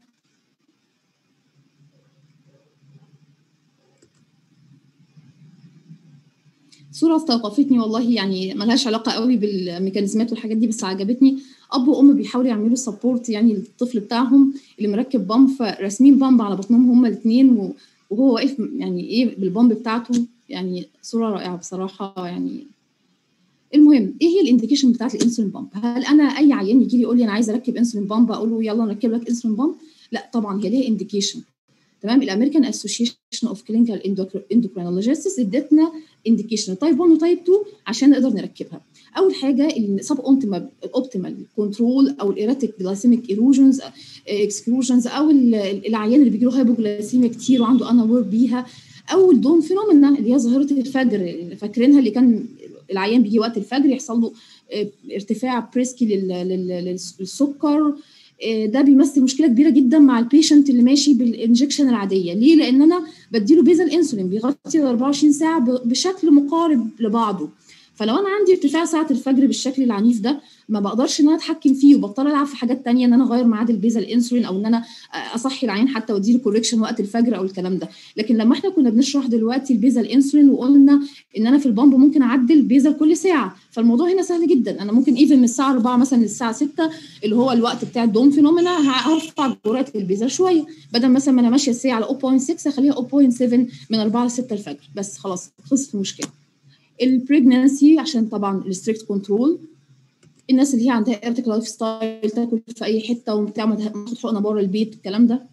Speaker 4: صورة استوقفتني والله، يعني ملهاش علاقة قوي بالميكانيزمات والحاجات دي، بس عجبتني. أب وأم بيحاولوا يعملوا سبورت يعني للطفل بتاعهم اللي مركب بامب، فراسمين بامب على بطنهم هما الاثنين، وهو واقف يعني إيه بالبامب بتاعته، يعني صورة رائعة بصراحة يعني. المهم ايه هي الانديكيشن بتاعت الانسولين بامب؟ هل انا اي عيان يجي لي يقول لي انا عايز اركب انسولين بامب اقول له يلا نركب لك انسولين بامب؟ لا طبعا، هي ليها انديكيشن. تمام؟ الامريكان اسوشيشن اوف كلينيكال اندوكرينولوجيستس ادتنا انديكيشن تايب 1 وتايب 2 عشان نقدر نركبها. اول حاجه السب اوبتيمال كنترول او الايراتيك جلايسيميك ايروجنز اكسكلوجنز، او العيان اللي بيجي له هايبوجلايسيميا كتير وعنده اناور بيها، او الدون فينومينا اللي هي ظاهره الفجر، فاكرينها اللي كان العيان بيجي وقت الفجر يحصل له ارتفاع بريسكي للسكر. ده بيمثل مشكله كبيره جدا مع البيشنت اللي ماشي بالانجكشن العاديه. ليه؟ لان انا بديله بيزل انسولين بيغطي 24 ساعه بشكل مقارب لبعضه، فلو انا عندي ارتفاع ساعه الفجر بالشكل العنيف ده ما بقدرش ان انا اتحكم فيه، وبضطر العب في حاجات تانية، ان انا اغير ميعاد البيزل انسولين، او ان انا اصحي العين حتى واديله كوركشن وقت الفجر او الكلام ده. لكن لما احنا كنا بنشرح دلوقتي البيزل انسولين وقلنا ان انا في البامب ممكن اعدل بيزل كل ساعه، فالموضوع هنا سهل جدا. انا ممكن ايفن من الساعه 4 مثلا للساعه 6 اللي هو الوقت بتاع الدوم فينومينا هرفع جرعه البيزل شويه، بدل مثلا ما انا ماشيه الساعه على 0.6 اخليها 0.7 من 4 ل 6 الفجر، بس خلاص خلصت المشكله. البريجنانسي عشان طبعا الستريكت كنترول، الناس اللي هي عندها ايرتيك لايف ستايل تاكل في اي حته وبتعمل تاخد حقنه بره البيت الكلام ده.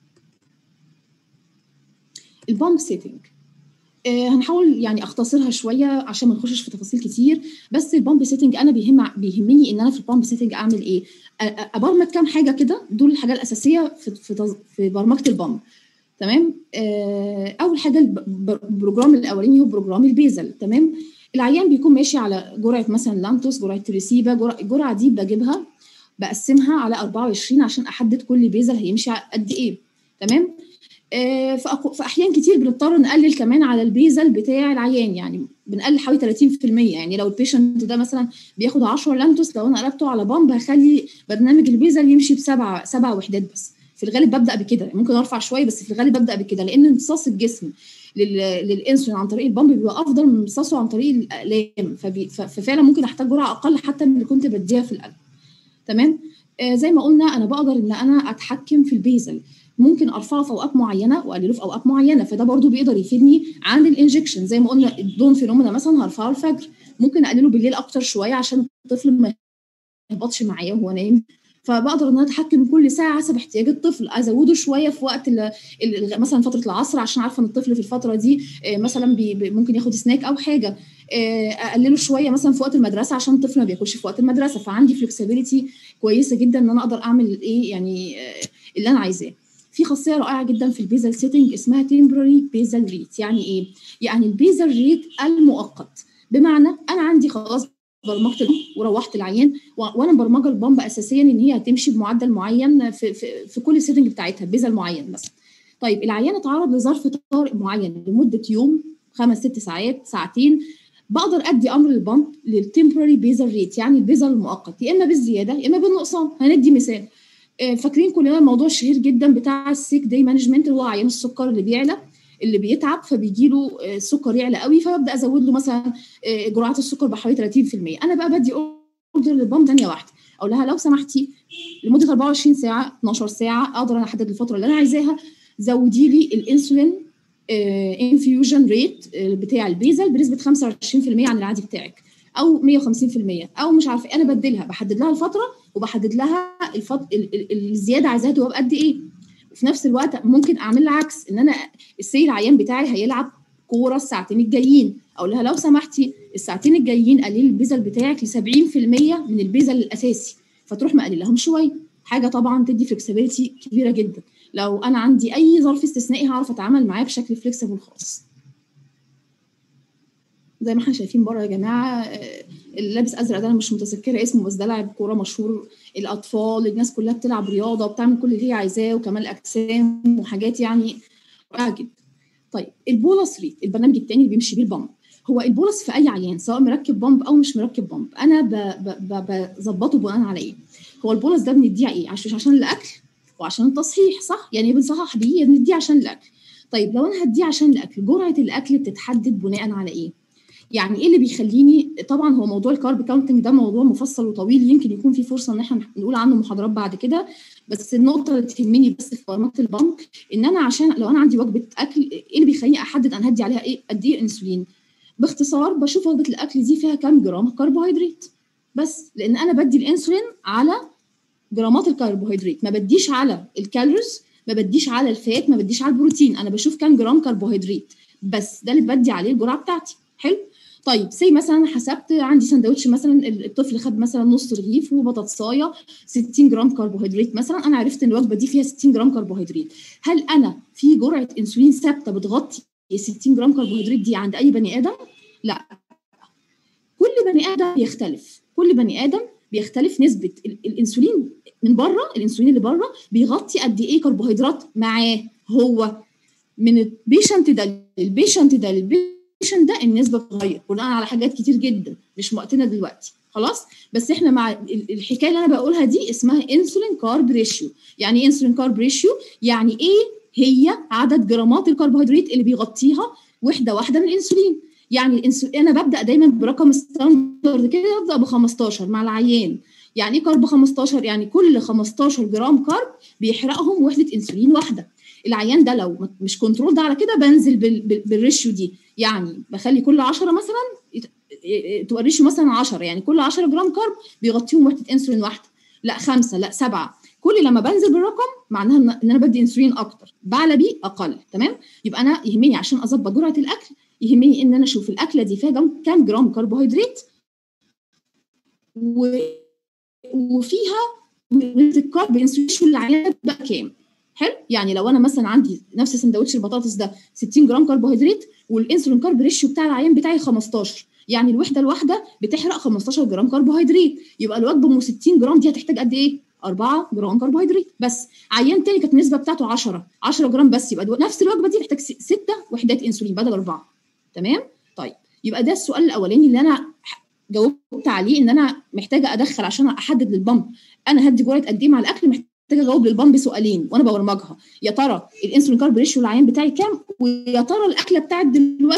Speaker 4: البامب سيتنج هنحاول يعني اختصرها شويه عشان ما نخشش في تفاصيل كتير، بس البامب سيتنج انا بيهمني ان انا في البامب سيتنج اعمل ايه؟ ابرمج كام حاجه كده، دول الحاجه الاساسيه في برمجه البامب. تمام؟ اول حاجه البروجرام الاولاني هو بروجرام البيزل. تمام؟ العيان بيكون ماشي على جرعه مثلا لانتوس، جرعه تريسيبا، الجرعه دي بجيبها بقسمها على 24 عشان احدد كل بيزل هيمشي قد ايه. تمام؟ في احيان كتير بنضطر نقلل كمان على البيزل بتاع العيان، يعني بنقلل حوالي 30%. يعني لو البيشنت ده مثلا بياخد 10 لانتوس، لو انا قلبته على بامب هخلي برنامج البيزل يمشي ب7 وحدات بس. في الغالب ببدا بكده، ممكن ارفع شويه بس في الغالب ببدا بكده، لان امتصاص الجسم للانسولين عن طريق البامب بيبقى افضل من امتصاصه عن طريق الاقلام، ففعلا ممكن احتاج جرعه اقل حتى من اللي كنت بديها في القلب. تمام. زي ما قلنا انا بقدر ان انا اتحكم في البيزل، ممكن ارفعه في اوقات معينه واقلله في اوقات معينه، فده برضو بيقدر يفيدني عن الانجكشن. زي ما قلنا الدون فينومينا مثلا هرفعه الفجر، ممكن اقلله بالليل اكتر شويه عشان الطفل ما يهبطش معايا وهو نايم، فبقدر ان انا اتحكم كل ساعه حسب احتياج الطفل، ازوده شويه في وقت مثلا فتره العصر عشان عارفه ان الطفل في الفتره دي مثلا ممكن ياخد سناك او حاجه، اقلله شويه مثلا في وقت المدرسه عشان الطفل ما بياكلش في وقت المدرسه، فعندي فلكسبيليتي كويسه جدا ان انا اقدر اعمل ايه يعني اللي انا عايزاه. في خاصيه رائعه جدا في البيزل سيتنج اسمها تمبراري بيزل ريت. يعني ايه؟ يعني البيزل ريت المؤقت، بمعنى انا عندي خلاص برمجت وروحت العيان وانا برمجه البامب اساسيا ان هي هتمشي بمعدل معين في كل السيتنج بتاعتها بيزل معين مثلا. طيب العيان اتعرض لظرف طارئ معين لمده يوم 5-6 ساعات ساعتين، بقدر ادي امر للبامب للتمبراري بيزل ريت، يعني البيزل المؤقت، يا اما بالزياده يا اما بالنقصان. هندي مثال، فاكرين كلنا الموضوع الشهير جدا بتاع السيك داي مانجمنت، اللي هو عيان السكر اللي بيعلى اللي بيتعب فبيجي له السكر يعلى قوي، فببدا ازود له مثلا جرعات السكر بحوالي 30%. انا بقى بدي اوردر للبامب ثانيه واحده، اقول لها لو سمحتي لمده 24 ساعه 12 ساعه اقدر انا احدد الفتره اللي انا عايزاها، زودي لي الانسولين انفيوجن ريت بتاع البيزل بنسبه 25% عن العادي بتاعك، او 150%، او مش عارفه. انا بديلها بحدد لها الفتره وبحدد لها الزياده عايزاها تبقى بقد ايه. وفي نفس الوقت ممكن اعمل العكس، ان انا السيد العيان بتاعي هيلعب كوره الساعتين الجايين، اقول لها لو سمحتي الساعتين الجايين قليل البيزل بتاعك ل 70% من البيزل الاساسي، فتروح مقللهم شويه. حاجه طبعا تدي فلكسبيليتي كبيره جدا. لو انا عندي اي ظرف استثنائي هعرف اتعامل معاه بشكل فليكسبل خاص. زي ما احنا شايفين بره يا جماعه، اللي لابس ازرق ده انا مش متذكره اسمه، بس ده لاعب كوره مشهور، الاطفال الناس كلها بتلعب رياضه وبتعمل كل اللي هي عايزاه وكمال اجسام وحاجات يعني رائعه جدا. طيب البولس ريت، البرنامج الثاني اللي بيمشي بيه البامب، هو البولس في اي عيان سواء مركب بامب او مش مركب بامب انا بظبطه بناء على ايه؟ هو البولس ده بنديه ايه؟ عشان الاكل وعشان التصحيح، صح؟ يعني بنصحح بيه، بنديه عشان الاكل. طيب لو انا هديه عشان الاكل، جرعه الاكل بتتحدد بناء على ايه؟ يعني ايه اللي بيخليني، طبعا هو موضوع الكارب كاونتنج ده موضوع مفصل وطويل، يمكن يكون في فرصه ان احنا نقول عنه محاضرات بعد كده، بس النقطه اللي تهمني بس في برمجه البنك ان انا عشان لو انا عندي وجبه اكل، ايه اللي بيخليني احدد انا هدي عليها ايه قد ايه انسولين؟ باختصار بشوف وجبه الاكل دي فيها كام جرام كربوهيدرات، بس لان انا بدي الانسولين على جرامات الكربوهيدرات، ما بديش على الكالوريز، ما بديش على الفات، ما بديش على البروتين، انا بشوف كام جرام كربوهيدرات بس، ده اللي بدي عليه الجرعه بتاعتي. حلو. طيب سي مثلا حسبت عندي سندوتش مثلا، الطفل خد مثلا نص رغيف وبطاطسايه 60 جرام كربوهيدرات مثلا، انا عرفت ان الوجبه دي فيها 60 جرام كربوهيدرات، هل انا في جرعه انسولين ثابته بتغطي 60 جرام كربوهيدرات دي عند اي بني ادم؟ لا، كل بني ادم بيختلف، كل بني ادم بيختلف نسبه الانسولين من بره، الانسولين اللي بره بيغطي قد ايه كربوهيدرات معاه هو، من البيشنت ده للبيشنت ده للبيشنت ده النسبه بتتغير بناء على حاجات كتير جدا مش وقتنا دلوقتي خلاص. بس احنا مع الحكايه اللي انا بقولها دي اسمها انسولين كارب ريشيو. يعني ايه انسولين كارب ريشيو؟ يعني ايه هي عدد جرامات الكربوهيدرات اللي بيغطيها وحده واحده من الانسولين. يعني الانسولين انا ببدا دايما برقم ستاندرد كده، ببدا ب 15 مع العيان. يعني ايه كارب 15؟ يعني كل 15 جرام كارب بيحرقهم وحده انسولين واحده. العيان ده لو مش كنترول ده على كده بنزل بالريشيو دي، يعني بخلي كل 10 مثلا تبقى الريشيو مثلا 10، يعني كل 10 جرام كارب بيغطيهم وحده انسولين واحده، لا 5 لا 7. كل لما بنزل بالرقم معناها ان انا بدي انسولين اكتر، بعلى بيه اقل. تمام. يبقى انا يهمني عشان اظبط جرعه الاكل، يهمني ان انا اشوف الاكله دي فيها كام جرام كربوهيدرات وفيها الكارب انسولين العيان بقى كام. حلو. يعني لو انا مثلا عندي نفس سندوتش البطاطس ده 60 جرام كربوهيدرات والانسولين كارب ريشيو بتاع العيان بتاعي 15، يعني الوحده الواحده بتحرق 15 جرام كربوهيدرات، يبقى الوجبه ام 60 جرام دي هتحتاج قد ايه؟ 4 جرام كربوهيدرات بس. عيان تاني كانت النسبه بتاعته 10 جرام بس، يبقى نفس الوجبه دي محتاج 6 وحدات انسولين بدل 4. تمام. طيب يبقى ده السؤال الاولاني اللي انا جاوبت عليه، ان انا محتاجه ادخل عشان احدد للبامب انا هدي جرعه قد ايه مع الاكل، اجاوب للبامب سؤالين وانا ببرمجها، يا ترى الانسولين كارب ريشيو العيان بتاعي كام، ويا ترى الاكله بتاعت دلوقتي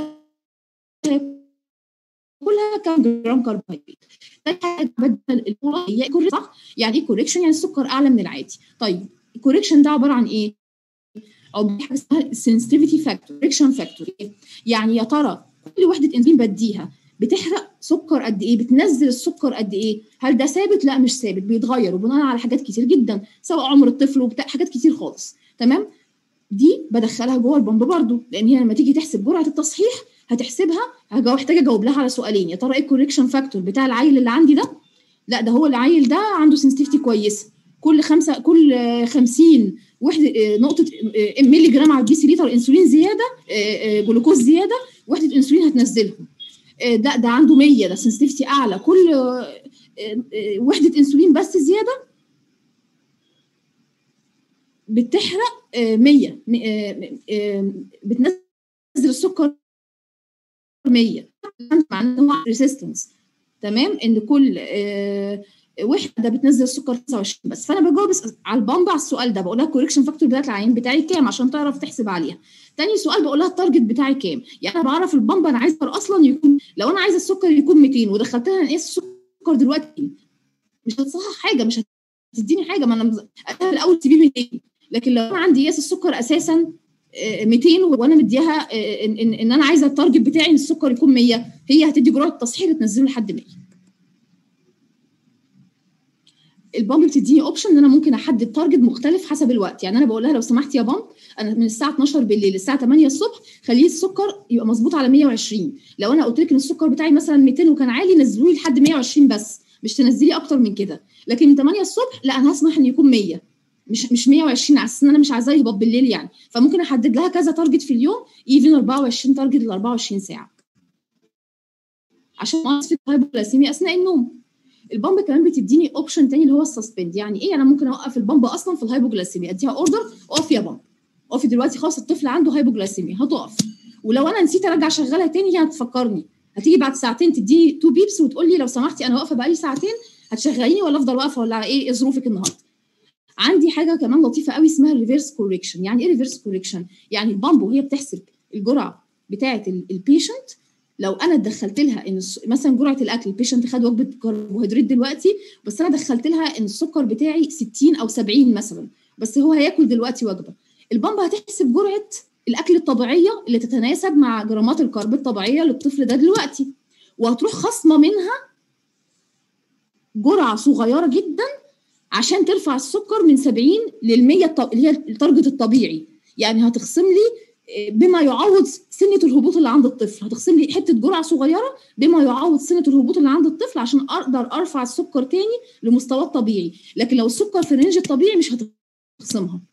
Speaker 4: كلها كام جرام كربوهيدرات. تاني حاجه بدل هي صح، يعني ايه كوريكشن؟ يعني السكر اعلى من العادي. طيب الكوريكشن ده عباره عن ايه؟ او حاجه اسمها سنسيتيفيتي فاكتور، كوريكشن فاكتور. يعني يا ترى كل وحده انزيم بديها بتحرق سكر قد ايه، بتنزل السكر قد ايه، هل ده ثابت؟ لا مش ثابت، بيتغير وبناء على حاجات كتير جدا، سواء عمر الطفل وبتاع حاجات كتير خالص. تمام، دي بدخلها جوه البامب برضو، لان هي لما تيجي تحسب جرعه التصحيح هتحسبها محتاجه اجاوب لها على سؤالين، يا ترى ايه الكوريكشن فاكتور بتاع العيل اللي عندي ده؟ لا ده هو العيل ده عنده سنسيتيفيتي كويسه، كل 50 وحده نقطه مللي جرام على البي سي لتر انسولين زياده، جلوكوز زياده، وحده انسولين هتنزلهم. ده عنده 100، ده سنسيتيفيتي اعلى، كل وحده انسولين بس زياده بتحرق 100، بتنزل السكر 100، معناه ريزيستنس. تمام، ان كل وحده بتنزل السكر 29 بس. فانا بجاوب على البامب على السؤال ده، بقول لها الكوريكشن فاكتور بتاعت العيان بتاعي كام عشان تعرف تحسب عليها. تاني سؤال بقول لها التارجت بتاعي كام، يعني انا بعرف البامب انا عايزه اصلا يكون، لو انا عايزه السكر يكون 200 ودخلتها نقيس السكر دلوقتي مش هتصحح حاجه، مش هتديني حاجه، ما انا الاول تجيبي 200. لكن لو انا عندي قياس السكر اساسا 200 وانا مديها ان انا عايزه التارجت بتاعي ان السكر يكون 100، هي هتدي جرعه تصحيح تنزله لحد 100. البامب بتديني اوبشن ان انا ممكن احدد تارجت مختلف حسب الوقت، يعني انا بقول لها لو سمحتي يا بامب انا من الساعه 12 بالليل للساعه 8 الصبح خليه السكر يبقى مظبوط على 120، لو انا قلت لك ان السكر بتاعي مثلا 200 وكان عالي نزلوا لي لحد 120 بس، مش تنزلي اكتر من كده. لكن من 8 الصبح لا انا هسمح ان يكون 100، مش 120، على اساس ان انا مش عايزاه يهبط بالليل يعني. فممكن احدد لها كذا تارجت في اليوم، ايفن 24 تارجت ل 24 ساعه عشان ما اصفي الهايبوغلاسيميا اثناء النوم. البامب كمان بتديني اوبشن تاني اللي هو السسبند، يعني ايه؟ انا ممكن اوقف البامب اصلا في الهايبوغلاسيميا، اديها اوردر اقفي يا بامب، اقفي دلوقتي خلاص الطفل عنده هايبوغلاسيميا، هتقف. ولو انا نسيت ارجع شغالها تاني هي هتفكرني، هتيجي بعد ساعتين تديني 2 بيبس وتقول لي لو سمحتي انا واقفه بقالي ساعتين هتشغليني ولا افضل واقفه ولا ايه ظروفك النهارده. عندي حاجه كمان لطيفه قوي اسمها ريفيرس كوريكشن. يعني ايه ريفيرس كوريكشن؟ يعني البامب وهي بتحسب الجرعه بتاعه البيشنت، لو انا دخلت لها ان مثلا جرعه الاكل البيشنت خد وجبه كربوهيدرات دلوقتي، بس انا دخلت لها ان السكر بتاعي 60 او 70 مثلا، بس هو هياكل دلوقتي وجبه، البامب هتحسب جرعه الاكل الطبيعيه اللي تتناسب مع جرامات الكرب الطبيعيه للطفل ده دلوقتي، وهتروح خصمه منها جرعه صغيره جدا عشان ترفع السكر من 70 لل 100 اللي هي التارجت الطبيعي. يعني هتخصم لي بما يعوض سنه الهبوط اللي عند الطفل، هتخصم لي حته جرعه صغيره بما يعوض سنه الهبوط اللي عند الطفل عشان اقدر ارفع السكر تاني لمستواه الطبيعي. لكن لو السكر في الرينج الطبيعي مش هتخصمها.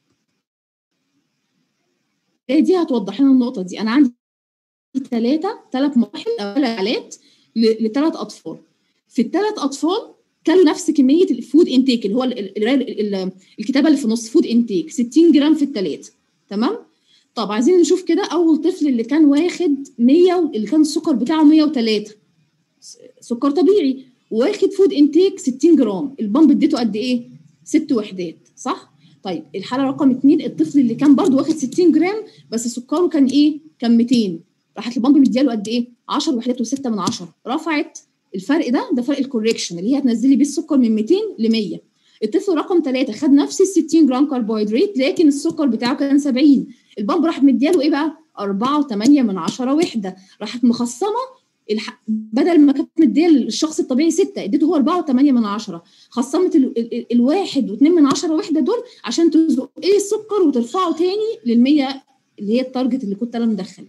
Speaker 4: دي هتوضح لنا النقطه دي. انا عندي ثلاث مراحل او حالات لثلاث اطفال. في الثلاث اطفال كانوا نفس كميه الفود انتيك اللي هو الكتابه اللي في النص فود انتيك 60 جرام في الثلاثه. تمام. طب عايزين نشوف كده اول طفل اللي كان واخد 100 اللي كان السكر بتاعه 103 سكر طبيعي واخد فود انتيك 60 جرام، البامب اديته قد ايه؟ 6 وحدات صح؟ طيب الحاله رقم 2 الطفل اللي كان برضو واخد 60 جرام بس سكره كان ايه؟ كان 200، راحت البامب مدياله قد ايه؟ 10 وحدات و6 من 10، رفعت الفرق ده فرق الكوريكشن اللي هي هتنزلي بيه السكر من 200 ل 100. الطفل رقم 3 خد نفس ال 60 جرام كربوهيدرات لكن السكر بتاعه كان 70، البامب راح مدياله ايه بقى؟ 4.8 من 10 وحده، راحت مخصمه بدل ما كانت مديه للشخص الطبيعي 6 اديته هو 4.8 من 10، خصمت الواحد و2 من 10 وحده دول عشان تزق ايه السكر وترفعه تاني لل 100 اللي هي التارجت اللي كنت انا مدخله.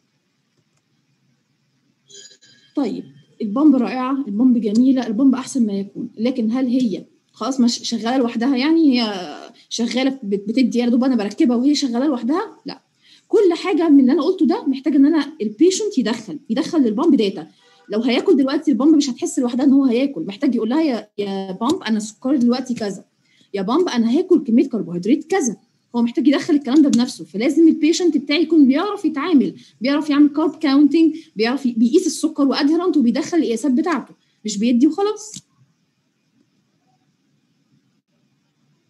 Speaker 4: طيب البامب رائعه، البامب جميله، البامب احسن ما يكون، لكن هل هي خلاص مش شغاله لوحدها؟ يعني هي شغاله بتدي يا دوب انا بركبها وهي شغاله لوحدها؟ لا، كل حاجه من اللي انا قلته ده محتاج ان انا البيشنت يدخل للبامب داتا. لو هياكل دلوقتي البامب مش هتحس لوحدها ان هو هياكل، محتاج يقول لها يا بامب انا سكري دلوقتي كذا، يا بامب انا هاكل كميه كربوهيدرات كذا، هو محتاج يدخل الكلام ده بنفسه. فلازم البيشنت بتاعي يكون بيعرف يتعامل، بيعرف يعمل كارب كاونتنج، بيعرف بيقيس السكر وادهرنت وبيدخل القياسات بتاعته، مش بيدي وخلاص.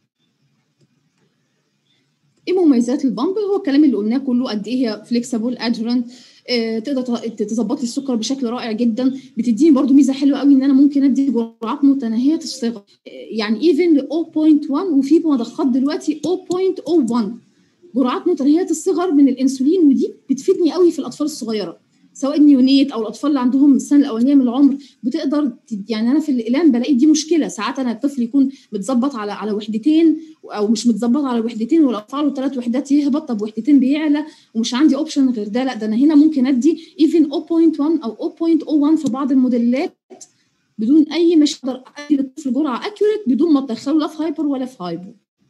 Speaker 4: ايه مميزات البامب؟ هو الكلام اللي قلناه كله، قد ايه هي فليكسبل ادجرنت، تقدر تظبط لي السكر بشكل رائع جدا. بتديني برضو ميزه حلوه قوي ان انا ممكن ادي جرعات متناهيه الصغر، يعني ايفن 0.1 وفي مضخات دلوقتي 0.01 جرعات متناهيه الصغر من الانسولين، ودي بتفيدني قوي في الاطفال الصغيره سواء النيونيت او الاطفال اللي عندهم السنه الاولانيه من العمر. بتقدر يعني انا في الاقلام بلاقي دي مشكله ساعات، انا الطفل يكون متظبط على وحدتين او مش متظبط على وحدتين، والاطفال 3 وحدات يهبط، طب وحدتين بيعلى ومش عندي اوبشن غير ده. لا، ده انا هنا ممكن ادي ايفن 0.1 او 0.01 في بعض الموديلات بدون اي مش اقدر ادي للطفل جرعه اكيوريت بدون ما ادخله لا في هايبر ولا في هايبو.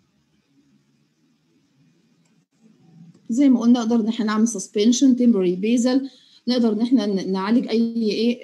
Speaker 4: زي ما قلنا نقدر ان احنا نعمل سسبنشن تمبرري بيزل، نقدر ان احنا نعالج اي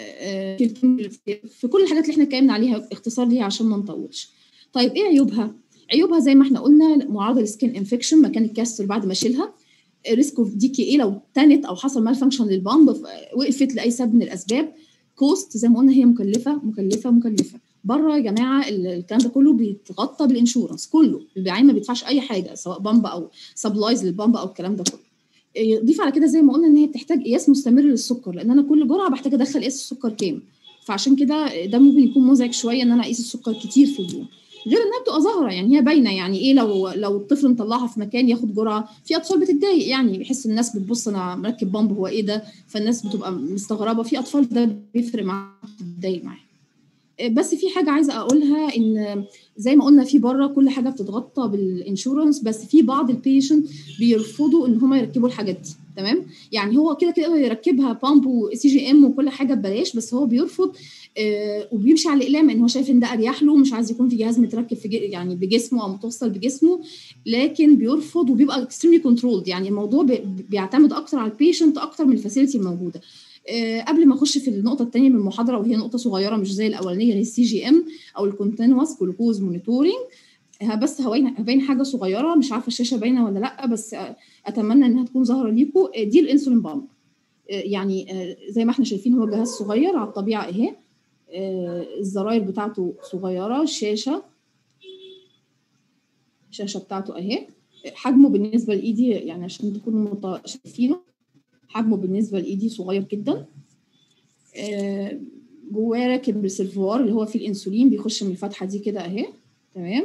Speaker 4: في كل الحاجات اللي احنا اتكلمنا عليها اختصار ليها عشان ما نطولش. طيب ايه عيوبها؟ عيوبها زي ما احنا قلنا معرضه لسكين انفكشن مكان الكاستر بعد ما اشيلها، ريسك اوف دي كي اي لو تنت او حصل مال فانكشن للبامب وقفت لاي سبب من الاسباب. كوست زي ما قلنا هي مكلفه بره يا جماعه، الكلام ده كله بيتغطى بالانشورنس كله، البياعين ما بيدفعش اي حاجه سواء بامب او سبلايز للبامب او الكلام ده كله. يضيف على كده زي ما قلنا ان هي بتحتاج قياس مستمر للسكر، لان انا كل جرعه بحتاج ادخل قياس السكر كام، فعشان كده ده ممكن يكون مزعج شويه ان انا اقيس السكر كتير في اليوم، غير انها بتبقى ظاهره يعني هي باينه. يعني ايه لو الطفل مطلعها في مكان ياخد جرعه، في اطفال بتتضايق يعني بيحس الناس بتبص انا مركب بامب هو ايه ده، فالناس بتبقى مستغربه، في اطفال ده بيفرق معاها بتتضايق معاها. بس في حاجه عايزه اقولها ان زي ما قلنا في بره كل حاجه بتتغطى بالانشورنس، بس في بعض البيشنت بيرفضوا ان هم يركبوا الحاجات دي. تمام، يعني هو كده يركبها بامب وسي جي ام وكل حاجه ببلاش، بس هو بيرفض وبيمشي على الاقلام ان هو شايف ان ده اريح له، مش عايز يكون في جهاز متركب في يعني بجسمه او متوصل بجسمه، لكن بيرفض وبيبقى اكستريملي كنترولد. يعني الموضوع بيعتمد اكتر على البيشنت اكتر من الفاسيلتي الموجوده. قبل ما اخش في النقطه الثانيه من المحاضره وهي نقطه صغيره مش زي الاولانيه، هي السي جي ام او الكونتينوس جلوكوز مونيتورنج. بس هبين حاجه صغيره، مش عارفه الشاشه باينه ولا لا، بس اتمنى انها تكون ظاهره ليكم. دي الانسولين بامب، يعني زي ما احنا شايفين هو جهاز صغير على الطبيعه اهي، الزراير بتاعته صغيره، الشاشه بتاعته اهي، حجمه بالنسبه لايدي يعني عشان تكونوا شايفينه، حجمه بالنسبه لايدي صغير جدا. جواه راكب ريسيرفوار اللي هو فيه الانسولين، بيخش من الفتحه دي كده اهي. تمام،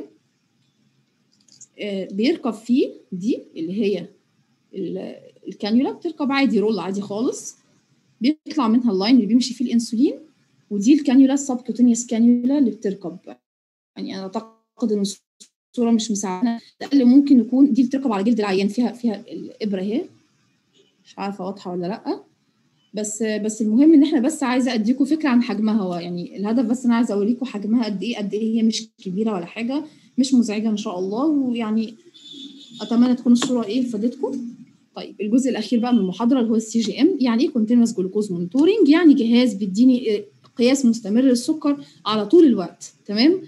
Speaker 4: بيركب فيه دي اللي هي الكانيولا، بتركب عادي رول عادي خالص، بيطلع منها اللاين اللي بيمشي فيه الانسولين، ودي الكانيولا السبكوتينيوس كانيولا اللي بتركب. يعني انا اعتقد ان الصوره مش مساعدة، اللي ممكن يكون دي اللي بتركب على جلد العيان، فيها الابره اهي، مش عارفه واضحه ولا لا، بس المهم ان احنا بس عايزه اديكم فكره عن حجمها. هو يعني الهدف بس انا عايزه اوريكم حجمها قد ايه هي مش كبيره ولا حاجه، مش مزعجه ان شاء الله، ويعني اتمنى تكون الصوره فادتكم. طيب الجزء الاخير بقى من المحاضره اللي هو السي جي ام. يعني ايه كونتينوس جلوكوز مونيتورنج؟ يعني جهاز بيديني قياس مستمر للسكر على طول الوقت. تمام،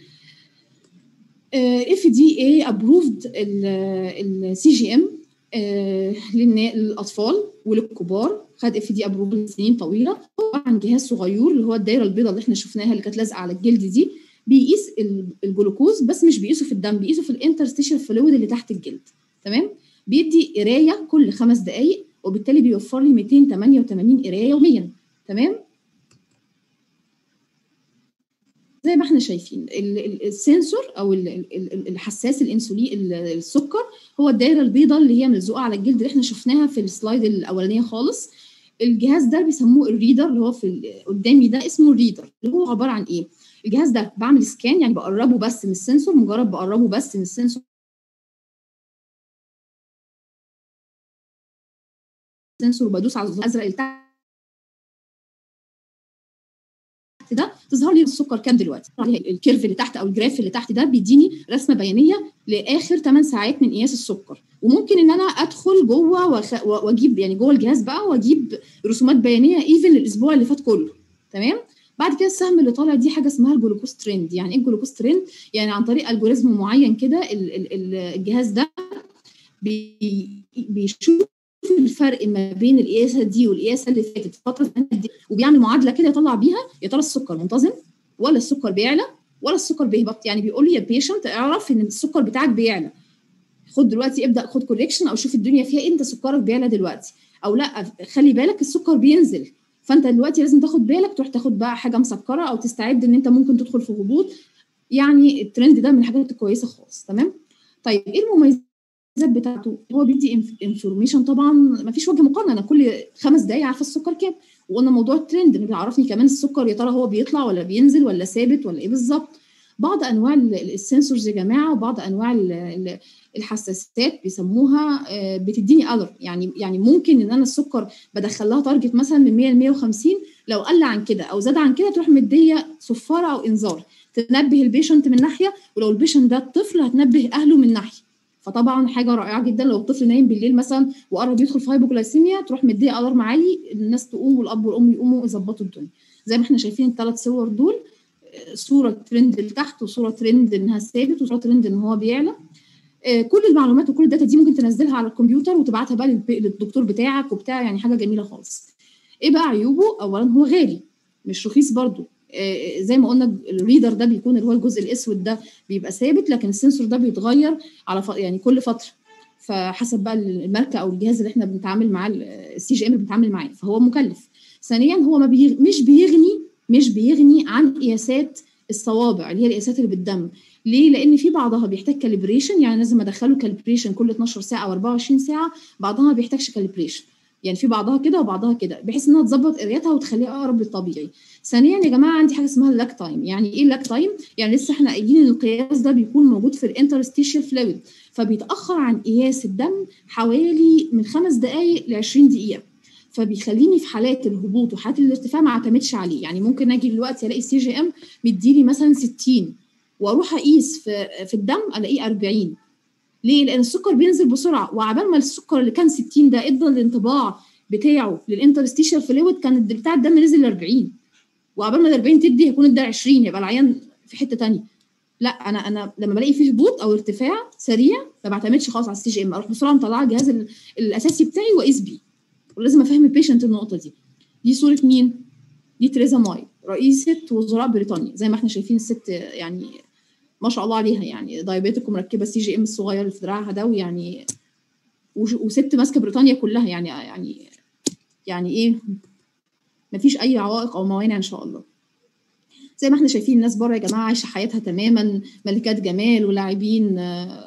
Speaker 4: FDA approved السي جي ام للاطفال وللكبار، خد FDA approval سنين طويله. طبعا جهاز صغير اللي هو الدايره البيضاء اللي احنا شفناها اللي كانت لازقه على الجلد دي، بيقيس الجلوكوز، بس مش بيقيسه في الدم، بيقيسه في الانترستيشال فلويد اللي تحت الجلد. تمام، بيدي قرايه كل 5 دقائق، وبالتالي بيوفر لي 288 قرايه يوميا. تمام، زي ما احنا شايفين السنسور او الحساس الانسولين السكر هو الدايره البيضاء اللي هي ملزوقه على الجلد اللي احنا شفناها في السلايد الاولانيه خالص. الجهاز ده بيسموه الريدر، اللي هو في قدامي ده اسمه الريدر، اللي هو عباره عن ايه؟ الجهاز ده بعمل سكان، يعني بقربه بس من السنسور، مجرد بقربه بس من السنسور وبدوس على الزرار الازرق اللي تحت ده تظهر لي السكر كام دلوقتي. الكيرف اللي تحت او الجراف اللي تحت ده بيديني رسمه بيانيه لاخر 8 ساعات من قياس السكر، وممكن ان انا ادخل جوه واجيب يعني جوه الجهاز بقى واجيب رسومات بيانيه ايفن للاسبوع اللي فات كله. تمام، بعد كده السهم اللي طالع دي حاجه اسمها الجلوكوز ترند. يعني ايه الجلوكوز ترند؟ يعني عن طريق الجوريزم معين كده الجهاز ده بيشوف الفرق ما بين القياسه دي والقياسه اللي فاتت فتره دي، وبيعمل معادله كده يطلع بيها يا ترى السكر منتظم ولا السكر بيعلى ولا السكر بيهبط. يعني بيقول لي يا بيشنت اعرف ان السكر بتاعك بيعلى، خد دلوقتي ابدا خد كوريكشن او شوف الدنيا فيها انت سكرك بيعلى دلوقتي، او لا خلي بالك السكر بينزل، فانت دلوقتي لازم تاخد بالك تروح تاخد بقى حاجه مسكره او تستعد ان انت ممكن تدخل في هبوط. يعني الترند ده من الحاجات الكويسه خالص. تمام. طيب ايه المميزات بتاعته؟ هو بيدي انفورميشن طبعا ما فيش وجه مقارنه، انا كل 5 دقائق عارفه السكر كام، وقلنا موضوع الترند اللي بيعرفني كمان السكر يا ترى هو بيطلع ولا بينزل ولا ثابت ولا ايه بالظبط. بعض انواع السنسورز يا جماعه وبعض انواع الحساسات بيسموها بتديني الر، يعني ممكن ان انا السكر بدخل لها تارجت مثلا من 100 ل 150، لو قل عن كده او زاد عن كده تروح مديه صفاره او انذار تنبه البيشنت من ناحيه، ولو البيشنت ده الطفل هتنبه اهله من ناحيه. فطبعا حاجه رائعه جدا لو الطفل نايم بالليل مثلا وقرب يدخل في هايبوجلايسيميا تروح مديه الارم عالي، الناس تقوم والاب والام يقوموا يظبطوا الدنيا. زي ما احنا شايفين ال3 صور دول، صوره ترند لتحت وصوره ترند انها ثابت وصوره ترند ان هو بيعلى. كل المعلومات وكل الداتا دي ممكن تنزلها على الكمبيوتر وتبعتها بقى للدكتور بتاعك وبتاع، يعني حاجه جميله خالص. ايه بقى عيوبه؟ اولا هو غالي مش رخيص برضو. زي ما قلنا الريدر ده بيكون اللي هو الجزء الاسود ده بيبقى ثابت، لكن السنسور ده بيتغير على يعني كل فتره، فحسب بقى الماركه او الجهاز اللي احنا بنتعامل معاه السي جي ام اللي بنتعامل معاه، فهو مكلف. ثانيا هو مش بيغني عن قياسات الصوابع اللي هي القياسات اللي بالدم. ليه؟ لان في بعضها بيحتاج كاليبريشن، يعني لازم ادخله كاليبريشن كل 12 ساعه او 24 ساعه، بعضها ما بيحتاجش كاليبريشن، يعني في بعضها كده وبعضها كده بحيث انها تظبط قرايتها وتخليها اقرب للطبيعي. ثانيا يا جماعه عندي حاجه اسمها اللاك تايم. يعني ايه اللاك تايم؟ يعني لسه احنا قايلين ان القياس ده بيكون موجود في الانترستيشال فلويد، فبيتاخر عن قياس الدم حوالي من 5 دقائق ل 20 دقيقه، فبيخليني في حالات الهبوط وحالات الارتفاع ما اعتمدش عليه. يعني ممكن اجي دلوقتي الاقي سي جي ام مديلي مثلا 60 واروح اقيس في الدم الاقيه 40. ليه؟ لان السكر بينزل بسرعه، وعبال ما السكر اللي كان 60 ده ادى الانطباع بتاعه للانترستيشال فلويد كان بتاع الدم نزل ل 40، وعبال ما ال 40 تدي هيكون ادى 20، يبقى العيان في حته ثانيه. لا انا لما بلاقي فيه هبوط او ارتفاع سريع ما بعتمدش خالص على السي جي ام، اروح بسرعه مطلعه الجهاز الاساسي بتاعي واقيس بيه، ولازم افهم البيشنت النقطه دي. دي صوره مين؟ دي تريزا ماي رئيسه وزراء بريطانيا، زي ما احنا شايفين الست يعني ما شاء الله عليها، يعني دايابيتك ومركبه السي جي ام الصغير اللي في دراعها ده، ويعني وست ماسكه بريطانيا كلها، يعني ايه، مفيش اي عوائق او موانع ان شاء الله. زي ما احنا شايفين الناس بره يا جماعه عايشه حياتها تماما، ملكات جمال ولاعبين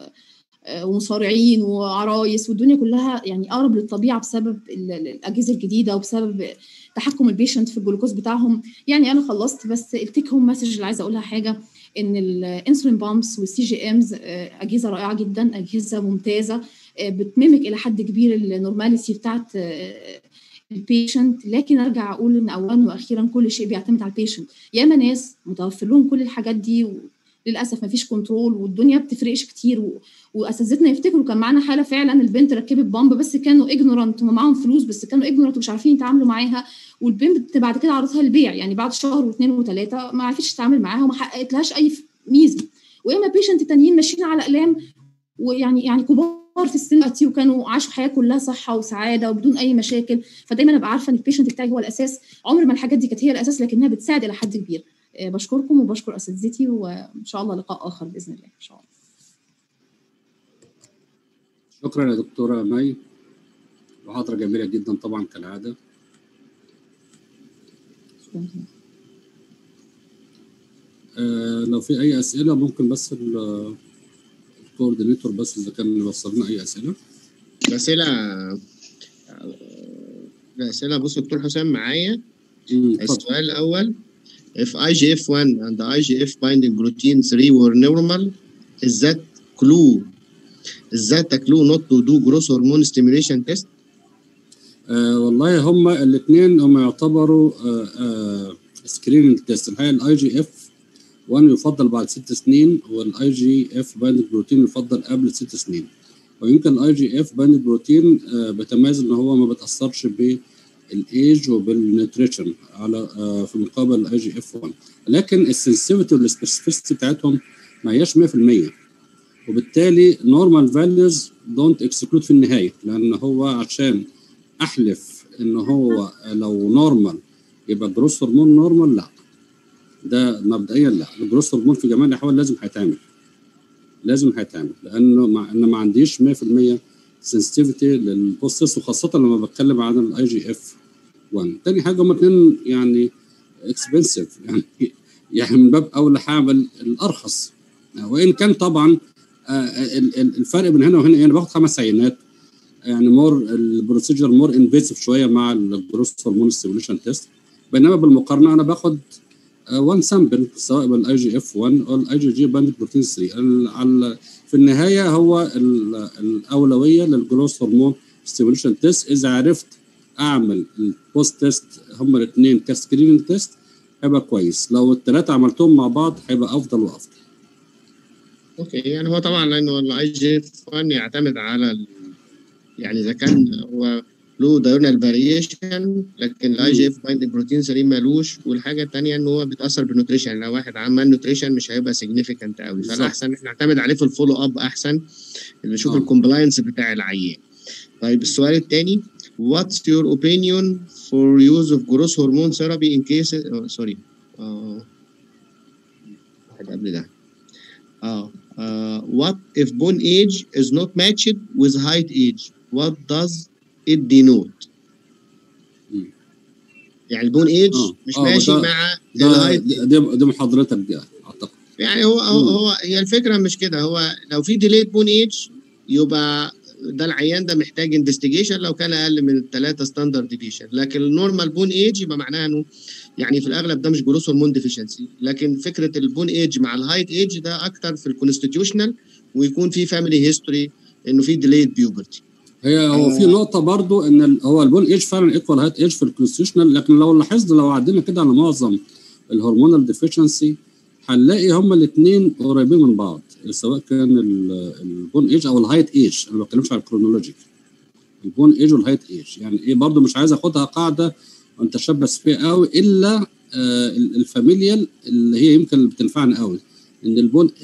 Speaker 4: ومصارعين وعرايس، والدنيا كلها يعني اقرب للطبيعه بسبب الاجهزه الجديده وبسبب تحكم البيشنت في الجلوكوز بتاعهم. يعني انا خلصت، بس التيك هوم مسج اللي عايزه اقولها حاجه، ان الانسولين بامبس والسي جي امز اجهزه رائعه جدا، اجهزه ممتازه بتميمك الى حد كبير النورماليتي بتاعت البيشنت، لكن ارجع اقول ان اولا واخيرا كل شيء بيعتمد على البيشنت. ياما ناس متوفر لهم كل الحاجات دي وللاسف ما فيش كنترول، والدنيا بتفرقش كتير، واساتذتنا يفتكروا كان معانا حاله فعلا البنت ركبت بامب بس كانوا اجنورانت، هم معاهم فلوس بس كانوا اجنورانت ومش عارفين يتعاملوا معاها، والبنت بعد كده عرضتها للبيع، يعني بعد شهر واثنين وثلاثه ما عرفتش تتعامل معاها وما حققتلهاش اي ميزه. وياما بيشنت تانيين ماشيين على اقلام، ويعني كبار في السن دلوقتي وكانوا عاشوا حياه كلها صحه وسعاده وبدون اي مشاكل. فدايما ابقى عارفه ان البيشنت بتاعي هو الاساس، عمر ما الحاجات دي كانت هي الاساس، لكنها بتساعد الى حد كبير. بشكركم وبشكر اساتذتي، وان شاء الله لقاء اخر باذن الله ان شاء الله.
Speaker 1: شكرا يا دكتوره مي، محاضره جميله جدا طبعا كالعاده. لو في اي اسئله ممكن بس الكوردينيتور بس اذا كان يوصل لنا اي اسئله.
Speaker 2: الاسئله بص دكتور حسام معايا. السؤال الاول: if IGF-1 and IGF binding protein 3 were normal, is that a clue not to do growth hormone stimulation test?
Speaker 1: والله هما الاثنين يعتبروا سكريننج تيست. الحقيقه الاي جي اف 1 يفضل بعد 6 سنين، والاي جي اف بايند بروتين يفضل قبل 6 سنين. ويمكن الاي جي اف بايند بروتين بيتميز ان هو ما بتاثرش بالايج وبالنيوتريشن على في مقابل الاي جي اف 1، لكن السنسيفيتي والسبيسيفيستي بتاعتهم ما هياش 100%، وبالتالي نورمال فاليوز دونت اكسكلود في النهايه، لان هو عشان احلف ان هو لو نورمال يبقى جروث هرمون نورمال، لا، ده مبدئيا لا، الجروث هرمون في جميع الاحوال لازم هيتعمل. لازم هيتعمل، لانه انا ما عنديش 100% سنسيتيفيتي للبوست تيست، وخاصه لما بتكلم عن الاي جي اف 1. تاني حاجه هم الاثنين يعني اكسبنسيف، يعني من باب اولى هعمل الارخص، وان كان طبعا الفرق بين هنا وهنا انا باخد 5 عينات، يعني البروسيجر مور انفيسيف شويه مع الجروس هرمون ستيميوليشن تيست، بينما بالمقارنه انا باخد 1 سامبل سواء بالاي جي اف 1 او الاي جي جي باند بروتين 3. في النهايه هو الاولويه للجروس هرمون ستيميوليشن تيست. اذا عرفت اعمل البوست تيست هم الاثنين كسكريننج تيست هيبقى كويس، لو الثلاثه عملتهم مع بعض هيبقى افضل وافضل.
Speaker 2: اوكي، يعني هو طبعا لانه الاي جي اف 1 يعتمد على يعني اذا كان هو له دايورنال فاريشن، لكن الاي جي اف بايند بروتين 3 مالوش. والحاجه الثانيه ان هو بيتاثر بالنوتريشن، لو واحد عمل نوتريشن مش هيبقى سيجنيفيكانت قوي، فالاحسن احنا نعتمد عليه في الفولو اب احسن، اللي نشوف الكومبلاينس بتاع العيان. طيب السؤال الثاني، what's your opinion for use of growth hormone therapy in cases واحد قبل ده what if bone age is not matched with height age, what does it denote؟ يعني البون ايج مش ماشي مع الهايت.
Speaker 1: دي محاضرتك دي اعتقد.
Speaker 2: يعني هي الفكره مش كده، هو لو في ديليت بون ايج يبقى ده العيان ده محتاج انفستيجيشن لو كان اقل من 3 ستاندرد ديفيشن، لكن النورمال بون ايج يبقى معناها انه يعني في الاغلب ده مش جروث هرمون ديفيشنسي. لكن فكره البون ايج مع الهايت ايج ده اكتر في الكونستيتيوشنال، ويكون في فاميلي هيستوري انه في ديليت بيوبرتي.
Speaker 1: هو في نقطه برضو ان هو البون ايج فعلا ايكوال هايت ايج في الكونستيتيوشنال، لكن لو لاحظنا لو عدينا كده على معظم الهرمونال ديفيشنسي هنلاقي هما الاثنين قريبين من بعض، سواء كان البون ايج او الهايت ايج. انا ما بتكلمش على الكرونولوجيك، البون ايج والهايت ايج يعني ايه، برضو مش عايز اخدها قاعده وانت شبث فيها قوي، الا الفاميليال اللي هي يمكن اللي بتنفعنا قوي، ان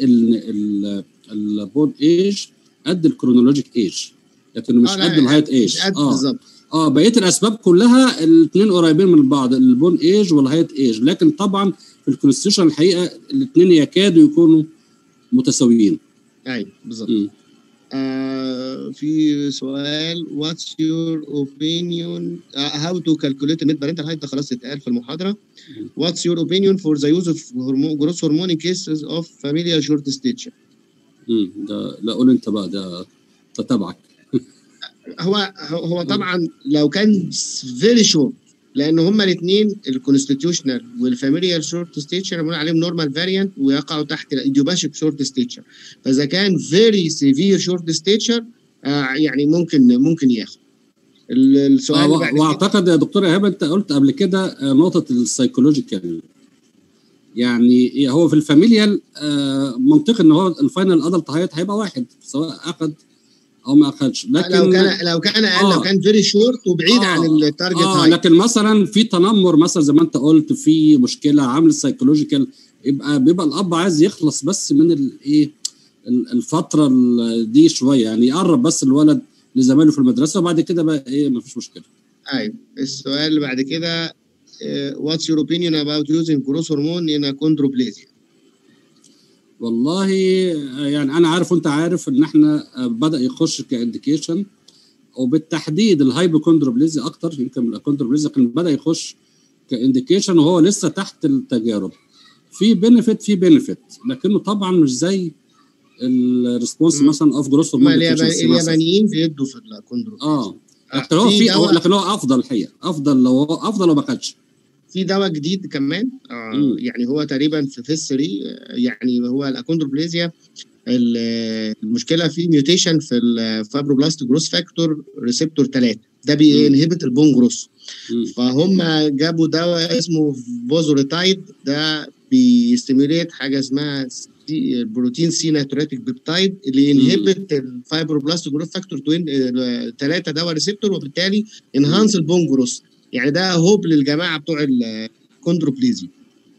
Speaker 1: البون ايج قد الكرونولوجيك ايج، لكنه مش قد الهايت ايج.
Speaker 2: بالظبط.
Speaker 1: بقيه الاسباب كلها الاثنين قريبين من بعض، البون ايج والهايت ايج، لكن طبعا في الكونستيوشن الحقيقه الاثنين يكادوا يكونوا متساويين.
Speaker 2: ايوه بالظبط. في سؤال what's your opinion how to calculate net parental height، ده خلاص اتقال في المحاضره. what's your opinion for the use of growth hormone in cases of familial short stature؟
Speaker 1: ده لا قول انت بقى، ده تتابعك.
Speaker 2: هو طبعا لو كان فيري شورت، لان هما الاثنين الكونستيتيوشنال والفاميليال شورت ستيتشر بنقول عليهم نورمال فاريانت ويقعوا تحت الايديوباشيك شورت ستيتشر، فاذا كان فيري سيفير شورت ستيتشر يعني ممكن ياخد السؤال اللي بعد.
Speaker 1: واعتقد يا دكتور ايهاب انت قلت قبل كده نقطه السايكولوجيكال، يعني هو في الفاميليال منطقي ان هو الفاينل ادلت هايت هيبقى واحد سواء اخذ او ما اخذش، لكن
Speaker 2: لو كان اقل لو كان فيري شورت وبعيد عن التارجت هايت.
Speaker 1: لكن مثلا في تنمر مثلا زي ما انت قلت، في مشكله عامل سايكولوجيكال، بيبقى الاب عايز يخلص بس من الايه الفتره دي شويه، يعني يقرب بس الولد لزمايله في المدرسه، وبعد كده بقى ايه مفيش مشكله.
Speaker 2: ايوه السؤال اللي بعد كده what's your opinion about using growth hormone in achondroplasia؟
Speaker 1: والله يعني انا عارف وانت عارف ان احنا بدا يخش كانديكيشن، وبالتحديد الهايبوكوندروبليزيا اكتر يمكن من الاكوندروبليزيا، كان بدا يخش كانديكيشن وهو لسه تحت التجارب. في بينفيت لكنه طبعا مش زي الريسبونس مثلا اوف جروث هرمون.
Speaker 2: اليابانيين بيدوا في الاكوندروبليزيا
Speaker 1: لكن هو افضل الحقيقه، افضل لو ما خدش.
Speaker 2: في دواء جديد كمان يعني هو تقريبا في فيس 3، يعني هو الاكوندروبليزيا المشكله فيه ميوتيشن في الفايبروبلاست جروث فاكتور ريسبتور 3، ده بينهبت البون جروث. فهم جابوا دواء اسمه فوزوريتايد، ده بيستيميوليت حاجه اسمها بروتين سي ناتريتيك بيبتايد اللي ينهبت الفايبروبلاست جروث فاكتور 3 دواء ريسبتور، وبالتالي انهانس البون جروث. يعني ده هوب للجماعه بتوع الكوندروبليزيا.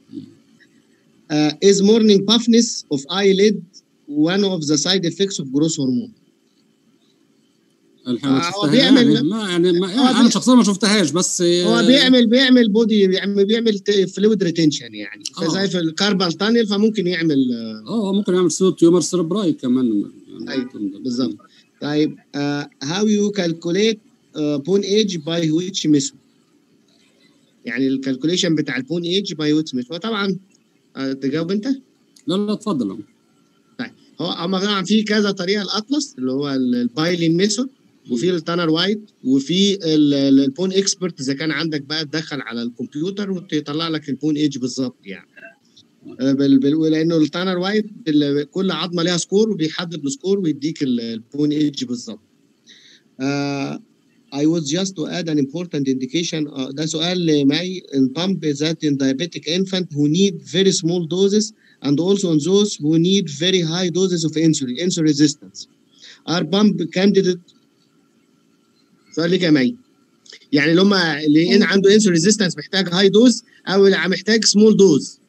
Speaker 2: is morning puffness of eyelid one of the side effects of growth hormone؟
Speaker 1: الحقيقه ما
Speaker 2: هو
Speaker 1: شفتها
Speaker 2: بيعمل
Speaker 1: انا شخصيا ما شفتهاش، بس
Speaker 2: هو بيعمل بودي، بيعمل فلويد ريتنشن يعني فزي في الكاربال تانل، فممكن يعمل
Speaker 1: هو ممكن يعمل تيومر سيربراي كمان يعني.
Speaker 2: ايوه بالظبط. طيب how you calculate bone age by which method؟ يعني الكالكوليشن بتاع البون ايج باي which method. وطبعا تجاوب انت؟
Speaker 1: لا اتفضل.
Speaker 2: طيب هو طبعا في كذا طريقه، الاطلس اللي هو البايلين ميثود، وفي التانر وايت، وفي البون اكسبرت اذا كان عندك بقى تدخل على الكمبيوتر وتطلع لك البون ايج بالظبط يعني. لانه التانر وايت كل عظمه ليها سكور وبيحدد السكور ويديك البون ايج بالظبط. I was just to add an important indication. ده سؤال لماي. In pump that in diabetic infant who need very small doses and also in those who need very high doses of insulin resistance. Are pump candidate. سؤال لك يا ماي. يعني اللي عنده insulin resistance محتاج high dose او محتاج small dose.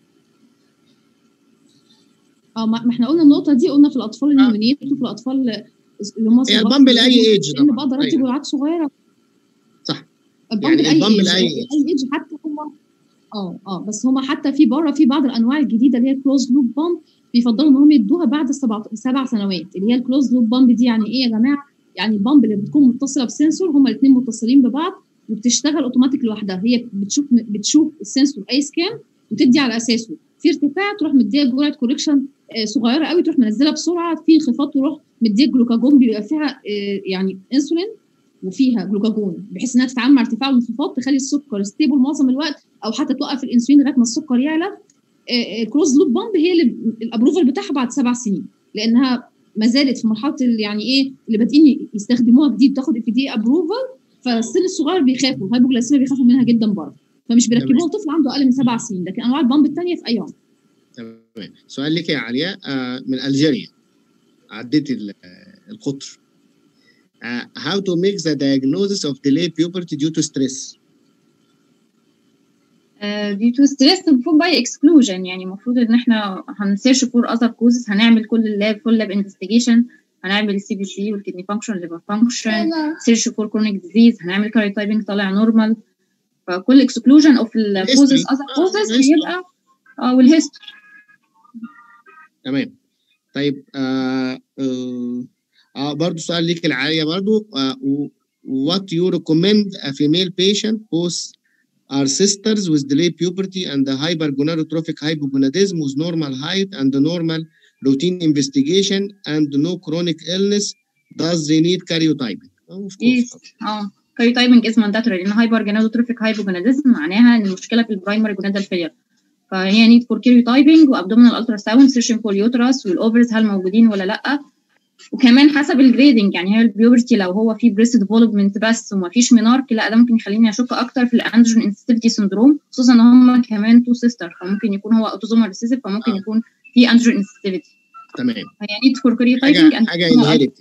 Speaker 4: ما احنا قلنا النقطه دي، قلنا في الاطفال النيونيت وفي الاطفال اللي هم
Speaker 2: هي البامب لاي ايج
Speaker 4: طبعا، بقدر ادي جرعات صغيره.
Speaker 2: صح،
Speaker 4: البامب لاي ايج حتى هم بس هم حتى في بره في بعض الانواع الجديده اللي هي الكلوز لوب بامب بيفضلوا ان هم يدوها بعد 7 سنوات. اللي هي الكلوز لوب بامب دي يعني ايه يا جماعه؟ يعني البامب اللي بتكون متصله بسنسور، هم الاثنين متصلين ببعض وبتشتغل اوتوماتيك لوحدها. هي بتشوف السنسور اي سكان وتدي على اساسه في ارتفاع تروح مديها جرعه كوركشن صغيره قوي، تروح منزلها بسرعه، في انخفاض تروح مديها جلوكاجون بيبقى فيها يعني انسولين وفيها جلوكاجون بحيث انها تتعامل مع ارتفاع والانخفاض، تخلي السكر ستيبل معظم الوقت، او حتى توقف الانسولين لغايه ما السكر يعلى. الكلوز لوب بامب هي اللي الابروفل بتاعها بعد 7 سنين، لانها ما زالت في مرحله يعني ايه اللي بادئين يستخدموها جديد، تاخد FDA ابروفل، فالسن الصغير بيخافوا، الهايبوجلايسيميا بيخافوا منها جدا برضه، فمش بيركبوها طفل عنده اقل من 7 سنين. لكن انواع البامب الثانيه في اي عمر.
Speaker 2: تمام. سؤال لك يا علياء من الجيريا، عديت القطر. How to make the diagnosis of delayed puberty due to stress؟
Speaker 3: due to stress المفروض باي exclusion، يعني المفروض ان احنا هنسيرش فور اذر كوزز، هنعمل كل فول لاب انفستيجيشن، هنعمل السي بي سي والكدني فانكشن الليفر فانكشن، سيرش فور كرونيك ديزيز، هنعمل كاريوتايبنج طالع نورمال، فكل exclusion اوف الكوزز اذر كوزز هيبقى والهيستوري.
Speaker 2: تمام. طيب برضه سؤال ليك العالية برضه. what you recommend a female patient both are sisters with delayed puberty and the hypergonadotrophic hypogonadism with normal height and the normal routine investigation and no chronic illness, does they need karyotyping؟
Speaker 3: karyotyping is mandatory لان hypergonadotrophic hypogonadism معناها ان المشكله في البرايمري جونادال فيلير، فهي نيد فور كاريوتايبنج وابدومينال الترا ساوند، سيرشن فور اليوترس والاوفرز هل موجودين ولا لا، وكمان حسب الجريدنج. يعني هي البيوبرتي لو هو في بريست ديفلوبمنت بس وما فيش مينارك، لا ده ممكن يخليني اشك اكتر في الاندروجين انسيتيفيتي سندروم، خصوصا ان هم كمان تو سيستر، فممكن يكون هو اوتوزومال ريسيسيف، فممكن يكون في اندروجين انسيتيفيتي.
Speaker 2: تمام.
Speaker 3: هي نيد فور كاريوتايبنج
Speaker 2: حاجه انهيرت.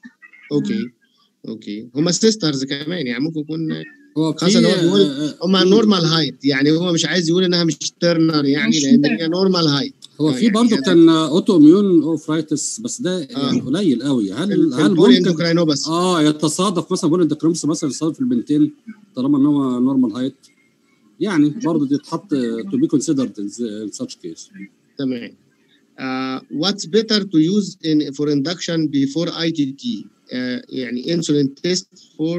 Speaker 2: اوكي هم سيسترز كمان، يعني ممكن يكون خاصة هو بيقول هم نورمال هايت، يعني هو مش عايز يقول انها مش ترنر يعني لان هي نورمال هايت.
Speaker 1: هو في برضه كان اوتو اميون اوفرايتس بس ده يعني قليل قوي. هل ممكن يتصادف مثلا بول اندوكرينوباث مثلا يتصادف في البنتين طالما ان هو نورمال هايت؟ يعني برضه دي تتحط تو بي كونسيدرد ان ساتش كيس.
Speaker 2: تمام. what's better to use for induction before ITT؟ يعني insulin test for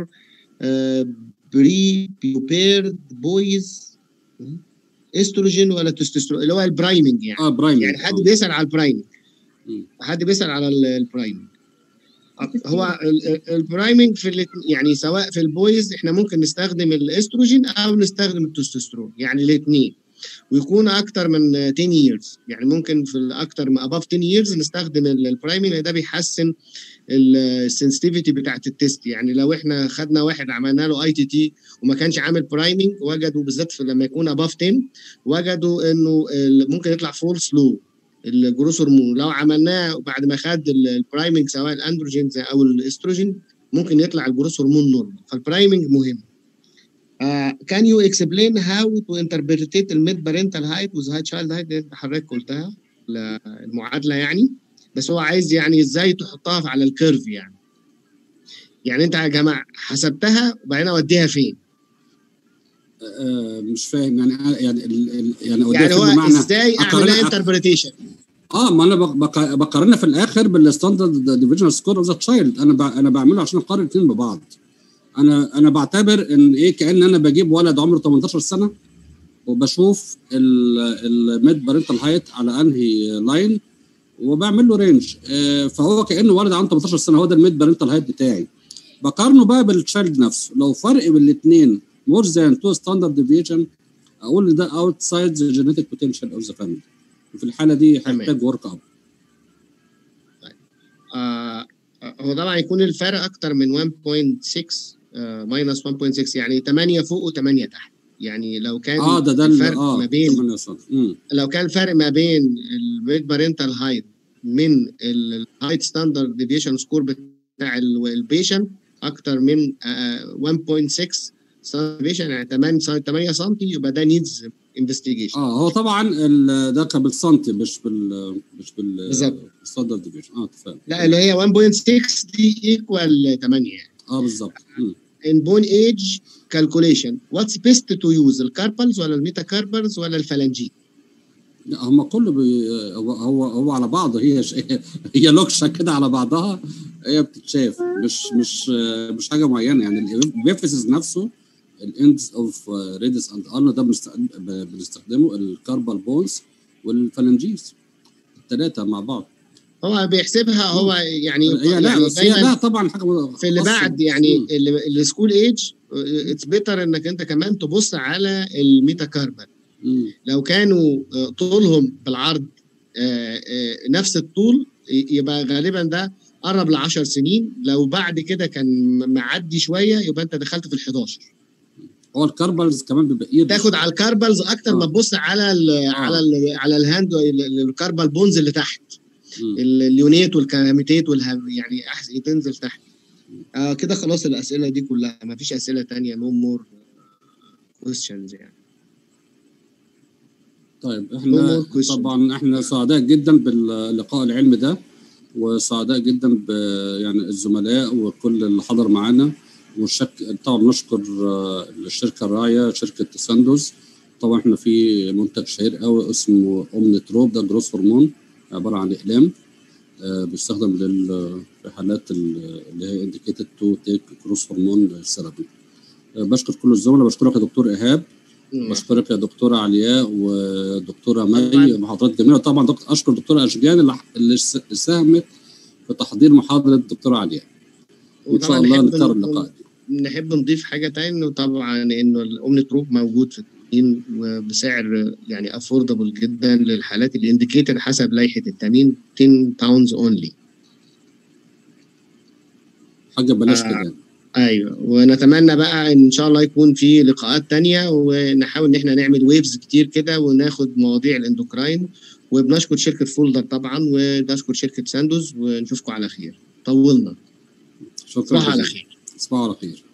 Speaker 2: pre-puberty boys، استروجين ولا تستوستيرون اللي هو البرايمنج يعني.
Speaker 1: برايمنج.
Speaker 2: يعني حد بيسأل على البرايمنج، حد بيسأل على البرايمنج. هو البرايمنج في يعني سواء في البويز احنا ممكن نستخدم الاستروجين او نستخدم التستوستيرون، يعني الاثنين، ويكون اكتر من 10 years. يعني ممكن في اكتر من above 10 years نستخدم البرايمنج، ده بيحسن السنسيتيفيتي بتاعت التست. يعني لو احنا خدنا واحد عملنا له ITT وما كانش عامل برايمنج، وجدوا بالذات لما يكون above 10 وجدوا انه ممكن يطلع فولس لو الجروث هرمون. لو عملناه بعد ما خد البرايمنج سواء الاندروجين او الاستروجين ممكن يطلع الجروث هرمون نورمال، فالبرايمنج مهم. Can you explain how to interpret الميد بارنتال هايت with high child height؟ انت حضرتك قلتها المعادله يعني، بس هو عايز يعني ازاي تحطها على الكيرف يعني انت يا جماعه حسبتها وبعدين اوديها فين؟
Speaker 1: مش فاهم يعني
Speaker 2: يعني هو ازاي اعملها انتربريتيشن؟
Speaker 1: ما انا بقارنها في الاخر بالستاندرد ديفيجن سكور اوف ذا تشايلد. انا بعمله عشان اقارن الاثنين ببعض. انا بعتبر ان كأن انا بجيب ولد عمره 18 سنه وبشوف الميد بارنتال هايت على انهي لاين وبعمل له رينج. فهو كأنه ولد عنده 18 سنه، هو ده الميد بارنتال هايت بتاعي. بقارنه بقى بالتشايلد نفسه، لو فرق بين الاثنين more than 2 standard deviation اقول ده outside the genetic potential of the family. وفي الحاله دي هيحتاج ورك اب.
Speaker 2: هو طبعا يكون الفرق اكتر من 1.6 ماينس 1.6 يعني 8 فوق و8 تحت. يعني لو كان
Speaker 1: ده
Speaker 2: الفرق ما بين لو كان الفرق ما بين الميد بارنتال هايت من الهايت ستاندرد ديفيشن سكور بتاع البيشنت اكتر من 1.6 ديفيشن يعني 8 سم، يبقى ده نيدز انفستيجيشن.
Speaker 1: هو طبعا ده كان بالسنتي مش
Speaker 2: بالظبط
Speaker 1: ستاندرد ديفيشن. اتفقنا.
Speaker 2: لا اللي هي 1.6 دي ايكوال 8 يعني.
Speaker 1: بالظبط.
Speaker 2: in bone age calculation what's best to use الكاربلز ولا الميتاكاربلز ولا الفالنجي؟
Speaker 1: لا هم كله هو على بعضه. هي لوكشه كده على بعضها، هي بتتشاف مش حاجه معينه. يعني البيفيسز نفسه الاندز اوف ريدس اند ارنا ده بنستخدمه الكاربال بونز والفالنجيز الثلاثه مع بعض.
Speaker 2: هو بيحسبها هو يعني
Speaker 1: لا طبعا حاجه
Speaker 2: في اللي بعد يعني السكول ايج اتس بيتر انك انت كمان تبص على الميتاكاربال. لو كانوا طولهم بالعرض نفس الطول يبقى غالبا ده قرب ل10 سنين. لو بعد كده كان معدي شويه يبقى انت دخلت في ال11.
Speaker 1: هو الكاربلز كمان بيبقى
Speaker 2: تاخد على الكاربلز اكتر ما تبص على على الهاند الكاربال بونز اللي تحت اليونيت والكاميتيت يعني تنزل تحت. كده خلاص الاسئله دي كلها، ما فيش اسئله ثانيه. نو مور كويستشنز يعني.
Speaker 1: طيب احنا سعداء جدا باللقاء العلمي ده، وسعداء جدا يعني الزملاء وكل اللي حضر معانا. طبعا نشكر الشركه الراعيه شركه ساندوز. طبعا احنا في منتج شهير قوي اسمه اومنيتروب، ده جروث هرمون عباره عن اقلام بيستخدم في حالات اللي هي انديكيتد تو تيك جروث هرمون ثيرابي. بشكر كل الزملاء، بشكرك يا دكتور ايهاب، بشكرك يا دكتوره علياء ودكتوره مي، محاضرات جميله. طبعا اشكر دكتوره اشجان اللي ساهمت في تحضير محاضره الدكتوره علياء. وان شاء الله نكرر اللقاء.
Speaker 2: نحب نضيف حاجه ثانيه، وطبعا انه الاومنيتروب موجود في التامين وبسعر يعني افوردبل جدا للحالات اللي انديكيتد حسب لائحه التامين 10 باوندز اونلي.
Speaker 1: حاجه بلاش كده.
Speaker 2: ايوه، ونتمنى بقى ان شاء الله يكون في لقاءات تانية، ونحاول ان احنا نعمل ويفز كتير كده وناخد مواضيع الاندوكراين. وبنشكر شركه فولدر طبعا، وبنشكر شركه ساندوز، ونشوفكم على خير. طولنا.
Speaker 1: شكرا.
Speaker 2: صباح على خير.
Speaker 1: صباح على خير.